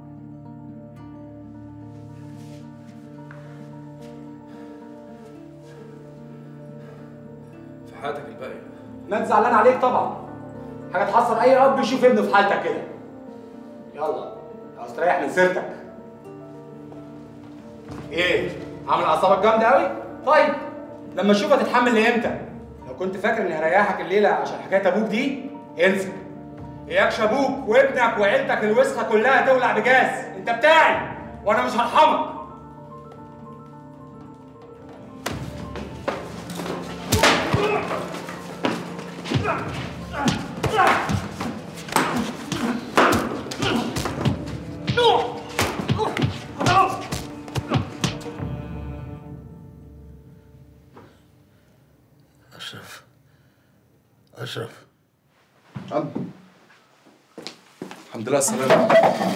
في حياتك الباقية. ما زعلان عليك طبعا. حاجه تحصل اي اب يشوف ابنه في حالتك كده. يلا عاوز تريح من سيرتك. ايه؟ عامل اعصابك جامده قوي؟ طيب لما اشوف هتتحمل لامتى؟ لو كنت فاكر اني هريحك الليله عشان حكايه ابوك دي انسى. اياكش ابوك وابنك وعيلتك الوسخه كلها تولع بجاز. انت بتاعي وانا مش هرحمك. أشرف أشرف عم الحمد لله على السلامة.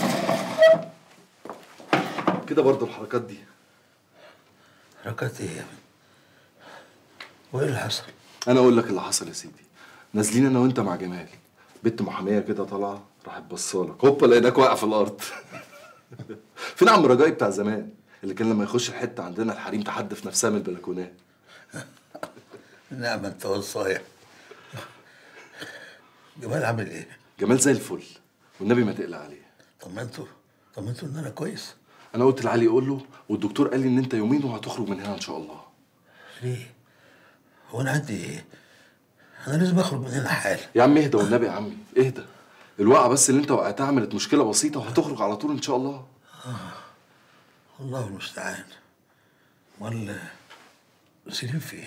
كده برضه الحركات دي. حركات إيه يا ابني؟ وإيه اللي حصل؟ أنا أقول لك اللي حصل يا سيدي. نازلين أنا وأنت مع جمال. بنت محامية كده طالعة راحت بصالك، هوبا لقيناك واقع في الأرض. فين عم رجائي بتاع زمان اللي كان لما يخش الحتة عندنا الحريم تحدف نفسها من البلكونات؟ نعم أنت والصايع. جمال عامل إيه؟ جمال زي الفل والنبي ما تقلق عليه. طمنته طمنته إن أنا كويس. أنا قلت لعلي يقول له، والدكتور قال لي إن أنت يومين وهتخرج من هنا إن شاء الله. ليه؟ هو أنا عندي إيه؟ أنا لازم أخرج من هنا حالا. يا عم اهدى والنبي يا عمي اهدى. الوقعة بس اللي أنت وقعتها عملت مشكلة بسيطة وهتخرج على طول إن شاء الله. آه. الله المستعان. أمال سليم فين؟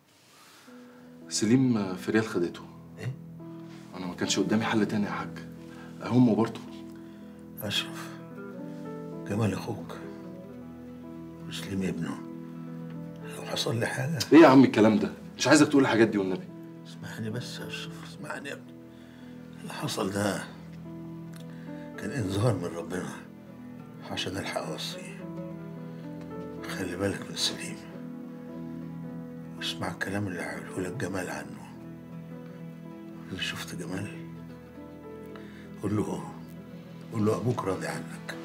سليم في ريال خدته. ايه؟ انا ما كانش قدامي حل تاني يا حاج. امه برضه. اشرف جمال اخوك وسليم ابنه، لو حصل لي حاجه. ايه يا عم الكلام ده؟ مش عايزك تقول الحاجات دي والنبي. اسمعني بس يا اشرف، اسمعني يا ابني. اللي حصل ده كان انذار من ربنا عشان الحق اوصيه. خلي بالك من سليم واسمع الكلام اللي هيقوله لك جمال عنه. اللي شفت جمال قول له قول له ابوك راضي عنك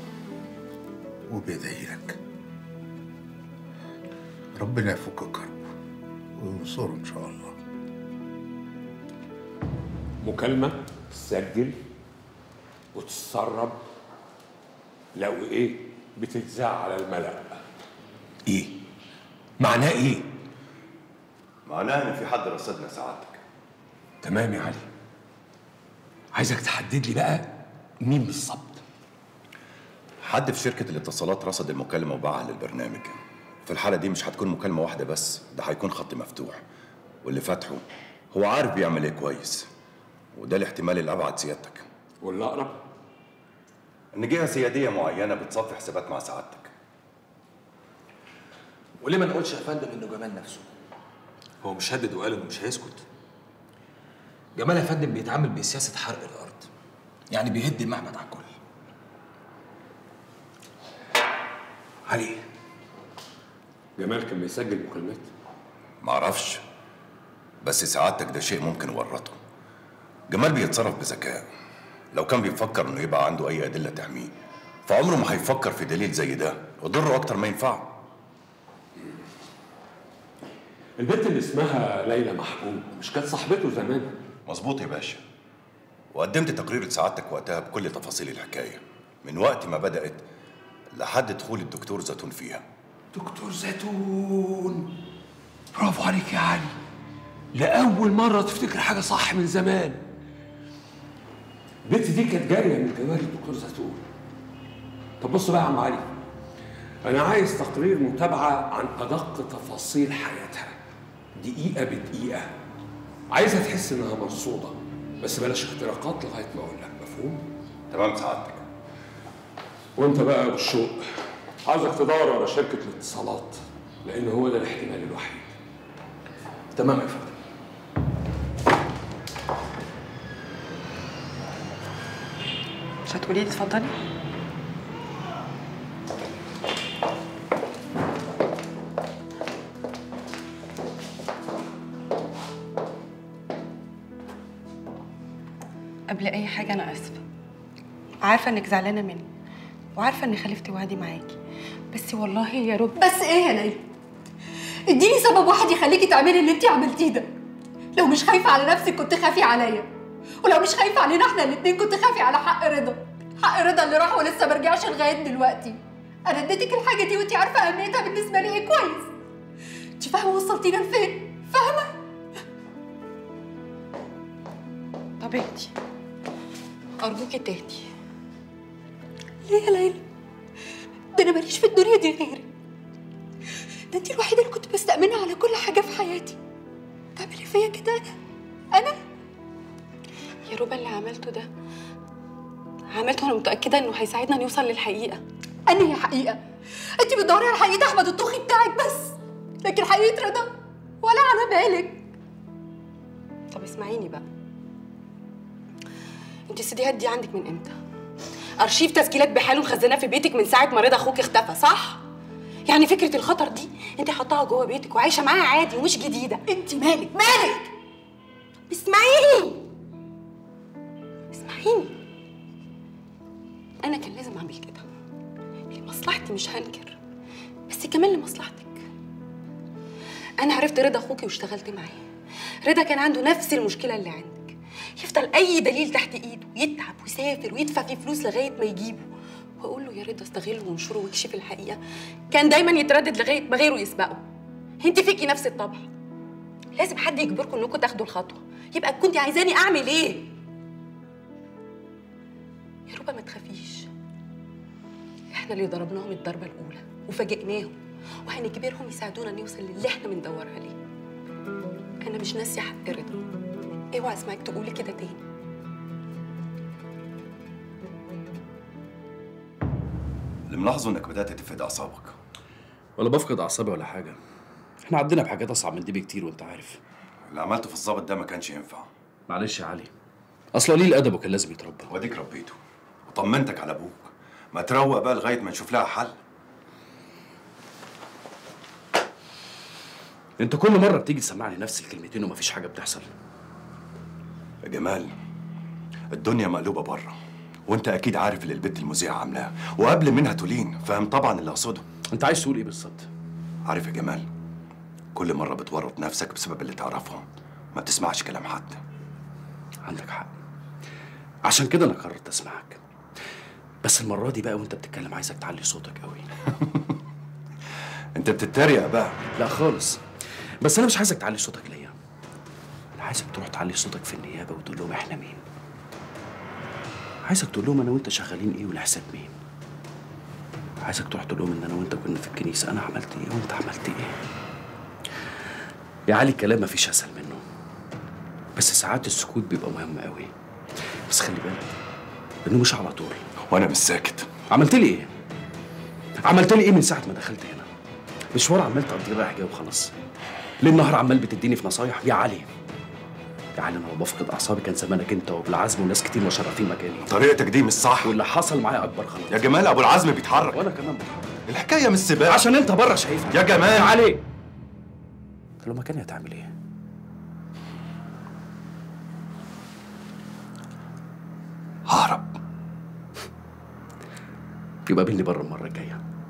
وبيدعي لك. ربنا يفك كربه وينصره ان شاء الله. مكالمة تسجل وتتسرب، لو ايه بتتذاع على الملأ. ايه؟ معناه ايه؟ معناه ان في حد رصدنا سعادتك. تمام يا علي. عايزك تحدد لي بقى مين بالظبط. حد في شركة الاتصالات رصد المكالمة وباعها للبرنامج. في الحالة دي مش هتكون مكالمة واحدة بس، ده هيكون خط مفتوح، واللي فاتحه هو عارف بيعمل ايه كويس، وده الاحتمال اللي أبعد سيادتك. واللي أقرب؟ إن جهة سيادية معينة بتصفي حسابات مع سعادتك. وليه ما نقولش يا فندم إنه جمال نفسه؟ هو مش هدد وقال إنه مش هيسكت. جمال يا فندم بيتعامل بسياسة حرق الأرض، يعني بيهد المعبد على الكل. علي، جمال كان بيسجل مكالمات؟ معرفش، بس سعادتك ده شيء ممكن ورطه. جمال بيتصرف بذكاء. لو كان بيفكر انه يبقى عنده اي ادله تحميه فعمره ما هيفكر في دليل زي ده ويضره اكتر ما ينفعه. البنت اللي اسمها ليلى محبوب مش كانت صاحبته زمان؟ مظبوط يا باشا، وقدمت تقرير لسعادتك وقتها بكل تفاصيل الحكايه من وقت ما بدات لحد دخول الدكتور زيتون فيها. دكتور زيتون، برافو عليك يا علي. لأول مرة تفتكر حاجة صح من زمان. البنت دي كانت جارية من جواري الدكتور زيتون. طب بص بقى يا عم علي، أنا عايز تقرير متابعة عن أدق تفاصيل حياتها، دقيقة بدقيقة. عايزها تحس إنها مرصودة، بس بلاش اختراقات لغاية ما أقول لك، مفهوم؟ تمام سعادتك. وأنت بقى يا أبو الشوق، عايزك تدور على شركة الاتصالات، لأن هو ده الاحتمال الوحيد. تمام يا فندم. مش هتقولي لي اتفضلي؟ قبل اي حاجه انا اسفه، عارفه انك زعلانه مني وعارفه اني خالفت وعدي معاكي، بس والله يا رب. بس ايه يا ليلى؟ اديني سبب واحد يخليكي تعملي اللي انت عملتيه ده. لو مش خايفه على نفسك كنت خافي عليا، ولو مش خايفه علينا احنا الاثنين كنت خافي على حق رضا. حق رضا اللي راح ولسه ما رجعش لغايه دلوقتي. انا اديتك الحاجه دي وانت عارفه اهميتها بالنسبه لي ايه كويس. انت فاهمه وصلتينا لفين؟ فاهمه؟ طب اهدي ارجوكي تهدي. ليه يا ليلى؟ ده انا ماليش في الدنيا دي غيرك. ده انت الوحيده اللي كنت بستأمنها على كل حاجه في حياتي. تعملي فيا كده انا؟ انا؟ يا ربا اللي عملته ده عملته وانا متاكده انه هيساعدنا نوصل للحقيقه. انهي حقيقه؟ انت بتدوري على حقيقه احمد الطوخي بتاعك بس، لكن حقيقه رضا ولا على بالك. طب اسمعيني بقى، انت السيديهات دي عندك من امتى؟ ارشيف تسجيلات بحاله مخزناه في بيتك من ساعه ما رضا اخوك اختفى، صح؟ يعني فكره الخطر دي انت حطاها جوه بيتك وعايشه معاها عادي ومش جديده. انت مالك مالك؟ اسمعيني اسمعيني انا كان لازم اعمل كده لمصلحتي، مش هنكر، بس كمان لمصلحتك. انا عرفت رضا اخوكي واشتغلت معاه. رضا كان عنده نفس المشكله اللي عندك، يفضل اي دليل تحت ايده يتعب ويسافر ويدفع فيه فلوس لغايه ما يجيبه، واقول له يا رضا استغله وانشره واكشف الحقيقه، كان دايما يتردد لغايه ما غيره يسبقه. انت فيكي نفس الطبع، لازم حد يجبركم انكم تاخدوا الخطوه. يبقى كنتي عايزاني اعمل ايه؟ يا ربا ما تخافيش، احنا اللي ضربناهم الضربه الاولى وفاجئناهم، وهنجبرهم يساعدونا نوصل للي احنا بندور عليه. انا مش ناسيه حق رضا، اوعى اسمعك تقولي كده تاني. اللي ملاحظه انك بدات تفقد اعصابك. ولا بفقد اعصابي ولا حاجه، احنا عدينا بحاجات اصعب من دي بكتير وانت عارف. اللي عملته في الظابط ده ما كانش ينفع. معلش يا علي، اصل قليل ادبه كان لازم يتربى. واديك ربيته وطمنتك على ابوك، ما تروق بقى لغايه ما نشوف لها حل. انت كل مره بتيجي تسمعني نفس الكلمتين ومفيش حاجه بتحصل. يا جمال، الدنيا مقلوبه بره، وانت اكيد عارف اللي البت المذيعه عاملاه، وقبل منها تولين، فاهم طبعا اللي اقصده. انت عايز تقول ايه بالظبط؟ عارف يا جمال، كل مره بتورط نفسك بسبب اللي تعرفهم، ما بتسمعش كلام حد. عندك حق، عشان كده انا قررت اسمعك. بس المره دي بقى وانت بتتكلم عايزك تعلي صوتك قوي. انت بتتريق بقى؟ لا خالص، بس انا مش عايزك تعلي صوتك ليا، انا عايزك تروح تعلي صوتك في النيابه وتقول لهم احنا مين. عايزك تقول لهم انا وانت شغالين ايه ولحساب مين. عايزك تروح تقول لهم ان انا وانت كنا في الكنيسه، انا عملت ايه وانت عملت ايه. يا علي الكلام مفيش اسهل منه، بس ساعات السكوت بيبقى مهم قوي. بس خلي بالك انه مش على طول. وانا مش ساكت. عملت لي ايه؟ عملت لي ايه من ساعه ما دخلت هنا؟ مشوار عمال تقضيه رايح جاي وخلاص. ليل نهار عمال بتديني في نصايح. يا علي يا علي، انا لو بفقد اعصابي كان زمانك انت وابو العزم وناس كتير مشرفين مكاني. طريقتك دي مش صح، واللي حصل معايا اكبر غلط. يا جمال ابو العزم بيتحرك وانا كمان بتحرك. الحكايه مش سباق عشان انت بره شايفها. يا جمال يا علي، انت لو مكاني هتعمل ايه؟ ههرب. يبقى قابلني بره المره الجايه.